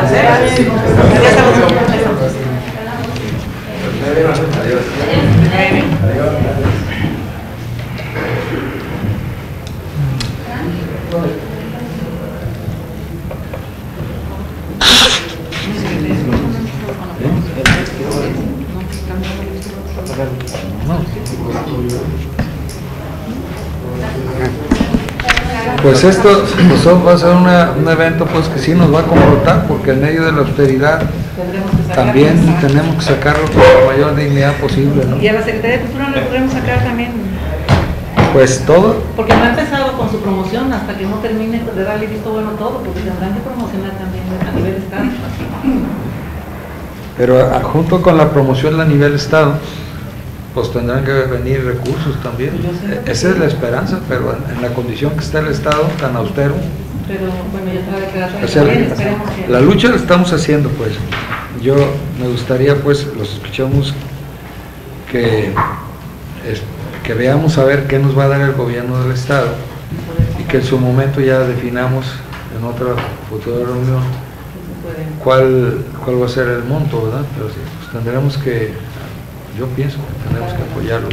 Speaker 1: Pues esto pues, va a ser una, un evento pues que sí nos va a confrontar, porque en medio de la austeridad también tenemos que sacarlo con la mayor dignidad posible, ¿no?
Speaker 5: Y a la Secretaría de Cultura no le podemos sacar también.
Speaker 1: Pues todo.
Speaker 5: Porque no ha empezado con su promoción hasta que no termine de darle visto bueno todo, porque tendrán que promocionar también a nivel estado.
Speaker 1: Pero a, junto con la promoción a nivel estado, pues tendrán que venir recursos también. E- Esa es la esperanza, pero en, en la condición que está el Estado tan austero.
Speaker 5: Pero bueno, ya está declarado.
Speaker 1: O sea, la lucha la estamos haciendo, pues. Yo me gustaría, pues, los escuchamos que, es, que veamos a ver qué nos va a dar el gobierno del Estado y que en su momento ya definamos en otra futura reunión cuál, cuál va a ser el monto, ¿verdad? Pero sí, pues tendremos que, yo pienso que tendremos que apoyarlo.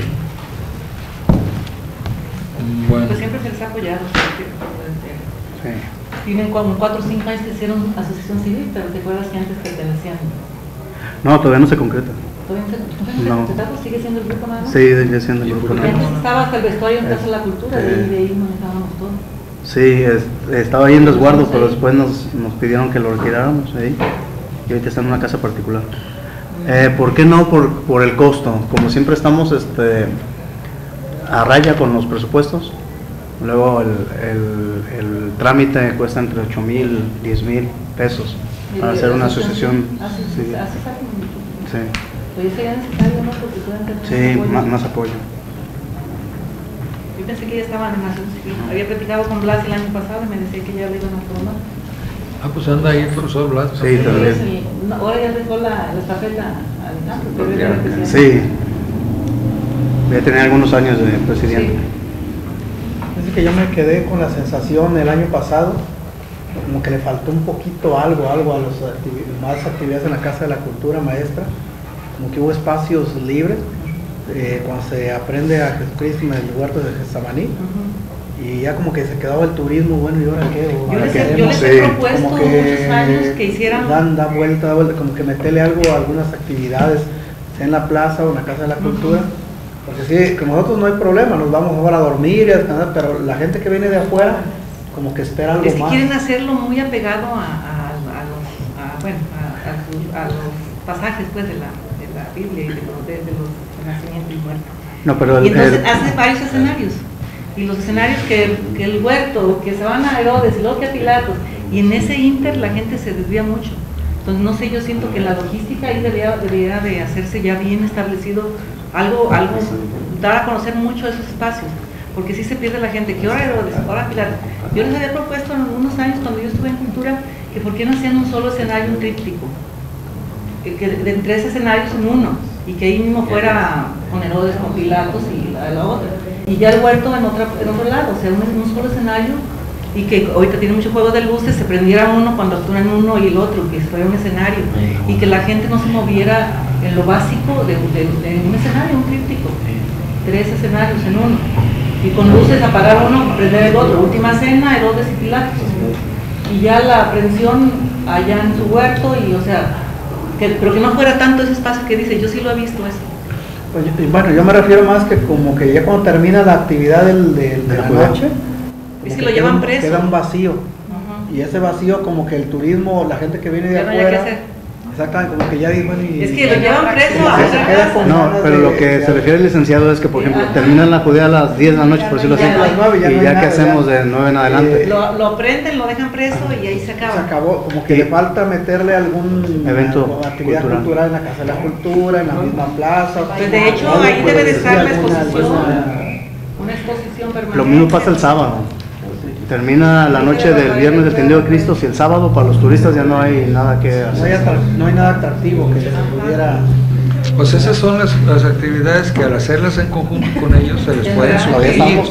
Speaker 1: Bueno.
Speaker 5: Pues siempre se les ha apoyado.
Speaker 2: Sí.
Speaker 5: Tienen como cuatro o cinco años que hicieron asociación civil, pero te acuerdas que antes pertenecían.
Speaker 2: No, todavía no se concreta.
Speaker 5: ¿Todavía no se
Speaker 2: No.
Speaker 5: concreta? ¿Sigue siendo el grupo nada más?
Speaker 2: Sí, sigue siendo el grupo
Speaker 5: Porque
Speaker 2: nada más.
Speaker 5: antes estaba hasta el vestuario en Casa de la Cultura, de ahí,
Speaker 2: Eh.
Speaker 5: de ahí manejábamos todo.
Speaker 2: Sí, es- estaba ahí en resguardo, pero después nos, nos pidieron que lo retiráramos ahí. Y ahorita está en una casa particular. Eh, ¿Por qué no? Por, por el costo. Como siempre estamos este, a raya con los presupuestos. Luego el, el, el trámite cuesta entre ocho mil, diez mil pesos para hacer una asociación civil. Sí,
Speaker 5: Pero sería necesario, ¿no? Porque pueden tener
Speaker 2: sí,
Speaker 5: apoyo.
Speaker 2: más, más apoyo.
Speaker 5: Yo pensé que ya estaban en la asociación civil. Había platicado con Blas el año pasado y me decía que ya le iban a formar.
Speaker 1: Ah, pues anda ahí el profesor Blas.
Speaker 2: Sí, también.
Speaker 5: Sí, no, ahora ya dejó la, la estafeta a Alejandro, pero era el presidente.
Speaker 2: Sí, voy a tener algunos años de presidente.
Speaker 4: Es que yo me quedé con la sensación el año pasado, como que le faltó un poquito algo, algo a los activi más actividades en la Casa de la Cultura Maestra, como que hubo espacios libres, eh, cuando se aprende a Jesucristo en el huerto de Getsemaní, uh-huh. y ya como que se quedaba el turismo, bueno, ¿y ahora qué?
Speaker 5: Yo
Speaker 4: ¿Ahora
Speaker 5: les,
Speaker 4: qué
Speaker 5: he, yo les he
Speaker 4: sí,
Speaker 5: propuesto
Speaker 4: como que
Speaker 5: muchos años que hicieran...
Speaker 4: Dan, da vuelta, da vuelta, como que meterle algo a algunas actividades, sea en la plaza o en la Casa de la Cultura. Uh-huh. Porque sí, con nosotros no hay problema, nos vamos ahora a dormir y a descansar, pero la gente que viene de afuera como que espera algo
Speaker 5: es que
Speaker 4: más.
Speaker 5: quieren hacerlo muy apegado a, a, a, los, a, bueno, a, a, su, a los pasajes pues, de, la, de la Biblia y de los, de, de los nacimientos y muertos.
Speaker 2: No, pero el,
Speaker 5: y entonces
Speaker 2: el...
Speaker 5: hace varios escenarios. Y los escenarios que, que el huerto, que se van a Herodes y luego que a Pilatos, y en ese inter la gente se desvía mucho. Entonces no sé, yo siento que la logística ahí debería, debería de hacerse ya bien establecido, algo, algo, dar a conocer mucho esos espacios, porque si sí se pierde la gente, que ahora Herodes, ahora Pilatos. Yo les había propuesto en algunos años cuando yo estuve en cultura, que por qué no hacían un solo escenario, un tríptico, que, que de, de tres escenarios en uno, y que ahí mismo fuera con Herodes, con Pilatos y la, la otra, y ya el huerto en, otra, en otro lado, o sea, un, un solo escenario, y que ahorita tiene mucho juego de luces, se prendiera uno cuando actúan uno y el otro, que fuera un escenario, y que la gente no se moviera en lo básico de, de, de un escenario, un tríptico, tres escenarios en uno, y con luces apagar uno, prender el otro, última cena, Herodes y Pilatos, y ya la aprehensión allá en su huerto, y o sea, que, pero que no fuera tanto ese espacio que dice, yo sí lo he visto eso.
Speaker 4: Pues, bueno, yo me refiero más que como que ya cuando termina la actividad del, del, de la noche,
Speaker 5: es que lo llevan preso.
Speaker 4: Queda un vacío. Uh-huh. Y ese vacío como que el turismo, la gente que viene de
Speaker 5: ya no
Speaker 4: afuera,
Speaker 5: hacer.
Speaker 4: Exactamente, como que ya dijo y,
Speaker 5: es que lo llevan preso.
Speaker 4: Se, se queda con
Speaker 2: no, pero
Speaker 4: de,
Speaker 2: lo que
Speaker 4: de,
Speaker 2: se refiere el licenciado es que, por ejemplo, terminan la judía a las diez de la noche, por decirlo así, y ya, ya que hacemos de nueve en adelante.
Speaker 5: Eh, lo, lo prenden, lo dejan preso y ahí se acaba.
Speaker 4: Se acabó, como que sí. Le falta meterle algún
Speaker 2: evento
Speaker 4: actividad
Speaker 2: cultural.
Speaker 4: cultural en la Casa de la Cultura, en la misma plaza.
Speaker 5: Pues de hecho
Speaker 4: algo,
Speaker 5: ahí
Speaker 4: pues,
Speaker 5: debe de estar la
Speaker 4: alguna,
Speaker 5: exposición,
Speaker 4: alguna...
Speaker 5: una exposición permanente.
Speaker 2: Lo mismo pasa el sábado. Termina la noche del viernes del tendido de Cristo, si el sábado para los turistas ya no hay nada que hacer.
Speaker 4: No hay, no hay nada atractivo que se pudiera...
Speaker 1: Pues esas son las, las actividades que al hacerlas en conjunto con ellos se les pueden sugerir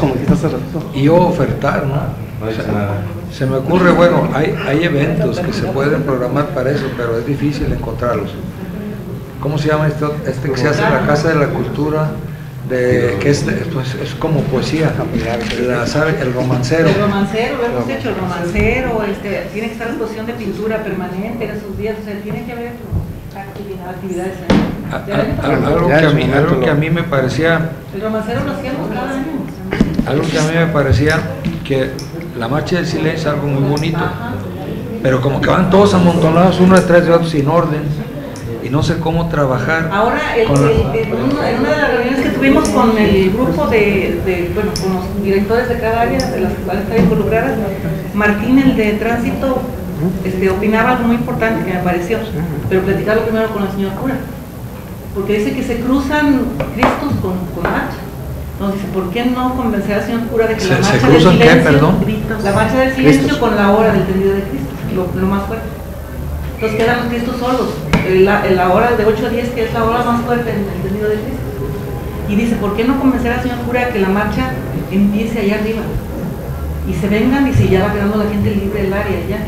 Speaker 1: y ofertar, ¿no? O sea, se me ocurre, bueno, hay, hay eventos que se pueden programar para eso, pero es difícil encontrarlos. ¿Cómo se llama esto? Este que se hace en la Casa de la Cultura, de, que es, pues, es como poesía, la, ¿sabe? El romancero.
Speaker 5: El romancero, lo hemos hecho, el romancero, este, tiene que estar en exposición de pintura permanente en esos días, o sea, tiene que haber actividad, actividades.
Speaker 1: A, a, a, algo, que a mí, algo que a mí me parecía...
Speaker 5: El romancero lo hacíamos cada año.
Speaker 1: Algo que a mí me parecía que la marcha del silencio es algo muy bonito, ajá, pero como que van todos amontonados uno detrás de otro sin orden. Y no sé cómo trabajar.
Speaker 5: Ahora, el, el, el, en una de las reuniones que tuvimos con el grupo de, de, bueno, con los directores de cada área, de las cuales están involucradas, Martín, el de tránsito, este, opinaba algo muy importante que me pareció, pero platicarlo primero con el señor cura. porque dice que se cruzan Cristos con, con marcha. Entonces dice, ¿por qué no convencer al señor cura de que
Speaker 1: ¿Se,
Speaker 5: la marcha
Speaker 1: ¿se
Speaker 5: del
Speaker 1: cruzan
Speaker 5: silencio,
Speaker 1: qué, perdón?
Speaker 5: la marcha del silencio
Speaker 1: Cristos.
Speaker 5: con la hora del tendido de Cristo, lo, lo más fuerte? Entonces quedan los Cristos solos, la, la hora de ocho a diez, que es la hora más fuerte en el tendido de Cristo. Y dice, ¿por qué no convencer al señor cura de que la marcha empiece allá arriba? Y se vengan y se ya va quedando la gente libre del área allá.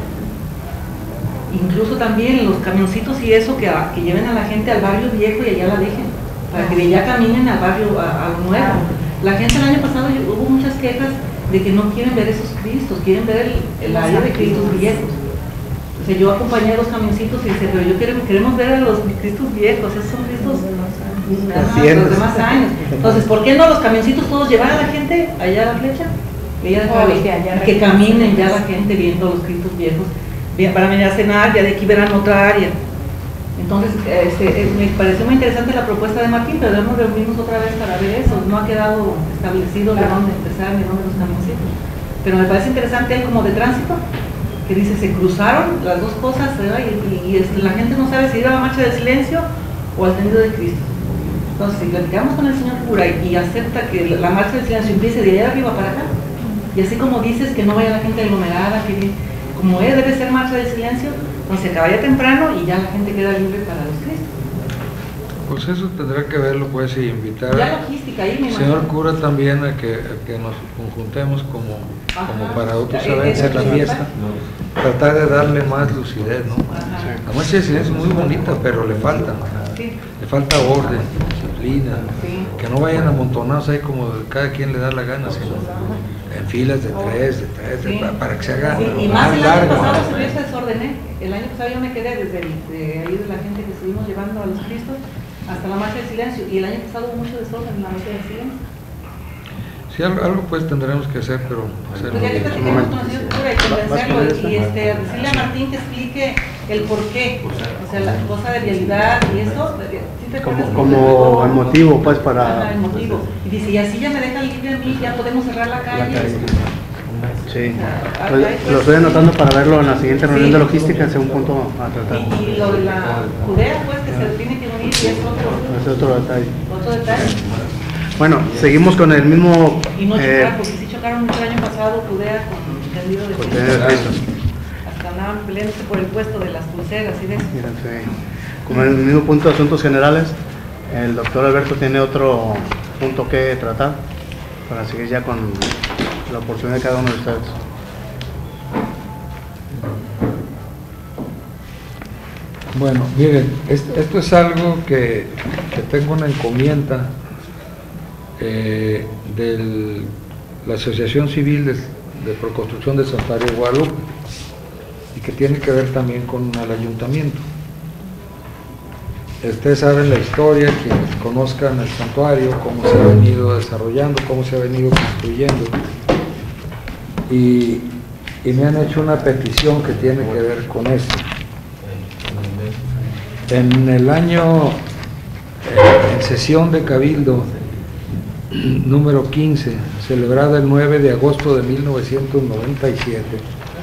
Speaker 5: Incluso también los camioncitos y eso, que, a, que lleven a la gente al barrio viejo y allá la dejen, para que de allá caminen al barrio, a, a lo nuevo. La gente el año pasado hubo muchas quejas de que no quieren ver esos Cristos, quieren ver el, el área de Cristos viejos. O sea, yo acompañé a los camioncitos y dije, pero yo quiero, queremos ver a los Cristos viejos, esos son Cristos de los demás años. Entonces, ¿por qué no los camioncitos todos llevar a la gente allá a la flecha? Y ya
Speaker 14: Oh,
Speaker 5: que,
Speaker 14: ya,
Speaker 5: que caminen ya la gente viendo los Cristos viejos, bien, para venir a cenar, ya de aquí verán otra área. Entonces, este, eh, me pareció muy interesante la propuesta de Martín, pero ya nos reunimos otra vez para ver eso. No ha quedado establecido de dónde empezar ni dónde los camioncitos. Pero me parece interesante el como de tránsito, que dice, se cruzaron las dos cosas, ¿verdad? Y, y, y este, la gente no sabe si ir a la marcha del silencio o al tendido de Cristo. Entonces, si platicamos con el señor cura y, y acepta que la, la marcha del silencio empiece de allá arriba para acá, y así como dices que no vaya la gente aglomerada, que como es, debe ser marcha del silencio, entonces acaba ya temprano y ya la gente queda libre para los Cristos.
Speaker 1: Pues eso tendrá que verlo, pues, y invitar
Speaker 5: Ya logística ahí, me
Speaker 1: al señor
Speaker 5: imagino.
Speaker 1: cura también a que, a que nos conjuntemos como, como
Speaker 5: Ajá.
Speaker 1: para otros
Speaker 5: Eh,
Speaker 1: eventos en la
Speaker 5: eso,
Speaker 1: fiesta, tratar de darle más lucidez, ¿no? La marcha de silencio es muy bonita, pero le falta,
Speaker 5: Sí.
Speaker 1: le falta orden, disciplina,
Speaker 5: Sí.
Speaker 1: que no vayan amontonados ahí como cada quien le da la gana, sino en filas de tres, de tres, de-
Speaker 5: Sí.
Speaker 1: pa- para que se haga
Speaker 5: Sí, y más
Speaker 1: más
Speaker 5: el año
Speaker 1: largo.
Speaker 5: pasado se vio ese desorden, ¿eh? El año pasado yo me quedé desde el, de ahí de la gente que estuvimos llevando a los Cristos hasta la marcha del silencio, y el año pasado hubo mucho desorden en la marcha del silencio.
Speaker 1: Sí, algo, algo, pues tendremos que hacer, pero hacerlo
Speaker 5: Pues ya que
Speaker 1: bien.
Speaker 5: platicamos con el señor cura y convencerlo y este, decirle a Martín que explique el por qué, o sea, la cosa de vialidad y eso, ¿sí te acuerdas?
Speaker 2: Como, como el motivo, pues, para...
Speaker 5: Ajá, el motivo. Y dice, y así ya me dejan libre a mí, ya podemos cerrar la calle.
Speaker 2: La calle. Sí,
Speaker 5: Ah,
Speaker 2: Pues,
Speaker 5: ahí pues-
Speaker 2: lo estoy anotando para verlo en la siguiente reunión
Speaker 5: Sí.
Speaker 2: de logística, es un punto a tratar.
Speaker 5: Y, y lo de la Judea, pues, que se tiene que unir y es otro,
Speaker 2: Es otro detalle.
Speaker 5: otro detalle.
Speaker 2: Bueno, seguimos con el mismo...
Speaker 5: Y no
Speaker 2: eh,
Speaker 5: chocar, porque sí chocaron mucho el año pasado Judea con tendido de
Speaker 2: con
Speaker 5: Cristo.
Speaker 2: tendido de Cristo.
Speaker 5: Hasta andaban peleándose por el puesto de las pulseras y de eso.
Speaker 2: Mira, sí. Como en el mismo punto de asuntos generales, el doctor Alberto tiene otro punto que tratar para seguir ya con la porción de cada uno de ustedes.
Speaker 1: Bueno, miren, esto, esto es algo que, que tengo una encomienda eh, de la Asociación Civil de, de Proconstrucción del Santuario de Guadalupe y que tiene que ver también con el ayuntamiento. Ustedes saben la historia, quienes conozcan el santuario, cómo se ha venido desarrollando, cómo se ha venido construyendo. Y, y me han hecho una petición que tiene que ver con esto. En el año, eh, en sesión de Cabildo número quince, celebrada el nueve de agosto de mil novecientos noventa y siete,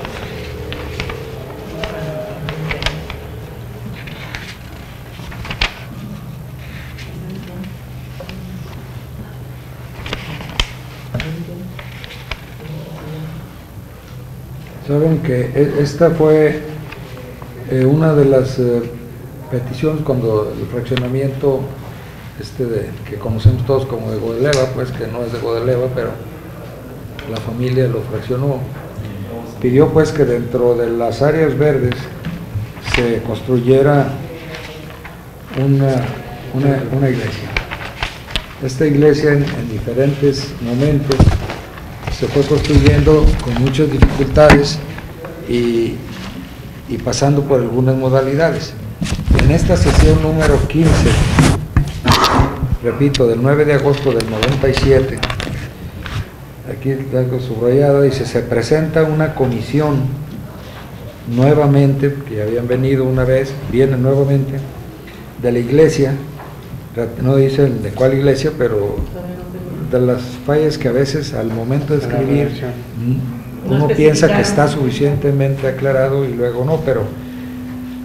Speaker 1: saben que e- esta fue eh, una de las eh, peticiones cuando el fraccionamiento este de, que conocemos todos como de Godeleva, pues que no es de Godeleva, pero la familia lo fraccionó, pidió pues que dentro de las áreas verdes se construyera una, una, una iglesia. Esta iglesia en, en diferentes momentos se fue construyendo con muchas dificultades y, y pasando por algunas modalidades. En esta sesión número quince, repito, del nueve de agosto del noventa y siete, aquí algo subrayado, dice, se presenta una comisión nuevamente, que ya habían venido una vez, vienen nuevamente, de la iglesia, no dicen de cuál iglesia, pero de las fallas que a veces al momento de escribir uno piensa que está suficientemente aclarado y luego no, pero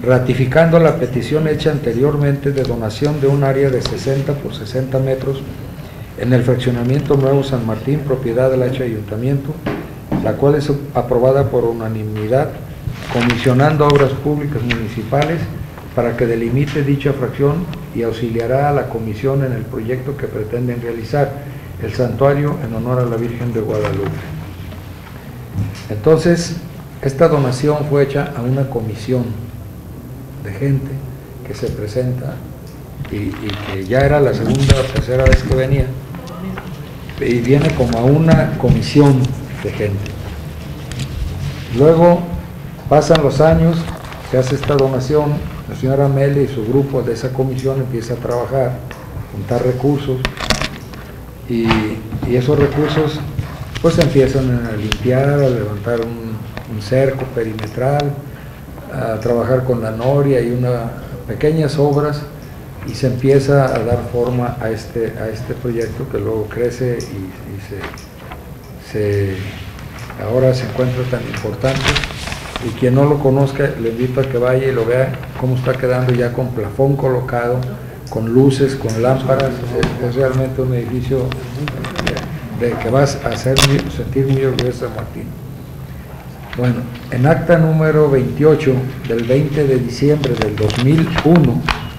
Speaker 1: ratificando la petición hecha anteriormente de donación de un área de sesenta por sesenta metros en el fraccionamiento Nuevo San Martín, propiedad del H Ayuntamiento, la cual es aprobada por unanimidad, comisionando obras públicas municipales para que delimite dicha fracción y auxiliará a la comisión en el proyecto que pretenden realizar, el santuario en honor a la Virgen de Guadalupe. Entonces, esta donación fue hecha a una comisión de gente que se presenta y, y que ya era la segunda o tercera vez que venía, y viene como a una comisión de gente. Luego pasan los años, se hace esta donación, la señora Amelia y su grupo de esa comisión empieza a trabajar, juntar recursos, y, y esos recursos pues empiezan a limpiar, a levantar un, un cerco perimetral, a trabajar con la noria y unas pequeñas obras, y se empieza a dar forma a este, a este proyecto que luego crece y, y se, se, ahora se encuentra tan importante. Y quien no lo conozca, le invito a que vaya y lo vea cómo está quedando ya con plafón colocado, con luces, con lámparas. Es, es realmente un edificio de, de que vas a hacer sentir muy orgulloso a Martín. Bueno, en acta número veintiocho del veinte de diciembre del dos mil uno,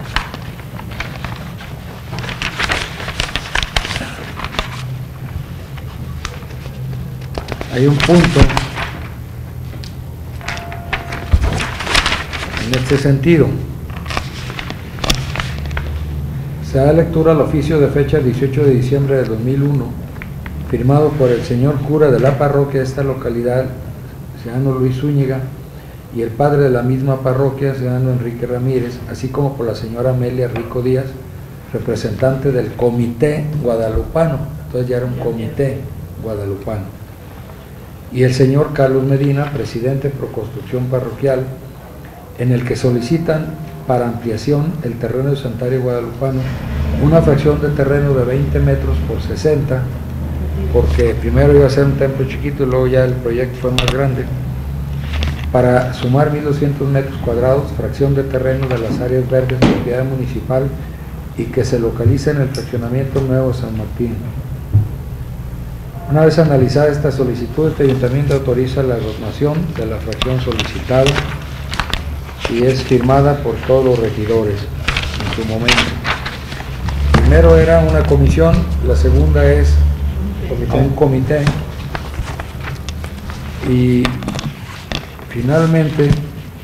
Speaker 1: hay un punto en este sentido. Se da lectura al oficio de fecha dieciocho de diciembre de dos mil uno, firmado por el señor cura de la parroquia de esta localidad, ciudadano Luis Zúñiga, y el padre de la misma parroquia, ciudadano Enrique Ramírez, así como por la señora Amelia Rico Díaz, representante del comité guadalupano. Entonces ya era un comité guadalupano. Y el señor Carlos Medina, presidente de Proconstrucción Parroquial, en el que solicitan para ampliación el terreno de Santuario Guadalupano, una fracción de terreno de veinte metros por sesenta, porque primero iba a ser un templo chiquito y luego ya el proyecto fue más grande, para sumar mil doscientos metros cuadrados, fracción de terreno de las áreas verdes de propiedad municipal y que se localiza en el fraccionamiento Nuevo San Martín. Una vez analizada esta solicitud, este ayuntamiento autoriza la donación de la fracción solicitada y es firmada por todos los regidores en su momento. Primero era una comisión, la segunda es un comité, y finalmente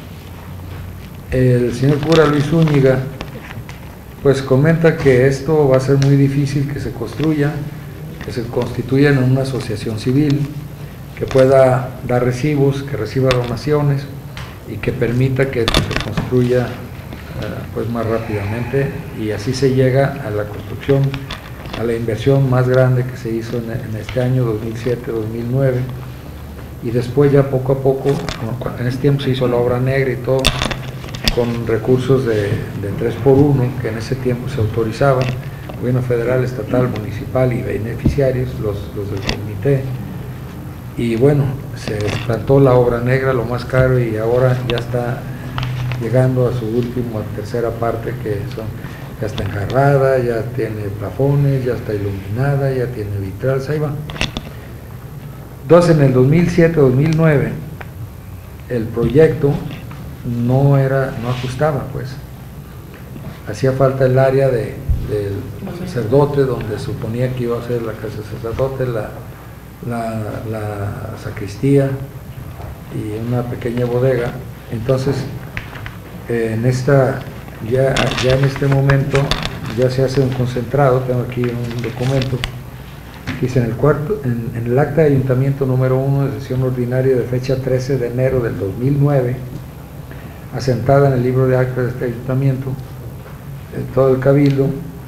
Speaker 1: el señor cura Luis Zúñiga pues comenta que esto va a ser muy difícil que se construya, que se constituya en una asociación civil, que pueda dar recibos, que reciba donaciones y que permita que se construya uh, pues más rápidamente, y así se llega a la construcción, a la inversión más grande que se hizo en, en este año dos mil siete dos mil nueve, y después ya poco a poco, en este tiempo se hizo la obra negra y todo, con recursos de, de tres por uno, que en ese tiempo se autorizaban, gobierno federal, estatal, municipal y beneficiarios, los, los del comité. Y bueno, se plantó la obra negra, lo más caro, y ahora ya está llegando a su última, tercera parte, que son, ya está enjarrada, ya tiene plafones, ya está iluminada, ya tiene vitrales, ahí va. Entonces en el dos mil siete dos mil nueve el proyecto no era, no ajustaba, pues. Hacía falta el área de, del sacerdote, donde suponía que iba a ser la casa del sacerdote, la La, la sacristía y una pequeña bodega. Entonces eh, en esta ya, ya en este momento ya se hace un concentrado. Tengo aquí un documento que dice: en el cuarto en, en el acta de ayuntamiento número uno de sesión ordinaria de fecha trece de enero del dos mil nueve, asentada en el libro de actas de este ayuntamiento, en todo el cabildo,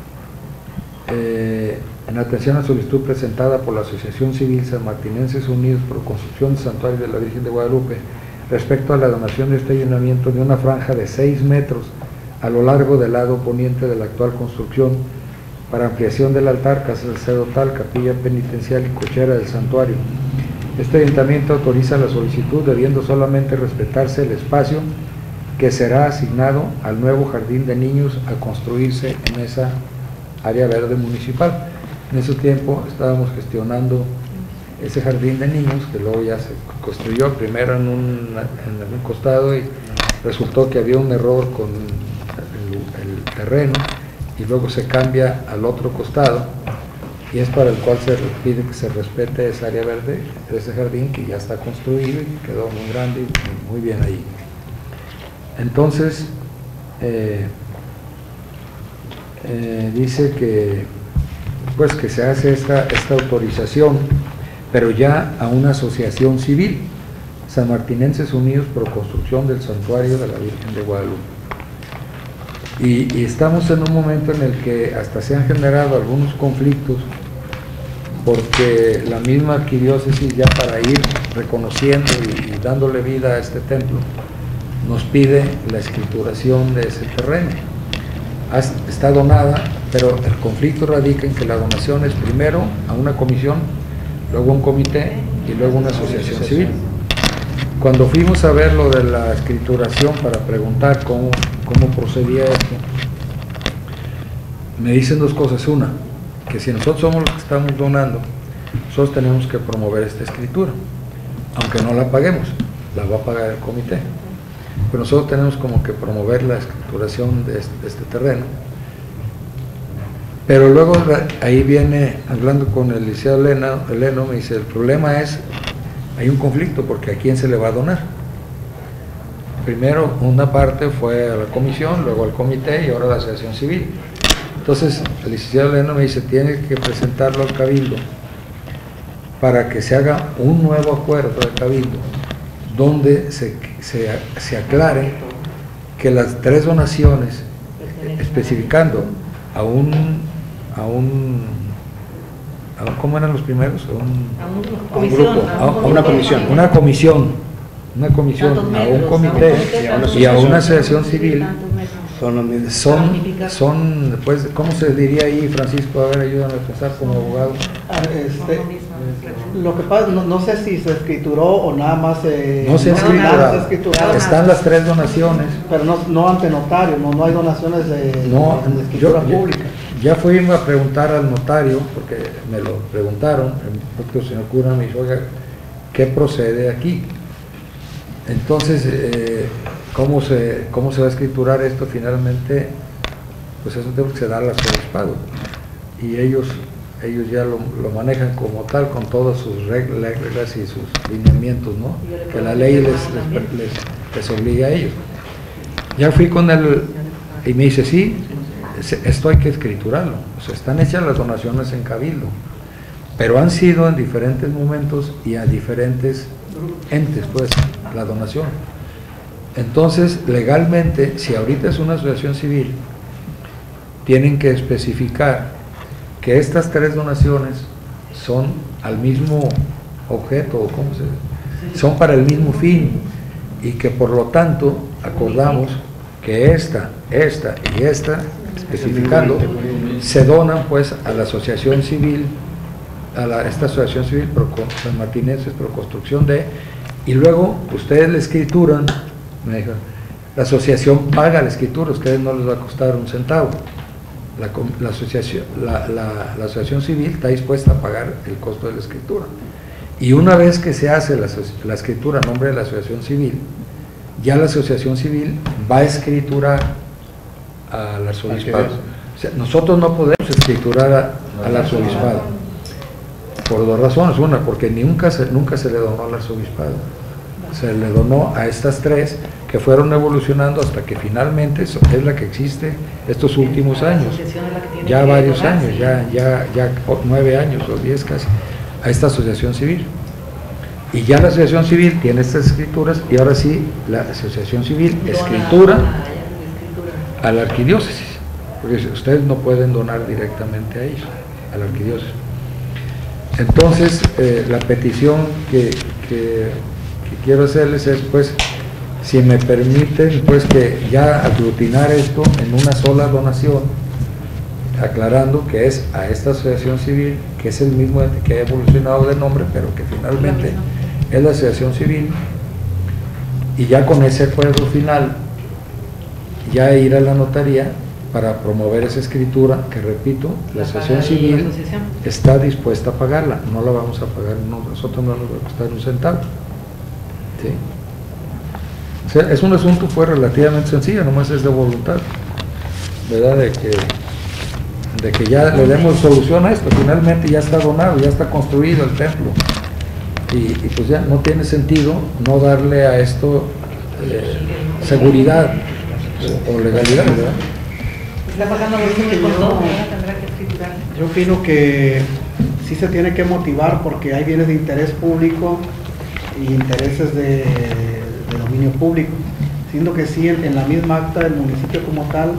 Speaker 1: eh, en atención a solicitud presentada por la Asociación Civil Sanmartinenses Unidos por Construcción del Santuario de la Virgen de Guadalupe respecto a la donación de este ayuntamiento de una franja de seis metros a lo largo del lado poniente de la actual construcción para ampliación del altar, casa sacerdotal, capilla penitencial y cochera del santuario. Este ayuntamiento autoriza la solicitud, debiendo solamente respetarse el espacio que será asignado al nuevo jardín de niños a construirse en esa área verde municipal. En ese tiempo estábamos gestionando ese jardín de niños, que luego ya se construyó primero en un, en un costado, y resultó que había un error con el, el terreno, y luego se cambia al otro costado, y es para el cual se pide que se respete esa área verde de ese jardín, que ya está construido y quedó muy grande y muy bien ahí. Entonces, eh, eh, dice que pues que se hace esta, esta autorización, pero ya a una asociación civil, Sanmartinenses Unidos Pro Construcción del Santuario de la Virgen de Guadalupe. Y, y estamos en un momento en el que hasta se han generado algunos conflictos, porque la misma arquidiócesis, ya para ir reconociendo y, y dándole vida a este templo, nos pide la escrituración de ese terreno. Está donada, pero el conflicto radica en que la donación es primero a una comisión, luego un comité y luego una asociación civil. Cuando fuimos a ver lo de la escrituración para preguntar cómo, cómo procedía esto, me dicen dos cosas. Una, que si nosotros somos los que estamos donando, nosotros tenemos que promover esta escritura, aunque no la paguemos, la va a pagar el comité. Pero nosotros tenemos como que promover la escrituración de este, de este terreno. Pero luego ahí viene, hablando con el licenciado Eleno, Eleno, me dice, el problema es, hay un conflicto, porque ¿a quién se le va a donar? Primero una parte fue a la comisión, luego al comité y ahora a la asociación civil. Entonces el licenciado Eleno me dice, tiene que presentarlo al cabildo para que se haga un nuevo acuerdo de cabildo, donde se, se, se aclare que las tres donaciones, especificando a un, a un, a un ¿cómo eran los primeros? A un, a un grupo, a, a una comisión, una comisión, una comisión, a un comité y a una asociación civil, son, son, son pues, ¿cómo se diría ahí, Francisco? A ver, ayúdame a pensar como abogado.
Speaker 4: Este, lo que pasa, no, no sé si se escrituró o nada más eh,
Speaker 1: no se ha escriturado.
Speaker 4: escriturado.
Speaker 1: Están las tres donaciones,
Speaker 4: pero no, no ante notario, no, no hay donaciones de,
Speaker 1: no,
Speaker 4: de escritura
Speaker 1: yo,
Speaker 4: pública.
Speaker 1: Ya fuimos a preguntar al notario, porque me lo preguntaron, el propio señor cura me dijo, oiga, ¿qué procede aquí? Entonces, eh, ¿cómo, se, ¿cómo se va a escriturar esto finalmente? Pues eso tenemos que se da al arzobispado, y ellos, ellos ya lo, lo manejan como tal, con todas sus reglas, reglas y sus lineamientos, ¿no? Que la ley les, les, les, les obliga a ellos. Ya fui con él y me dice, sí, esto hay que escriturarlo. O sea, están hechas las donaciones en cabildo, pero han sido en diferentes momentos y a diferentes entes, pues, la donación. Entonces, legalmente, si ahorita es una asociación civil, tienen que especificar que estas tres donaciones son al mismo objeto, o cómo se, son para el mismo fin, y que por lo tanto acordamos que esta, esta y esta, especificando, se donan pues a la asociación civil, a la, esta asociación civil pro, Sanmartinenses Pro Construcción de, y luego ustedes la escrituran, me dijo, la asociación paga la escritura, a ustedes no les va a costar un centavo. La, la, asociación, la, la, la asociación civil está dispuesta a pagar el costo de la escritura, y una vez que se hace la, la escritura a nombre de la asociación civil, ya la asociación civil va a escriturar al arzobispado. O sea, nosotros no podemos escriturar a, al arzobispado por dos razones. Una, porque nunca se, nunca se le donó al arzobispado, se le donó a estas tres que fueron evolucionando hasta que finalmente es la que existe estos últimos años, ya varios años, ya, ya, ya nueve años o diez casi, a esta asociación civil. Y ya la asociación civil tiene estas escrituras, y ahora sí la asociación civil escritura a la arquidiócesis, porque ustedes no pueden donar directamente a ellos, a la arquidiócesis. Entonces, eh, la petición que, que, que quiero hacerles es, pues, si me permiten, pues, que ya aglutinar esto en una sola donación, aclarando que es a esta asociación civil, que es el mismo ente que ha evolucionado de nombre, pero que finalmente es la asociación civil, y ya con ese acuerdo final ya ir a la notaría para promover esa escritura, que repito, la asociación civil está dispuesta a pagarla, no la vamos a pagar, no, nosotros no nos va a costar un centavo. ¿Sí? O sea, es un asunto pues relativamente sencillo, nomás es de voluntad, ¿verdad? De que, de que ya le demos solución a esto, finalmente ya está donado, ya está construido el templo, y, y pues ya no tiene sentido no darle a esto eh, seguridad o, o legalidad, ¿verdad?
Speaker 5: Está pagando con todo, tendrá que escriturar.
Speaker 4: Yo opino que sí se tiene que motivar porque hay bienes de interés público y intereses de, de dominio público, siendo que sí en, en la misma acta del municipio como tal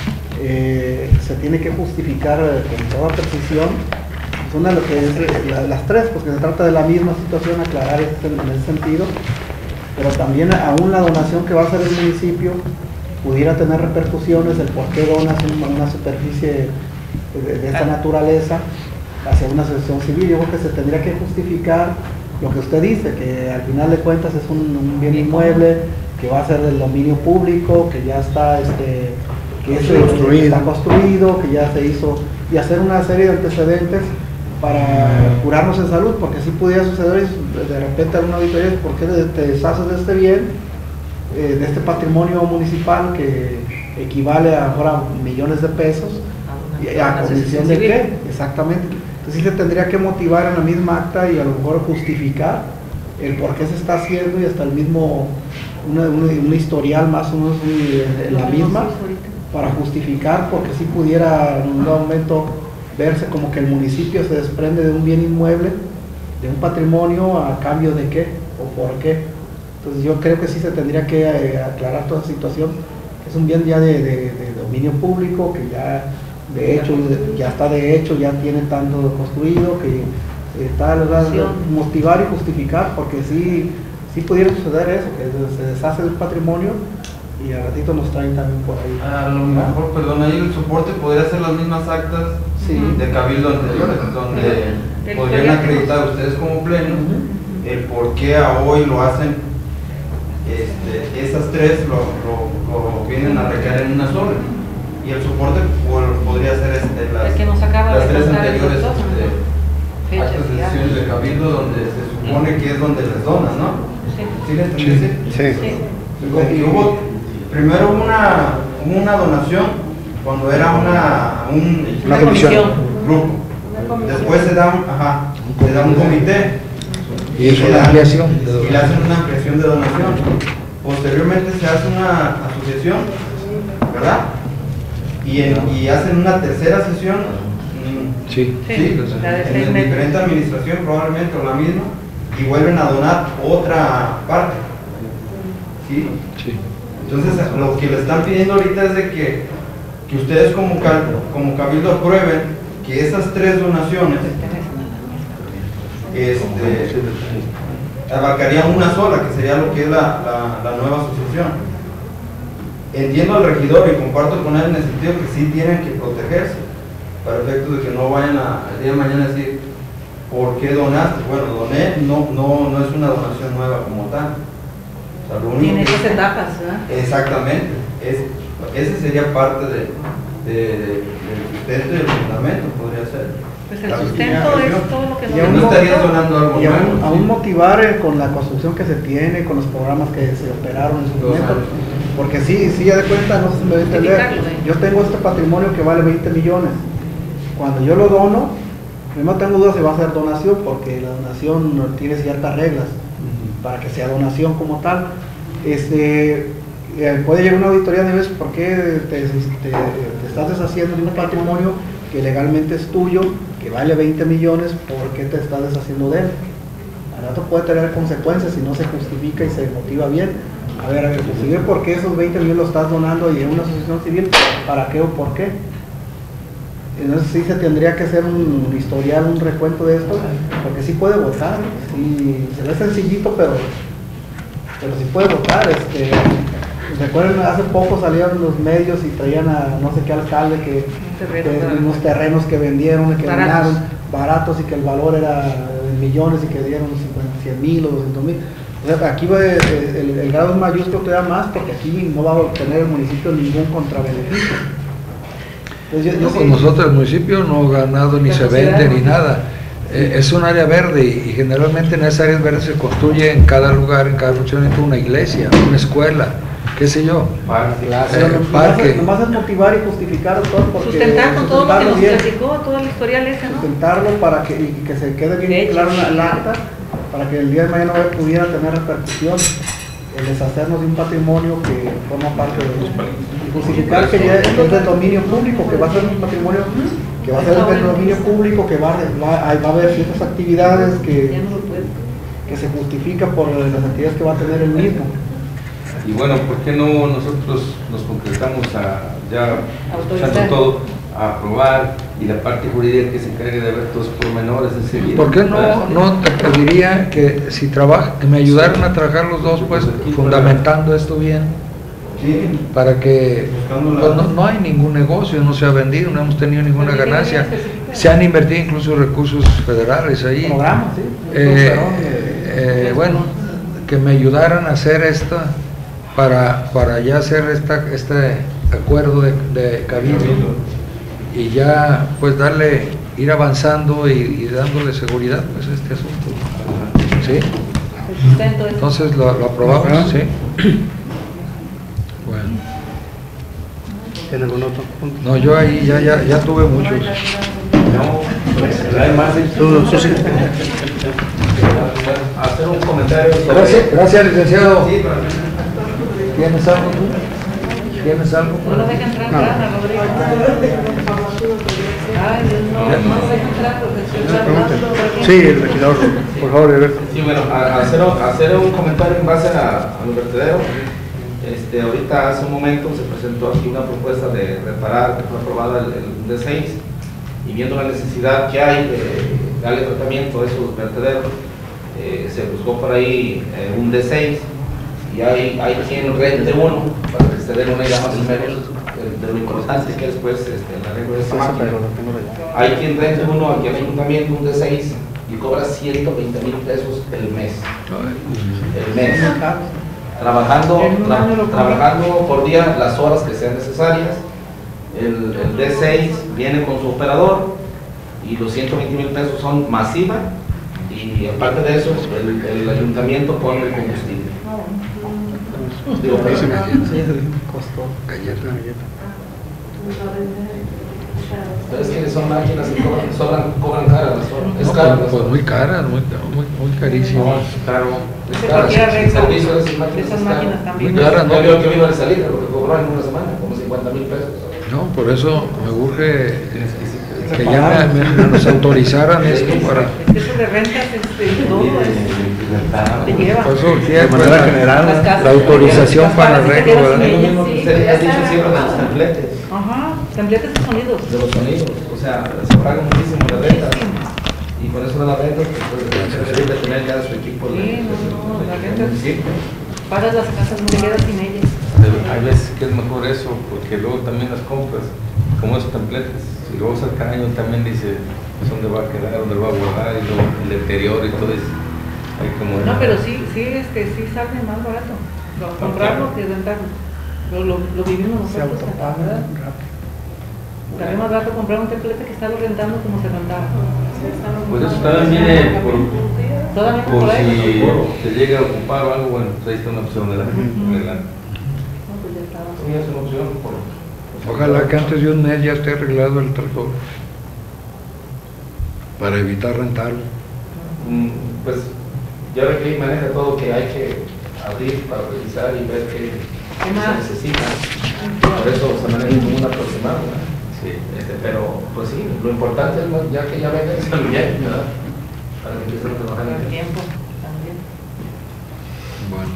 Speaker 4: eh, se tiene que justificar eh, con toda precisión. Son lo que es la, las tres, porque se trata de la misma situación, aclarar este, en ese sentido, pero también aún la donación que va a hacer el municipio pudiera tener repercusiones, el por qué donas una, una superficie de, de esta naturaleza hacia una asociación civil. Yo creo que se tendría que justificar lo que usted dice, que al final de cuentas es un, un bien inmueble que va a ser del dominio público, que ya está, este, que es, construido. está construido, que ya se hizo, y hacer una serie de antecedentes para curarnos en salud, porque si pudiera suceder de repente alguna auditoría, ¿por qué te deshaces de este bien? Eh, de este patrimonio municipal que equivale a ahora millones de pesos, y a condición de qué, exactamente. Entonces sí se tendría que motivar en la misma acta y a lo mejor justificar el por qué se está haciendo, y hasta el mismo una, una, un historial más o menos en la misma para justificar, porque si pudiera en un momento verse como que el municipio se desprende de un bien inmueble, de un patrimonio, a cambio de qué o por qué. Entonces yo creo que sí se tendría que eh, aclarar toda esa situación, que es un bien ya de, de, de dominio público, que ya de hecho ya está de hecho, ya tiene tanto construido, que eh, está, ¿verdad? Motivar y justificar, porque sí, sí pudiera suceder eso, que se deshace del patrimonio y al ratito nos traen también por ahí.
Speaker 7: A lo mejor, perdón, ahí el soporte podría ser las mismas actas sí. de cabildo anteriores, donde uh-huh. podrían acreditar ustedes como pleno uh-huh. el por qué a hoy lo hacen. Este, esas tres lo, lo, lo vienen a recaer en una sola, y el soporte por, podría ser este, las,
Speaker 5: que nos acaba
Speaker 7: las
Speaker 5: de
Speaker 7: tres anteriores
Speaker 5: dos,
Speaker 7: este, actas de sesiones de cabildo donde se supone que es donde les donan, ¿no? Sí. ¿Sí les entendiste?
Speaker 2: Sí.
Speaker 7: sí. sí. Y hubo primero una, una donación cuando era una, un,
Speaker 2: una comisión,
Speaker 7: grupo. Después se da un, ajá, se da un comité.
Speaker 1: Y es una ampliación.
Speaker 7: Y le hacen una ampliación de donación. Posteriormente se hace una asociación, ¿verdad? Y, en, y hacen una tercera sesión.
Speaker 1: Sí.
Speaker 7: Sí, sí en diferente administración probablemente o la misma, y vuelven a donar otra parte. ¿Sí?
Speaker 1: Sí.
Speaker 7: Entonces lo que le están pidiendo ahorita es de que, que ustedes como, como cabildo aprueben que esas tres donaciones Este, abarcaría una sola, que sería lo que es la, la, la nueva asociación. Entiendo al regidor y comparto con él en el sentido que sí tienen que protegerse, para efectos de que no vayan a, al día de mañana a decir, ¿por qué donaste? Bueno, doné, no, no, no es una donación nueva como tal. O sea, lo único
Speaker 5: tiene
Speaker 7: que,
Speaker 5: esas etapas, ¿verdad?
Speaker 7: Exactamente, es, ese sería parte de, de, de, del sustento y del fundamento, podría ser.
Speaker 5: Pues el sustento es todo lo que
Speaker 7: no, no estarías donando algo
Speaker 4: y aún,
Speaker 7: nuevo,
Speaker 4: aún
Speaker 7: sí.
Speaker 4: motivar eh, con la construcción que se tiene, con los programas que se operaron en su momento, porque sí, sí, ya de cuenta, no se me debe entender, yo tengo este patrimonio que vale veinte millones, cuando yo lo dono, primero tengo dudas si va a ser donación, porque la donación tiene ciertas reglas para que sea donación como tal. Este, eh, puede llegar una auditoría de vez, ¿por qué te, te, te, te estás deshaciendo de un patrimonio que legalmente es tuyo, que vale veinte millones, ¿por qué te estás deshaciendo de él? Al rato puede tener consecuencias si no se justifica y se motiva bien. A ver, a ver, pues, ¿por qué esos veinte millones los estás donando y en una asociación civil? ¿Para qué o por qué? Entonces sí se tendría que hacer un historial, un recuento de esto, porque sí puede votar, sí, se ve sencillito, pero, pero sí puede votar. Este, recuerden, hace poco salieron los medios y traían a no sé qué alcalde que, que unos terrenos que vendieron, que
Speaker 5: baratos.
Speaker 4: ganaron baratos y que el valor era de millones y que dieron cien mil o doscientos mil. O sea, aquí va, el, el, el grado es mayúsculo todavía más, porque aquí no va a obtener el municipio ningún contrabeneficio. Entonces, yo, yo
Speaker 1: No,
Speaker 4: sí-
Speaker 1: pues nosotros, el municipio no ha ganado ni
Speaker 5: La
Speaker 1: se
Speaker 5: sociedad
Speaker 1: vende
Speaker 5: no.
Speaker 1: ni nada. Eh, es un área verde y, y generalmente en esas áreas verdes se construye en cada lugar, en cada fraccionamiento, una iglesia, una escuela, qué sé yo.
Speaker 6: Parque.
Speaker 4: Pero
Speaker 1: Eh,
Speaker 4: nomás,
Speaker 1: parque.
Speaker 4: es, nomás es motivar y justificar todo, porque
Speaker 5: Sustentar con todo lo que
Speaker 4: sustentarlo
Speaker 5: nos
Speaker 4: bien,
Speaker 5: platicó, todo el historial ese, ¿no?
Speaker 4: sustentarlo para que, y que se quede
Speaker 5: De
Speaker 4: bien
Speaker 5: hecho,
Speaker 4: claro en
Speaker 5: sí.
Speaker 4: el acta, para que el día de mañana pudiera tener repercusión el deshacernos de un patrimonio que forma parte de y justificar que ya es del dominio público, que va a ser un patrimonio que va a ser del dominio público, que va, a- va, a- va a haber ciertas actividades que,
Speaker 5: Ya no lo puede.
Speaker 4: que se justifican por las actividades que va a tener el mismo.
Speaker 6: Y bueno, ¿por qué no nosotros nos concretamos a ya
Speaker 5: Autorizar.
Speaker 6: escuchando todo, a aprobar y la parte jurídica que se encargue de ver todos los pormenores enseguida?
Speaker 1: ¿Por qué no, no te pediría que si trabaja, que me ayudaran a trabajar los dos, pues fundamentando esto bien,
Speaker 7: Sí,
Speaker 1: para que
Speaker 7: buscando la-
Speaker 1: pues, no, no hay ningún negocio, no se ha vendido, no hemos tenido ninguna
Speaker 5: Pero
Speaker 1: ganancia,
Speaker 5: tiene específica.
Speaker 1: se han invertido incluso recursos federales ahí.
Speaker 4: Programas, sí.
Speaker 1: Eh,
Speaker 4: Pero,
Speaker 1: eh, bueno, que me ayudaran a hacer esto para, para ya hacer esta, este acuerdo de, de cabildo y ya pues darle, ir avanzando y, y dándole seguridad pues a este asunto. ¿Sí?
Speaker 5: El sustento ese.
Speaker 1: Entonces lo, lo aprobamos, ¿sí? Bueno,
Speaker 2: ¿Tiene algún otro punto?
Speaker 1: no, yo ahí ya, ya, ya tuve muchos.
Speaker 6: No, pues, hay más.
Speaker 2: Tú, Susi.
Speaker 6: Hacer un comentario sobre...
Speaker 1: Gracias, gracias licenciado.
Speaker 6: Sí, para-
Speaker 1: ¿Tienes algo tú? ¿Tienes algo?
Speaker 5: No lo deja entrar,
Speaker 2: No.
Speaker 5: nada, Rodrigo. Ay, Dios, no, no lo deja entrar, profesor.
Speaker 2: Sí, el regidor, por favor, Alberto.
Speaker 9: Sí, bueno, a- a hacer, a hacer un comentario en base a, a los vertederos. Este, ahorita hace un momento se presentó aquí una propuesta de reparar, que fue aprobada el, el D seis, y viendo la necesidad que hay de darle tratamiento a esos vertederos, eh, se buscó por ahí eh, un D seis, y hay, hay quien rente uno, para que se den una idea más o menos de, de lo importante que es pues, este, el arreglo de esta máquina.
Speaker 2: Pero lo tengo allá.
Speaker 9: Hay quien renta uno aquí al ayuntamiento, un D seis, y cobra ciento veinte mil pesos el mes. El mes. Trabajando,
Speaker 5: En un
Speaker 9: tra-
Speaker 5: año lo cobra.
Speaker 9: trabajando por día las horas que sean necesarias. El, el D seis viene con su operador y los ciento veinte mil pesos son masiva, y aparte de eso, el, el ayuntamiento pone el combustible. Digo, pero-
Speaker 2: Sí,
Speaker 4: Costó.
Speaker 1: Galleta.
Speaker 9: pero es que son máquinas que cobran, sobran- cobran caras las horas. Es
Speaker 1: No,
Speaker 9: caro.
Speaker 1: pues,
Speaker 9: las
Speaker 1: pues
Speaker 9: horas.
Speaker 1: muy caras, muy, muy, muy carísimas.
Speaker 9: No, es caro. Es
Speaker 5: De
Speaker 9: caro.
Speaker 5: cualquier
Speaker 9: El
Speaker 5: arreglo
Speaker 9: servicio de esas
Speaker 5: de
Speaker 9: máquinas
Speaker 5: esas
Speaker 9: es caro.
Speaker 5: máquinas también.
Speaker 1: Muy cara, ¿no?
Speaker 9: Yo veo que vino de salida, lo que cobró en una semana, como cincuenta mil pesos.
Speaker 1: No, por eso me urge que ya me, me- nos autorizaran esto para...
Speaker 5: Es que eso de rentas, este, y todo es, te lleva.
Speaker 1: Por eso urgía,
Speaker 2: De
Speaker 1: pues,
Speaker 2: manera
Speaker 1: la-
Speaker 2: general,
Speaker 5: Las casas,
Speaker 1: la autorización
Speaker 5: las
Speaker 1: para
Speaker 5: casas,
Speaker 1: arreglo,
Speaker 5: te quedas
Speaker 1: ¿verdad?
Speaker 5: sin
Speaker 9: Es lo
Speaker 5: ellas,
Speaker 9: mismo que
Speaker 5: sí,
Speaker 9: ustedes
Speaker 5: ya
Speaker 9: han dicho
Speaker 5: está
Speaker 9: siempre de los
Speaker 5: grabado.
Speaker 9: templetes,
Speaker 5: Ajá, templetes y sonidos.
Speaker 9: de los sonidos. O sea, se pagan muchísimo las rentas. Y por eso de las rentas, pues preferible tener ya su equipo de,
Speaker 5: Sí,
Speaker 9: de-
Speaker 5: no, no,
Speaker 9: de-
Speaker 5: la
Speaker 9: de
Speaker 5: renta-
Speaker 9: municipio.
Speaker 5: Pagas las casas, no te quedas sin ellas.
Speaker 6: Hay veces que es mejor eso, porque luego también las compras, como esos templetes, y luego saca año también dice pues, dónde va a quedar, dónde lo va a guardar, y luego el deterioro y todo eso. Hay como
Speaker 5: No, pero sí, sí, este, sí sale más barato. Lo- comprarlo que rentarlo. Lo, lo, lo vivimos
Speaker 4: Se
Speaker 5: nosotros,
Speaker 4: autopaga
Speaker 5: ¿verdad?
Speaker 4: rápido.
Speaker 5: Sale más barato comprar un templete que estarlo rentando como se rentaba.
Speaker 6: Pues eso también viene por,
Speaker 5: Todavía
Speaker 6: por
Speaker 5: por ahí.
Speaker 6: si se llega a ocupar o algo, bueno, pues ahí está una opción de la adelante.
Speaker 5: No, pues ya estaba.
Speaker 9: Sí, es una opción. por-
Speaker 1: Ojalá que antes de un mes ya esté arreglado el tractor para evitar rentarlo.
Speaker 9: Mm, Pues ya ve que ahí maneja todo que hay que abrir para revisar y ver qué
Speaker 5: ¿Qué
Speaker 9: se
Speaker 5: más?
Speaker 9: necesita. Por eso se maneja como un aproximado, ¿verdad?
Speaker 6: Sí.
Speaker 9: Este, pero, pues sí, lo importante es más, ya que ya venga, es el bien, ¿verdad? Para que empiecen a trabajar
Speaker 5: Con
Speaker 9: en
Speaker 5: el
Speaker 9: el
Speaker 5: tiempo también.
Speaker 1: Bueno,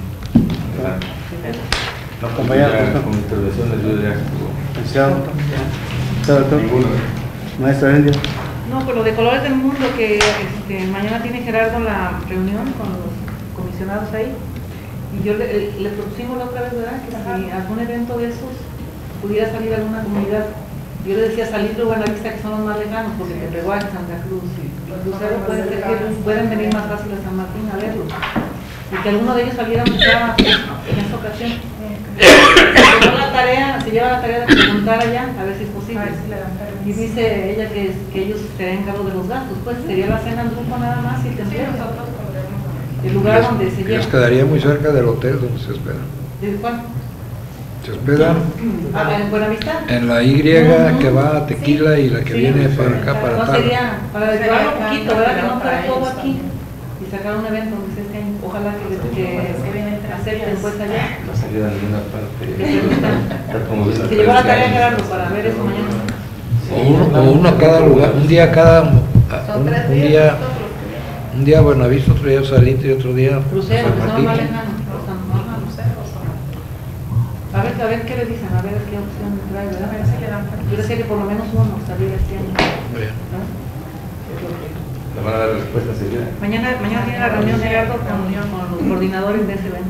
Speaker 2: La compañía,
Speaker 6: Ya, con intervenciones yo diría que
Speaker 2: licenciado. Doctor.
Speaker 6: ninguno.
Speaker 2: Maestra India.
Speaker 5: No, pues lo de Colores del Mundo, que este, mañana tiene Gerardo la reunión con los comisionados ahí. Y yo le, le propusimos la otra vez, ¿verdad? Que si algún evento de esos pudiera salir a alguna comunidad. Yo le decía salir luego a la vista, que son los más lejanos, porque Tepehuacán, Santa Cruz y Lucero puede ser que pueden venir más fácil a San Martín a verlo. y que alguno de ellos saliera aunque sea en esta ocasión. Se lleva la tarea, se lleva la tarea de preguntar allá, a ver si es posible. Y dice ella que, que ellos estarían cargo de los gastos, pues sería la cena en grupo nada más y tendría el lugar
Speaker 1: les,
Speaker 5: donde se lleva.
Speaker 1: les quedaría muy cerca del hotel donde se hospeda.
Speaker 5: ¿De cuál?
Speaker 1: Se hospedan
Speaker 5: ¿Ah, en Buenavista?
Speaker 1: en la Y uh-huh. que va a Tequila y la que sí, viene para acá, para
Speaker 5: no
Speaker 1: tal.
Speaker 5: Sería para llevarlo un poquito, ¿verdad? Que no fuera todo aquí y sacar un evento donde este año. Ojalá que, que acepten pues allá.
Speaker 6: No salió de ninguna parte.
Speaker 5: Se llevó la tarea Gerardo para ver eso mañana.
Speaker 1: O uno, o uno a cada lugar, un día cada, un, un día, un día Buenavista, otro día Salito y otro día
Speaker 5: Crucero,
Speaker 1: San Martín.
Speaker 5: A ver, a ver qué le dicen, a ver qué opción trae, ¿verdad? A ver si le dan. Yo decía que por lo menos uno saliera este año.
Speaker 1: Bien.
Speaker 5: ¿No?
Speaker 6: Le van a dar respuesta seguida.
Speaker 5: Mañana, mañana tiene la reunión de Gerardo con, con los coordinadores de ese evento.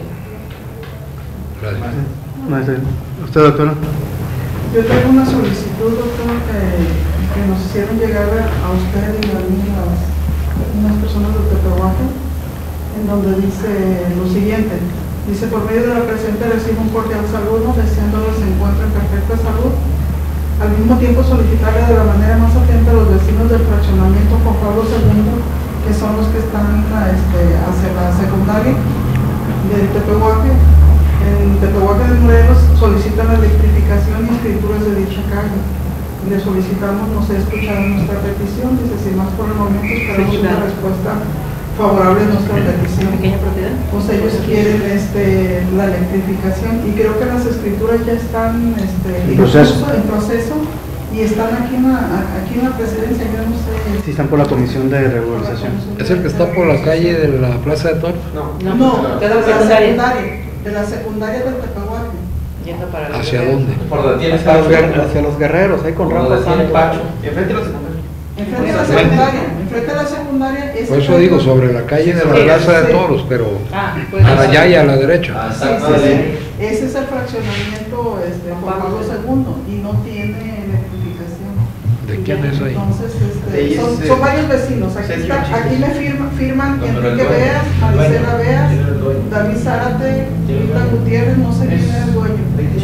Speaker 1: Gracias.
Speaker 2: ¿Usted, doctora?
Speaker 10: Yo tengo una solicitud, doctor, que, que nos hicieron llegar a usted y a mí las, unas personas de Tepehuacán, en donde dice lo siguiente. Dice, por medio de la presente recibo un cordial saludo, deseándoles se encuentren en perfecta salud. Al mismo tiempo solicitarle de la manera más atenta a los vecinos del fraccionamiento Juan Pablo segundo, que son los que están este, hacia la secundaria de Tepehuacán. En Tepehuacán de Morelos solicitan la electrificación y escrituras de dicha calle. Le solicitamos, nos he escuchado nuestra petición, dice, sin más por el momento esperamos sí, claro. una respuesta favorable a nuestra petición.
Speaker 5: ¿Pequeña propiedad?
Speaker 10: Pues ellos quieren este, la electrificación y creo que las escrituras ya están este, en, proceso. en proceso y están aquí en, la, aquí en la presidencia, yo no sé.
Speaker 2: Sí, están por la comisión de regularización.
Speaker 1: ¿Es el que está por la calle de la Plaza de Toros?
Speaker 10: No, no, no de la secundaria, de la secundaria del Tepehuacán.
Speaker 1: ¿Hacia dónde?
Speaker 2: Por donde tiene hacia, los, hacia los guerreros, ahí con Rafa Santos. Enfrente de la secundaria.
Speaker 10: Enfrente de la secundaria, enfrente de la secundaria.
Speaker 1: Por eso digo, sobre la calle de la sí, Plaza sí. de Toros, pero ah, pues, a allá y a la derecha.
Speaker 10: Ah, sí, sí, sí. Ese es el fraccionamiento este, Juan Pablo segundo y no tiene electrificación.
Speaker 1: ¿De quién es ahí?
Speaker 10: Entonces, este, son, son varios vecinos. Aquí, está, aquí me firma, firman Enrique Beas, Maricela Beas, David Zárate, Rita Gutiérrez, no sé quién es el dueño.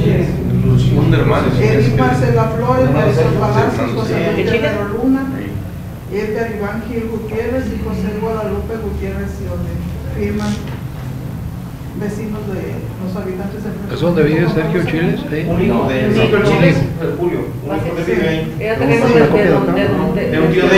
Speaker 10: Edith Marcela Flores, Marisol Palacios, José Enrique Guerrero Luna, Edgar Iván Gil Gutiérrez y José Guadalupe Gutiérrez y firman vecinos de los habitantes del.
Speaker 1: ¿Es donde vive Sergio Chiles? ¿Sí?
Speaker 15: Un hijo de Sergio Chiles, Julio. Un hijo que vive ahí.
Speaker 10: De un tío de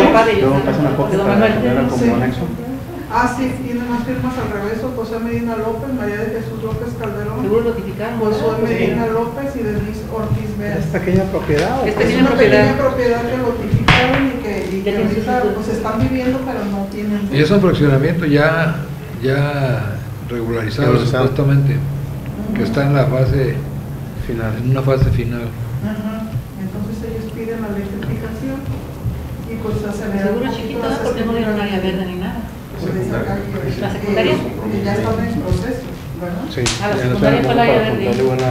Speaker 10: ellos. Ah, sí, tiene más firmas al revés, José Medina López, María de Jesús López Calderón, Josué Medina López y Denise Ortiz Vélez.
Speaker 2: ¿Es pequeña propiedad?
Speaker 10: Es una pequeña propiedad que notificaron y que, y que ahorita pues están viviendo, pero no tienen.
Speaker 1: Y es un fraccionamiento ya, ya regularizado supuestamente, uh-huh. que está en la fase final, en una fase final.
Speaker 10: Uh-huh. Entonces ellos piden la electrificación y pues acelerar.
Speaker 5: Seguro chiquito, porque no dieron área verde ni nada.
Speaker 10: ¿La secundaria? Que ya están en proceso, ¿verdad?
Speaker 2: Sí.
Speaker 5: A la secundaria fue la área verde.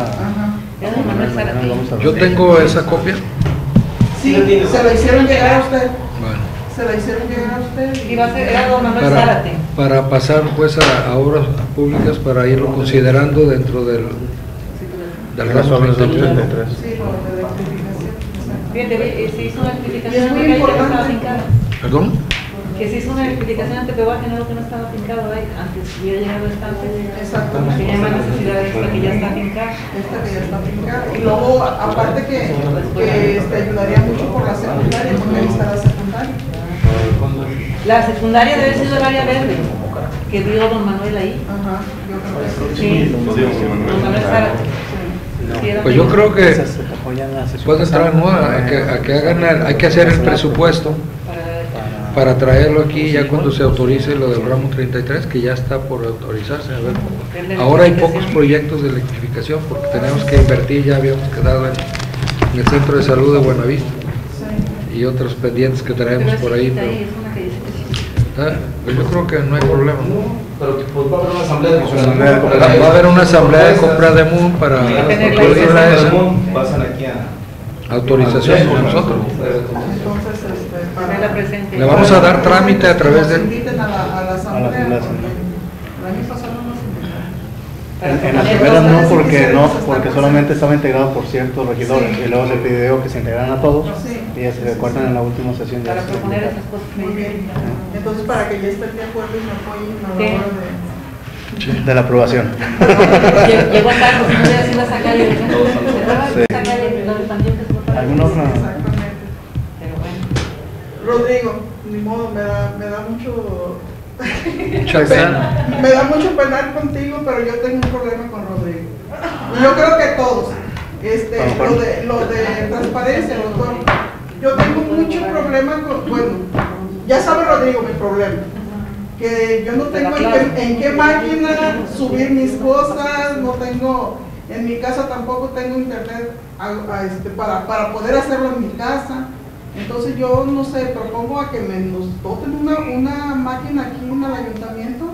Speaker 5: Ajá.
Speaker 1: Yo tengo esa copia.
Speaker 10: Sí, se la hicieron llegar a usted. Bueno. Se la hicieron llegar a usted.
Speaker 5: Y va a ser, era don Manuel
Speaker 1: para,
Speaker 5: Zárate.
Speaker 1: Para pasar pues a, a obras públicas para irlo considerando dentro del del ramo treinta y tres.
Speaker 10: Sí, lo de electrificación.
Speaker 5: Fíjate, se hizo una electrificación.
Speaker 10: Y es muy importante.
Speaker 1: ¿Perdón?
Speaker 5: Que se hizo una electrificación ante Tepehuacán, algo que no estaba fincado ahí, antes hubiera llegado esta
Speaker 10: exacto,
Speaker 5: que hay más necesidad de esta que ya está fincada.
Speaker 10: Esta que ya está fincada. Y luego, aparte que, que este, ayudaría mucho por la secundaria, porque ahí está la secundaria.
Speaker 5: La secundaria debe ser el área verde, que dio don Manuel ahí.
Speaker 10: Ajá, yo creo que
Speaker 5: sí. Sí, don Manuel Zárate.
Speaker 1: Pues yo creo que puede entrar en moda, a que, a que hagan el, hay que hacer el presupuesto para traerlo aquí ya cuando se autorice lo del ramo treinta y tres, que ya está por autorizarse. A ver, ahora hay pocos proyectos de electrificación porque tenemos que invertir, ya habíamos quedado en, en el centro de salud de Buenavista y otros pendientes que traemos por ahí. Pero, ¿ah? Pues yo creo que no hay problema.
Speaker 9: Pero pues va a haber una asamblea de compra.
Speaker 1: Va a haber una asamblea de compra de M U N para concluirla esa.
Speaker 9: Pasan aquí a
Speaker 1: autorización con nosotros.
Speaker 10: Entonces, este, para
Speaker 1: le vamos a dar trámite a través de
Speaker 10: inviten a la, a la asamblea. El año pasado
Speaker 2: En, en las primeras no, porque no, porque solamente estaba integrado por ciertos regidores,
Speaker 10: Sí.
Speaker 2: y luego se pidió que se integraran a todos,
Speaker 10: Sí.
Speaker 2: y ya se recuerdan en la última sesión. Ya
Speaker 5: Para
Speaker 2: se
Speaker 5: proponer
Speaker 2: integraron.
Speaker 5: esas cosas.
Speaker 10: Muy bien. Entonces, para que ya estén de acuerdo y me apoyen a la
Speaker 5: Sí.
Speaker 10: hora de...
Speaker 2: De la aprobación.
Speaker 5: Llegó tarde, si no hubiera sido esa calle.
Speaker 2: Sí.
Speaker 5: Esa calle, los pendientes votaron.
Speaker 2: ¿Algún otro?
Speaker 10: Exactamente.
Speaker 5: Pero bueno.
Speaker 10: Rodrigo, ni modo, me da, me da mucho...
Speaker 1: Mucha pena.
Speaker 10: Me da mucho penar contigo, pero yo tengo un problema con Rodrigo. Y yo creo que todos. Este, lo de, lo de transparencia, doctor. Yo tengo mucho problema con, bueno, ya sabe Rodrigo mi problema. Que yo no tengo en qué, en qué máquina subir mis cosas, no tengo, en mi casa tampoco tengo internet a, a este, para, para poder hacerlo en mi casa. Entonces yo no sé, propongo a que me nos doten una, una máquina aquí en el ayuntamiento,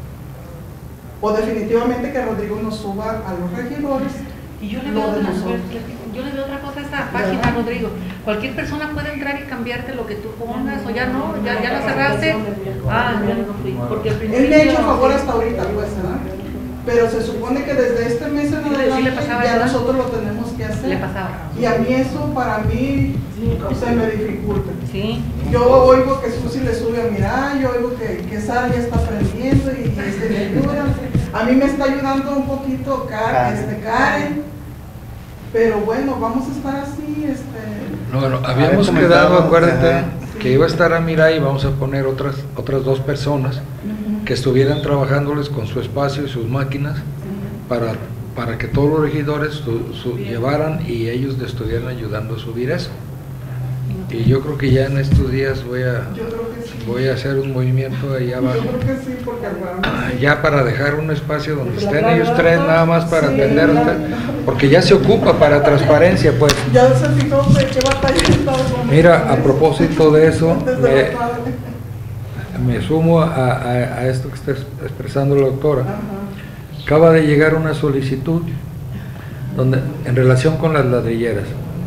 Speaker 10: o definitivamente que Rodrigo nos suba a los regidores.
Speaker 5: Y yo le
Speaker 10: lo
Speaker 5: veo
Speaker 10: de
Speaker 5: otra,
Speaker 10: nosotros.
Speaker 5: yo le veo otra cosa a esta página, Rodrigo. Cualquier persona puede entrar y cambiarte lo que tú pongas, o ya no, ya, ya la cerraste. Ah, ya no fui. Porque al principio.
Speaker 10: Él me ha hecho favor hasta ahorita, pues, ¿verdad? Pero se supone que desde este mes en
Speaker 5: Sí, le- sí
Speaker 10: adelante
Speaker 5: le pasaba,
Speaker 10: ya
Speaker 5: ¿verdad?
Speaker 10: nosotros lo tenemos que hacer.
Speaker 5: Le pasaba.
Speaker 10: Y a mí eso, para mí, se me dificulta.
Speaker 5: Sí.
Speaker 10: Yo oigo que Susi le sube a mirar, yo oigo que, que Sara ya está aprendiendo y este, le ayuda. A mí me está ayudando un poquito Karen, este, Karen. Pero bueno, vamos a estar así, este...
Speaker 1: No, bueno, habíamos
Speaker 2: Había
Speaker 1: quedado,
Speaker 2: comentado,
Speaker 1: acuérdate,
Speaker 2: ajá.
Speaker 1: que iba a estar Amiray y vamos a poner otras otras dos personas que estuvieran trabajándoles con su espacio y sus máquinas para, para que todos los regidores su- su- llevaran y ellos le estuvieran ayudando a subir eso. Y yo creo que ya en estos días voy a
Speaker 10: Yo creo que sí.
Speaker 1: voy a hacer un movimiento ahí abajo.
Speaker 10: Yo creo que sí, porque realmente sí.
Speaker 1: Ya para dejar un espacio donde
Speaker 10: Porque la
Speaker 1: estén
Speaker 10: verdad,
Speaker 1: ellos tres nada más para
Speaker 10: sí,
Speaker 1: atender,
Speaker 10: la-
Speaker 1: usted, porque ya se ocupa para transparencia, pues.
Speaker 10: Ya se fijó de qué batalla estamos.
Speaker 1: Mira, a propósito de eso,
Speaker 10: Desde
Speaker 1: me,
Speaker 10: la padre.
Speaker 1: me sumo a, a- a esto que está expresando la doctora.
Speaker 10: Ajá.
Speaker 1: Acaba de llegar una solicitud donde, en relación con las ladrilleras.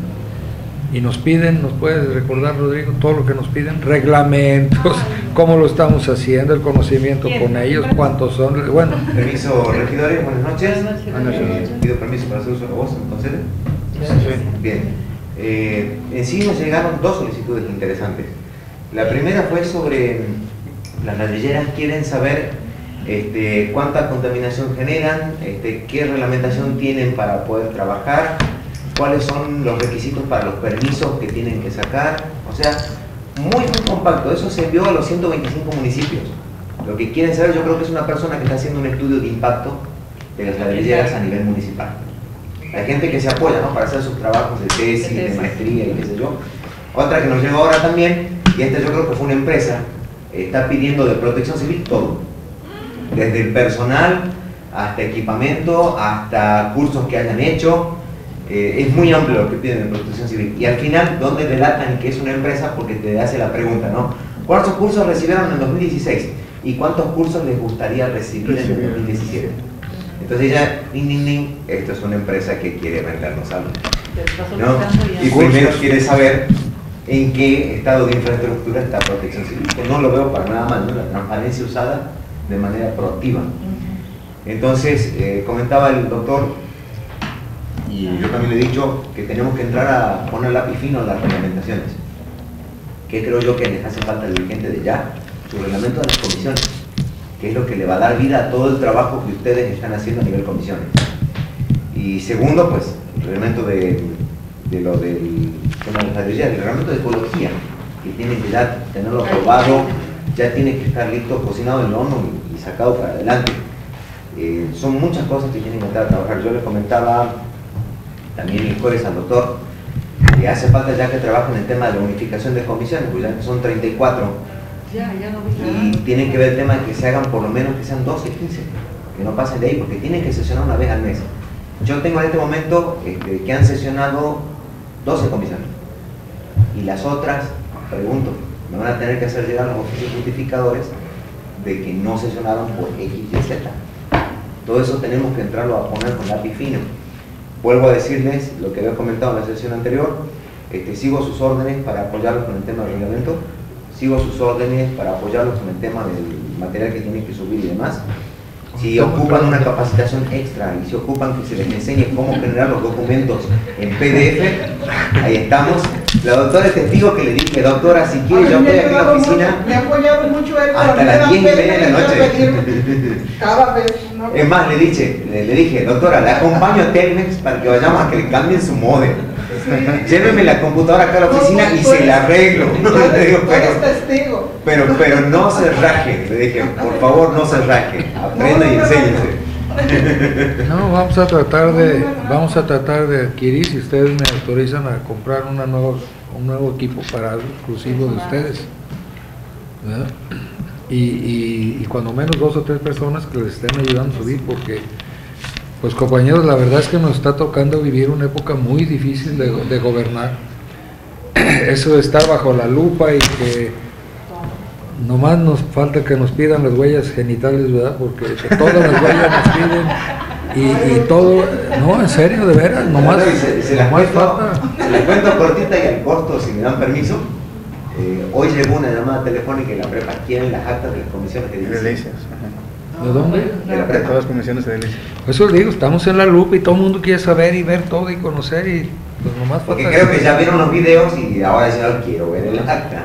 Speaker 1: Y nos piden, ¿nos puedes recordar, Rodrigo, todo lo que nos piden? Reglamentos, cómo lo estamos haciendo, el conocimiento con ellos, cuántos son, bueno.
Speaker 16: Permiso, regidores, buenas noches.
Speaker 1: Buenas noches.
Speaker 16: Eh, pido permiso para hacer uso de la voz, entonces. Bien. Eh, en sí nos llegaron dos solicitudes interesantes. La primera fue sobre las ladrilleras, quieren saber este, cuánta contaminación generan, este, qué reglamentación tienen para poder trabajar, cuáles son los requisitos para los permisos que tienen que sacar. O sea, muy, muy compacto. Eso se envió a los ciento veinticinco municipios. Lo que quieren saber, yo creo que es una persona que está haciendo un estudio de impacto de las ladrilleras a nivel municipal. Hay gente que se apoya, ¿no?, para hacer sus trabajos de tesis, de maestría y qué sé yo. Otra que nos llegó ahora también, y esta yo creo que fue una empresa, está pidiendo de protección civil todo. Desde el personal, hasta equipamiento, hasta cursos que hayan hecho. Eh, es muy amplio lo que piden de protección civil. Y al final, ¿dónde delatan que es una empresa? Porque te hace la pregunta, ¿no? ¿Cuántos cursos recibieron en dos mil dieciséis? ¿Y cuántos cursos les gustaría recibir en dos mil diecisiete? Entonces ya, nin, nin, nin, esto es una empresa que quiere vendernos algo, ¿no? Y primero quiere saber en qué estado de infraestructura está protección civil, que no lo veo para nada mal, ¿no? La transparencia usada de manera proactiva. Entonces, eh, comentaba el doctor, y yo también le he dicho, que tenemos que entrar a poner lápiz fino a las reglamentaciones. ¿Qué creo yo que les hace falta al dirigente de ya? Su reglamento de las comisiones, que es lo que le va a dar vida a todo el trabajo que ustedes están haciendo a nivel comisiones. Y segundo, pues, el reglamento de, de lo del tema de las ladrilleras, el reglamento de ecología, que tiene que ya tenerlo aprobado, ya tiene que estar listo, cocinado en el horno y, y sacado para adelante. Eh, son muchas cosas que tienen que entrar a trabajar. Yo les comentaba también el jueves al doctor que hace falta ya que trabajen en el tema de la unificación de comisiones, pues ya que son treinta y cuatro.
Speaker 5: Ya, ya no vi
Speaker 16: Y tienen que ver el tema de que se hagan por lo menos que sean doce, quince, que no pasen de ahí, porque tienen que sesionar una vez al mes. Yo tengo en este momento este, que han sesionado doce comisiones. Y las otras, pregunto, me van a tener que hacer llegar los oficios justificadores de que no sesionaron por X y Z. Todo eso tenemos que entrarlo a poner con lápiz fino. Vuelvo a decirles lo que había comentado en la sesión anterior, este, sigo sus órdenes para apoyarlos con el tema del reglamento, sigo sus órdenes para apoyarlos con el tema del material que tienen que subir y demás. Si ocupan una capacitación extra y si ocupan que se les enseñe cómo generar los documentos en P D F, ahí estamos. La doctora es testigo que le dije, doctora, si quiere yo estoy aquí en la oficina
Speaker 10: me ha apoyado mucho él
Speaker 16: hasta las diez y media de la noche.
Speaker 10: Cada vez, ¿no?
Speaker 16: Es más, le dije, le, le dije, doctora, le acompaño a Telmex para que vayamos a que le cambien su modem. Lléveme la computadora acá a la oficina y se la arreglo. Le digo, pero, pero, pero no se raje. Le dije, por favor, no se raje. Aprenda y enséñese.
Speaker 1: No, vamos a tratar de, vamos a tratar de adquirir, si ustedes me autorizan a comprar una nueva, un nuevo equipo para exclusivo de ustedes, ¿verdad? Y, y, y cuando menos dos o tres personas que les estén ayudando a subir, porque pues compañeros, la verdad es que nos está tocando vivir una época muy difícil de, de gobernar. Eso de estar bajo la lupa y que nomás nos falta que nos pidan las huellas genitales, ¿verdad? Porque todas las huellas nos piden y, y todo, no, en serio, de veras, nomás,
Speaker 16: se, se las
Speaker 1: nomás
Speaker 16: cuento,
Speaker 1: falta.
Speaker 16: Se las cuento cortita y al corto, si me dan permiso. Eh, hoy llegó una llamada telefónica en la prepa. ¿Quieren las actas de las comisiones de delicias?
Speaker 1: ¿De dónde?
Speaker 16: De la prepa.
Speaker 2: Todas las comisiones de delicias.
Speaker 1: Eso digo, estamos en la lupa y todo el mundo quiere saber y ver todo y conocer y pues nomás falta.
Speaker 16: Porque creo que ya vieron los videos y ahora dicen, no quiero ver el acta.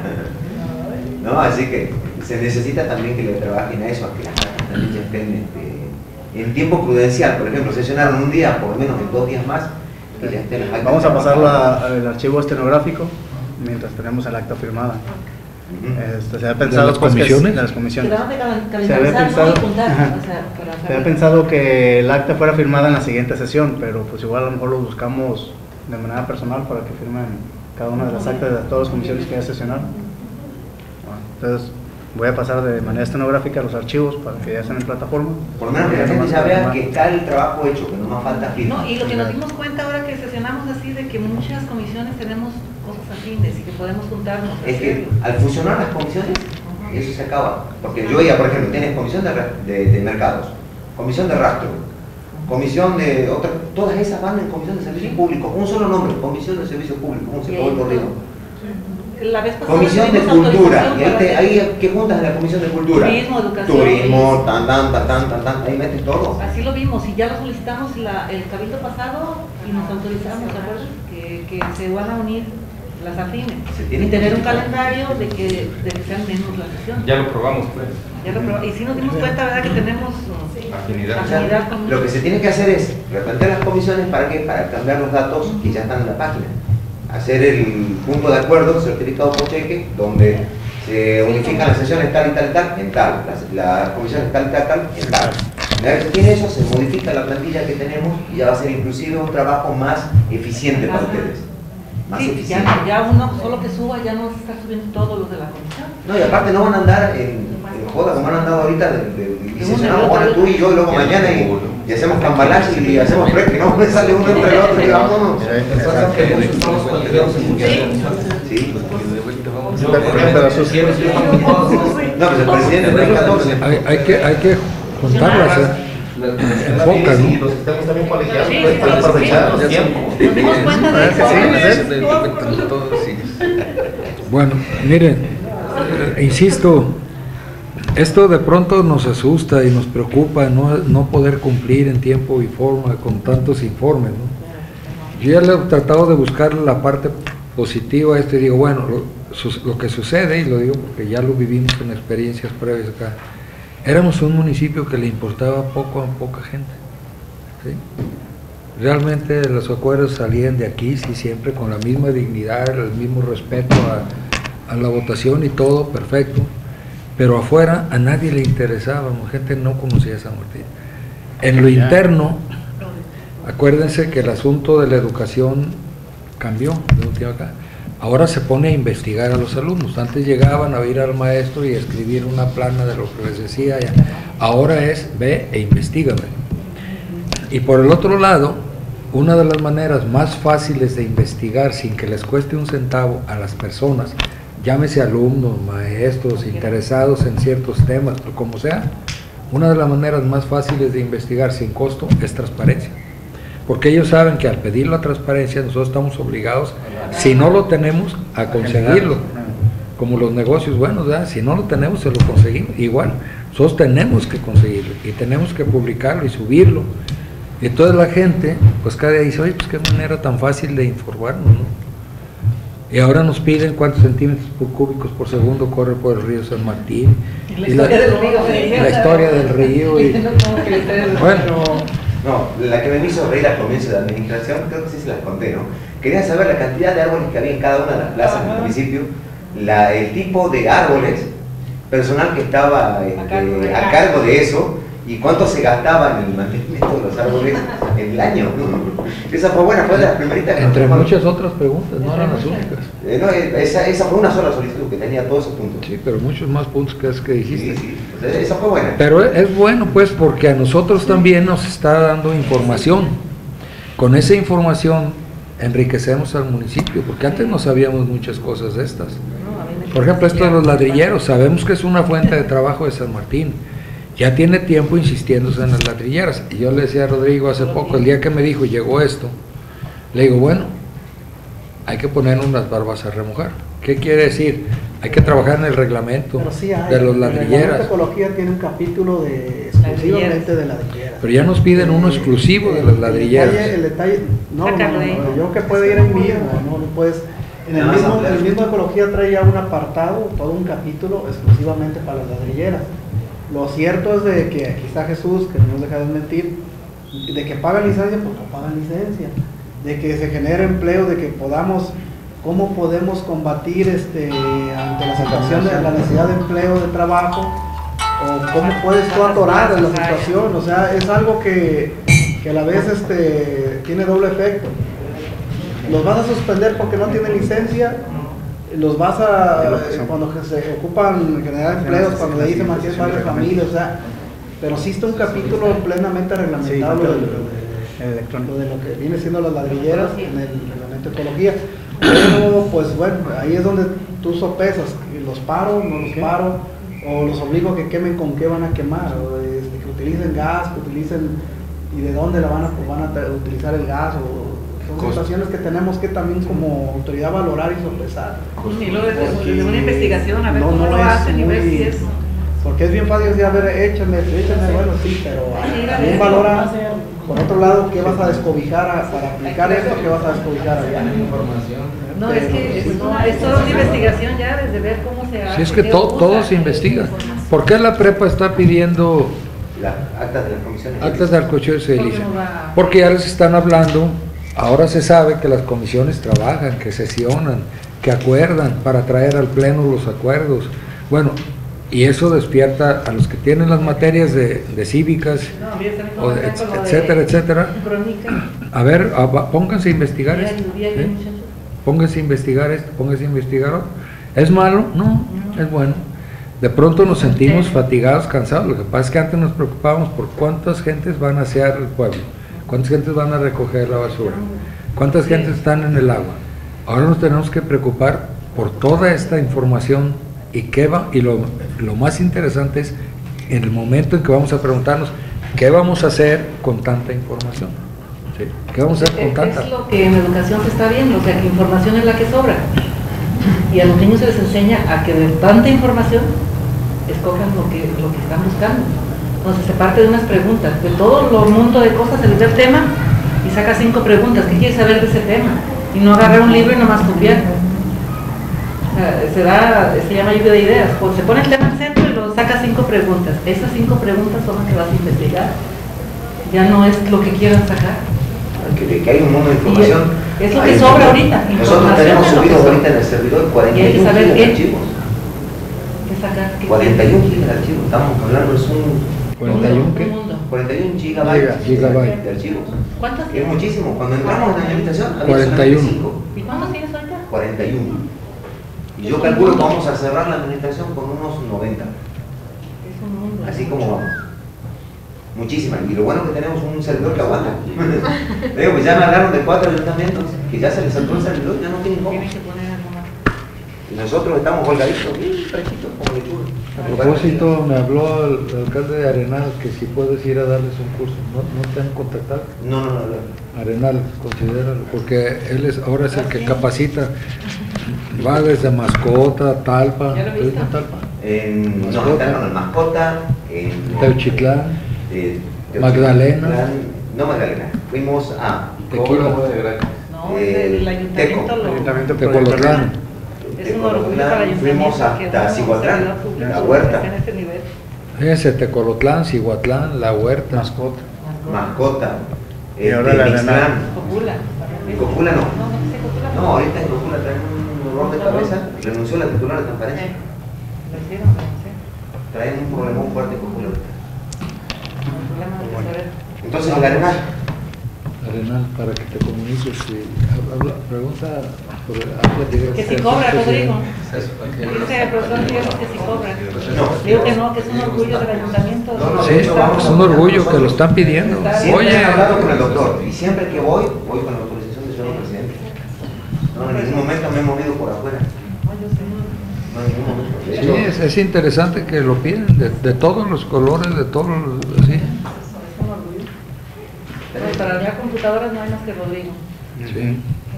Speaker 16: ¿No? Así que se necesita también que le trabajen a eso, a que las actas también ya estén este, en tiempo prudencial. Por ejemplo, sesionaron un día, por lo menos en dos días más, que ya estén las actas.
Speaker 2: Vamos a pasarlo al archivo estenográfico mientras tenemos el acta firmada. Este, se había pensado
Speaker 1: ¿De las comisiones?
Speaker 2: Que, de las comisiones.
Speaker 5: Se
Speaker 2: Se había pensado,
Speaker 5: juntar,
Speaker 2: o sea, se había pensado que el acta fuera firmada en la siguiente sesión, pero pues igual a lo mejor lo buscamos de manera personal para que firmen cada una de las actas de todas las comisiones que ya sesionaron. Bueno, entonces voy a pasar de manera estenográfica los archivos para que ya estén en plataforma.
Speaker 16: Por lo menos que la gente ya vea que está el trabajo hecho, que no más falta firma.
Speaker 5: No, y lo que nos dimos cuenta ahora que sesionamos así de que muchas comisiones tenemos cosas afines y que podemos juntarnos.
Speaker 16: Es que al fusionar las comisiones, eso se acaba. Porque yo ya, por ejemplo, tienes comisión de, de, de mercados, comisión de rastro, comisión de otra, todas esas van en comisión de servicios públicos, un solo nombre, comisión de servicios públicos, un sector corrido.
Speaker 5: La vez pasada
Speaker 16: Comisión de cultura, y ahí, te, ahí que juntas en la comisión de cultura.
Speaker 5: Turismo, educación.
Speaker 16: Turismo, tan, tan, tan, tan, tan, tan, ahí metes todo.
Speaker 5: Así lo vimos y ya lo solicitamos la, el cabildo pasado y nos autorizamos, ¿de acuerdo? Que, que se van a unir las afines y tener un calendario de que, de que sean menos las sesiones.
Speaker 6: Ya lo probamos, pues.
Speaker 5: Ya lo probamos. Y sí nos dimos cuenta, ¿verdad? Que tenemos
Speaker 6: sí. afinidad.
Speaker 5: afinidad con...
Speaker 16: Lo que se tiene que hacer es replantear las comisiones para que para cambiar los datos que ya están en la página. Hacer el punto de acuerdo certificado por cheque, donde se unifican las sesiones tal y tal y tal, en tal, las, las comisiones tal y tal, tal, en tal. Una vez que tiene eso, se modifica la plantilla que tenemos y ya va a ser inclusive un trabajo más eficiente para ustedes. Más
Speaker 5: sí,
Speaker 16: eficiente.
Speaker 5: ya, ya uno solo que suba ya no se está subiendo todos los de la comisión.
Speaker 16: No, y aparte no van a andar en, en joda como han andado ahorita, de, de, de, sesionamos ahora tú y yo y luego mañana y, y hacemos cambalache y hacemos fresco, no me sale uno entre el otro y vámonos. Sí. No, pues el presidente trae catorce.
Speaker 1: Hay, hay que, hay que juntarlas, ¿eh? Enfocan, ¿no?
Speaker 9: Los sistemas también colegiados pueden aprovechar los tiempos.
Speaker 5: Nos dimos cuenta de eso.
Speaker 1: Bueno, miren, eh, insisto, esto de pronto nos asusta y nos preocupa no, no poder cumplir en tiempo y forma con tantos informes, ¿no? Yo ya le he tratado de buscar la parte positiva a esto y digo, bueno, lo, su, lo que sucede, y lo digo porque ya lo vivimos en experiencias previas acá, éramos un municipio que le importaba poco a poca gente, ¿sí? Realmente los acuerdos salían de aquí, sí, siempre con la misma dignidad, el mismo respeto a, a la votación y todo, perfecto, pero afuera a nadie le interesaba, la gente no conocía a San Martín. En lo interno, acuérdense que el asunto de la educación cambió de un tiempo acá. Ahora se pone a investigar a los alumnos. Antes llegaban a ir al maestro y a escribir una plana de lo que les decía. Ahora es ve e investígame. Y por el otro lado, una de las maneras más fáciles de investigar sin que les cueste un centavo a las personas, llámese alumnos, maestros, interesados en ciertos temas, o como sea, una de las maneras más fáciles de investigar sin costo es transparencia. Porque ellos saben que al pedir la transparencia nosotros estamos obligados, si no lo tenemos, a conseguirlo. como los negocios buenos, ¿verdad? Si no lo tenemos, se lo conseguimos. Igual, nosotros tenemos que conseguirlo y tenemos que publicarlo y subirlo. Y entonces la gente, pues cada día dice, oye, pues qué manera tan fácil de informarnos, ¿no? Y ahora nos piden cuántos centímetros por cúbicos por segundo corre por el río San Martín.
Speaker 5: La
Speaker 1: Y
Speaker 5: historia del río.
Speaker 1: La historia del río. Y, bueno,
Speaker 16: no, la que me hizo reír al comienzo de la administración, creo que sí se las conté, ¿no? Quería saber la cantidad de árboles que había en cada una de las plazas del municipio, la, el tipo de árboles, personal que estaba este, a, cargo de, a cargo de eso, y cuánto se gastaba en el mantenimiento de los árboles en el año. Esa fue buena, fue de las primeritas.
Speaker 1: Entre muchas otras preguntas, no eran las únicas.
Speaker 16: Eh, no, esa, esa fue una sola solicitud que tenía todos esos puntos.
Speaker 1: Sí, pero muchos más puntos que es que dijiste.
Speaker 16: Sí, sí, pues esa fue buena.
Speaker 1: Pero es bueno, pues, porque a nosotros también nos está dando información. Con esa información enriquecemos al municipio, porque antes no sabíamos muchas cosas de estas. Por ejemplo, esto de los ladrilleros, sabemos que es una fuente de trabajo de San Martín. Ya tiene tiempo insistiéndose en las ladrilleras. Y yo le decía a Rodrigo hace poco, el día que me dijo, llegó esto, le digo, bueno, hay que poner unas barbas a remojar. ¿Qué quiere decir? Hay que trabajar en el reglamento
Speaker 4: sí hay,
Speaker 1: de los
Speaker 4: el
Speaker 1: ladrilleras.
Speaker 4: reglamento de ecología tiene un capítulo de exclusivamente de ladrilleras.
Speaker 1: Pero ya nos piden uno exclusivo de las ladrilleras.
Speaker 4: El detalle, el detalle no, no, no, no, yo que puede ir ahí mismo, no, no puedes. En el mismo, el mismo ecología trae ya un apartado, todo un capítulo exclusivamente para las ladrilleras. Lo cierto es de que aquí está Jesús, que no nos deja de mentir, de que pagan licencia, pues no pagan licencia, de que se genere empleo, de que podamos, cómo podemos combatir este ante la situación de la necesidad de empleo, de trabajo, o cómo puedes tú atorar en la situación, o sea, es algo que, que a la vez este tiene doble efecto. Los vas a suspender porque no tienen licencia, los vas a, cuando se ocupan generar empleos, cuando de ahí se mantienen varias familias, o sea, pero sí está un capítulo plenamente reglamentado sí, de, de, de lo que viene siendo las ladrilleras en el reglamento de ecología. Pero pues bueno, ahí es donde tú sopesas, los paro, no los paro, o los obligo a que quemen con qué van a quemar, o este, que utilicen gas, que utilicen, y de dónde la van a, pues, van a utilizar el gas, o son situaciones que tenemos que también como autoridad valorar y sopesar.
Speaker 5: Y luego desde una investigación, a ver no, cómo no lo hacen y ver si es...
Speaker 4: Porque es bien fácil decir, a ver, échame, échame, bueno, sí, pero también valora, por otro lado, qué vas a descobijar a, para aplicar esto, qué vas a descobijar allá.
Speaker 5: No, es que es, no, es toda una investigación ya, desde ver cómo se hace.
Speaker 1: Si es que to, todo se investiga. ¿Por qué la prepa está pidiendo
Speaker 16: la, actas de las comisiones?
Speaker 1: Actas de alcocheo se dice. Porque ya les están hablando, ahora se sabe que las comisiones trabajan, que sesionan, que acuerdan para traer al pleno los acuerdos. Bueno, y eso despierta a los que tienen las materias de, de cívicas, no, o de, etcétera, etcétera. A ver, a, pónganse a investigar esto. ¿eh? Pónganse a investigar esto, pónganse a investigar otro. ¿Es malo? No, es bueno. De pronto nos sentimos fatigados, cansados. Lo que pasa es que antes nos preocupábamos por cuántas gentes van a asear el pueblo, cuántas gentes van a recoger la basura, cuántas gentes están en el agua. Ahora nos tenemos que preocupar por toda esta información. Y, qué va, y lo, lo más interesante es en el momento en que vamos a preguntarnos qué vamos a hacer con tanta información. ¿Sí? ¿Qué vamos a hacer con tanta?
Speaker 5: Es lo que en educación se está viendo, o sea que información es la que sobra. Y a los niños se les enseña a que de tanta información escojan lo que, lo que están buscando. Entonces se parte de unas preguntas, de todo el mundo de cosas se les da el tema y saca cinco preguntas. ¿Qué quieres saber de ese tema? Y no agarrar un libro y nomás copiar. Se da, se llama lluvia de ideas, pues se pone el tema al centro y lo saca cinco preguntas. Esas cinco preguntas son las que vas a investigar. Ya no es lo que quieran sacar.
Speaker 16: Que, que hay un mundo de información.
Speaker 5: Y es lo que sobra ahorita.
Speaker 16: Nosotros tenemos subido ahorita en el servidor cuarenta y uno gigas de archivos.
Speaker 5: ¿Qué sacar? ¿Qué
Speaker 16: cuarenta y uno gigas de archivos. Estamos hablando, es un...
Speaker 1: ¿cuarenta y uno qué?
Speaker 16: cuarenta y uno gigabytes
Speaker 1: Gigabyte.
Speaker 16: de archivos.
Speaker 5: ¿Cuántos
Speaker 16: Es muchísimo. Cuando entramos en la administración había
Speaker 1: cuarenta y uno.
Speaker 16: cinco.
Speaker 5: ¿Y cuántos tienes ahorita?
Speaker 16: cuarenta y uno. Y yo calculo que vamos a cerrar la administración con unos noventa. Así como vamos. Muchísimas. Y lo bueno es que tenemos un servidor que aguanta. Digo, pues ya me hablaron de cuatro ayuntamientos que ya se les saltó el servidor, ya no tienen cómo. Y nosotros estamos holgaditos, bien fresquitos, como lechuga.
Speaker 1: A propósito, me habló el, el alcalde de Arenal que si puedes ir a darles un curso. ¿No, no te han contactado?
Speaker 16: No, no, no. no.
Speaker 1: Arenal, considéralo, porque él es ahora es el que capacita. Va desde Mascota, Talpa.
Speaker 5: ¿Ya lo
Speaker 1: ¿Tú
Speaker 5: viste?
Speaker 1: en Talpa?
Speaker 16: En
Speaker 1: Mascota.
Speaker 16: no, están en Mascota, en
Speaker 1: Teuchitlán,
Speaker 16: eh, Teuchitlán,
Speaker 1: Magdalena.
Speaker 16: no Magdalena, fuimos a
Speaker 1: Tequila.
Speaker 5: No,
Speaker 16: eh,
Speaker 5: el ayuntamiento
Speaker 16: Teco.
Speaker 5: lo...
Speaker 2: Ayuntamiento de
Speaker 1: Tecolotlán.
Speaker 5: Es un orgullo para el
Speaker 16: Fuimos
Speaker 5: ayuntamiento que
Speaker 16: hasta
Speaker 5: un
Speaker 16: Cihuatlán,
Speaker 5: servidor público
Speaker 16: la huerta.
Speaker 5: esté en ese nivel.
Speaker 1: Fíjense, Tecolotlán, Cihuatlán, La Huerta.
Speaker 2: Mascota.
Speaker 16: Mascota,
Speaker 2: Y ahora la
Speaker 16: Mixtlán.
Speaker 5: Copula.
Speaker 16: Copula no.
Speaker 5: No, no dice Copula.
Speaker 16: No, ahorita en Copula traen un dolor de cabeza, renunció la titular de transparencia.
Speaker 5: Lo hicieron, lo hicieron.
Speaker 16: Traen un problema muy fuerte en Copula ahorita.
Speaker 5: El problema de tesorería.
Speaker 16: Entonces, el Arenal.
Speaker 1: Arenal, para que te comuniques y habla, pregunta, sobre- habla directo.
Speaker 5: Que si cobra, Rodrigo.
Speaker 6: Eso, ¿para qué?
Speaker 5: Dice el profesor Diego que si cobra.
Speaker 16: No.
Speaker 5: Digo que no, que es un orgullo del ayuntamiento.
Speaker 16: No, no,
Speaker 1: Sí,
Speaker 16: de hecho, vamos
Speaker 1: es un orgullo que lo están pidiendo.
Speaker 16: Siempre
Speaker 1: Oye,
Speaker 16: he hablado con el doctor y siempre que voy, voy con la autorización del señor presidente. No, en ningún momento me he movido por afuera. No, en ningún momento. De
Speaker 1: sí,
Speaker 16: hecho,
Speaker 1: es, es interesante que lo piden de, de todos los colores, de todos los, sí.
Speaker 5: Es un orgullo. Pero para ya computadoras no hay más que Rodrigo.
Speaker 1: Sí.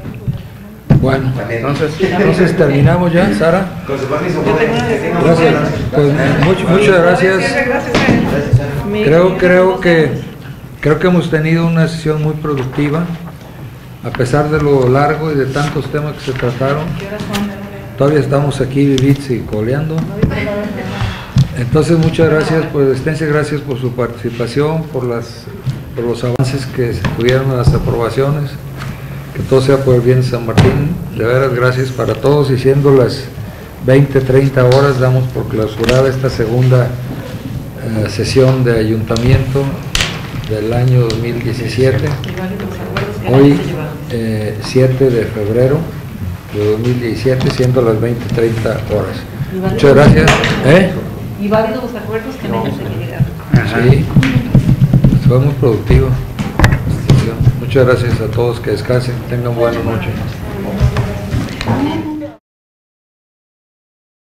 Speaker 1: Bueno,
Speaker 16: también.
Speaker 2: Entonces,
Speaker 1: entonces terminamos ya, Sara.
Speaker 16: Con su permiso,
Speaker 5: Yo tengo una
Speaker 16: que tenga
Speaker 1: Gracias.
Speaker 16: mucho-
Speaker 1: Pues, much- muchas gracias.
Speaker 5: Gracias a él.
Speaker 16: Gracias, Sara.
Speaker 5: Mi-
Speaker 1: Creo,
Speaker 5: mi-
Speaker 1: creo que creo que hemos tenido una sesión muy productiva, a pesar de lo largo y de tantos temas que se trataron.
Speaker 5: ¿Qué horas son?
Speaker 1: Todavía estamos aquí vivitos y coleando.
Speaker 5: No dice nada de nada.
Speaker 1: Entonces, muchas gracias, pues, esténse gracias por su participación, por las por los avances que se tuvieron, las aprobaciones, que todo sea por el bien de San Martín. De veras, gracias para todos, y siendo las veinte, treinta horas, damos por clausurada esta segunda eh, sesión de ayuntamiento del año dos mil diecisiete.
Speaker 5: Igual y los acuerdos que
Speaker 1: Hoy,
Speaker 5: nadie se llevaron.
Speaker 1: eh, siete de febrero de dos mil diecisiete, siendo las veinte, treinta horas. Muchas gracias. ¿Eh?
Speaker 5: Y válidos los acuerdos que nadie se llegaron.
Speaker 1: Sí, fue muy productivo. Muchas gracias a todos, que descansen, tengan buena noche.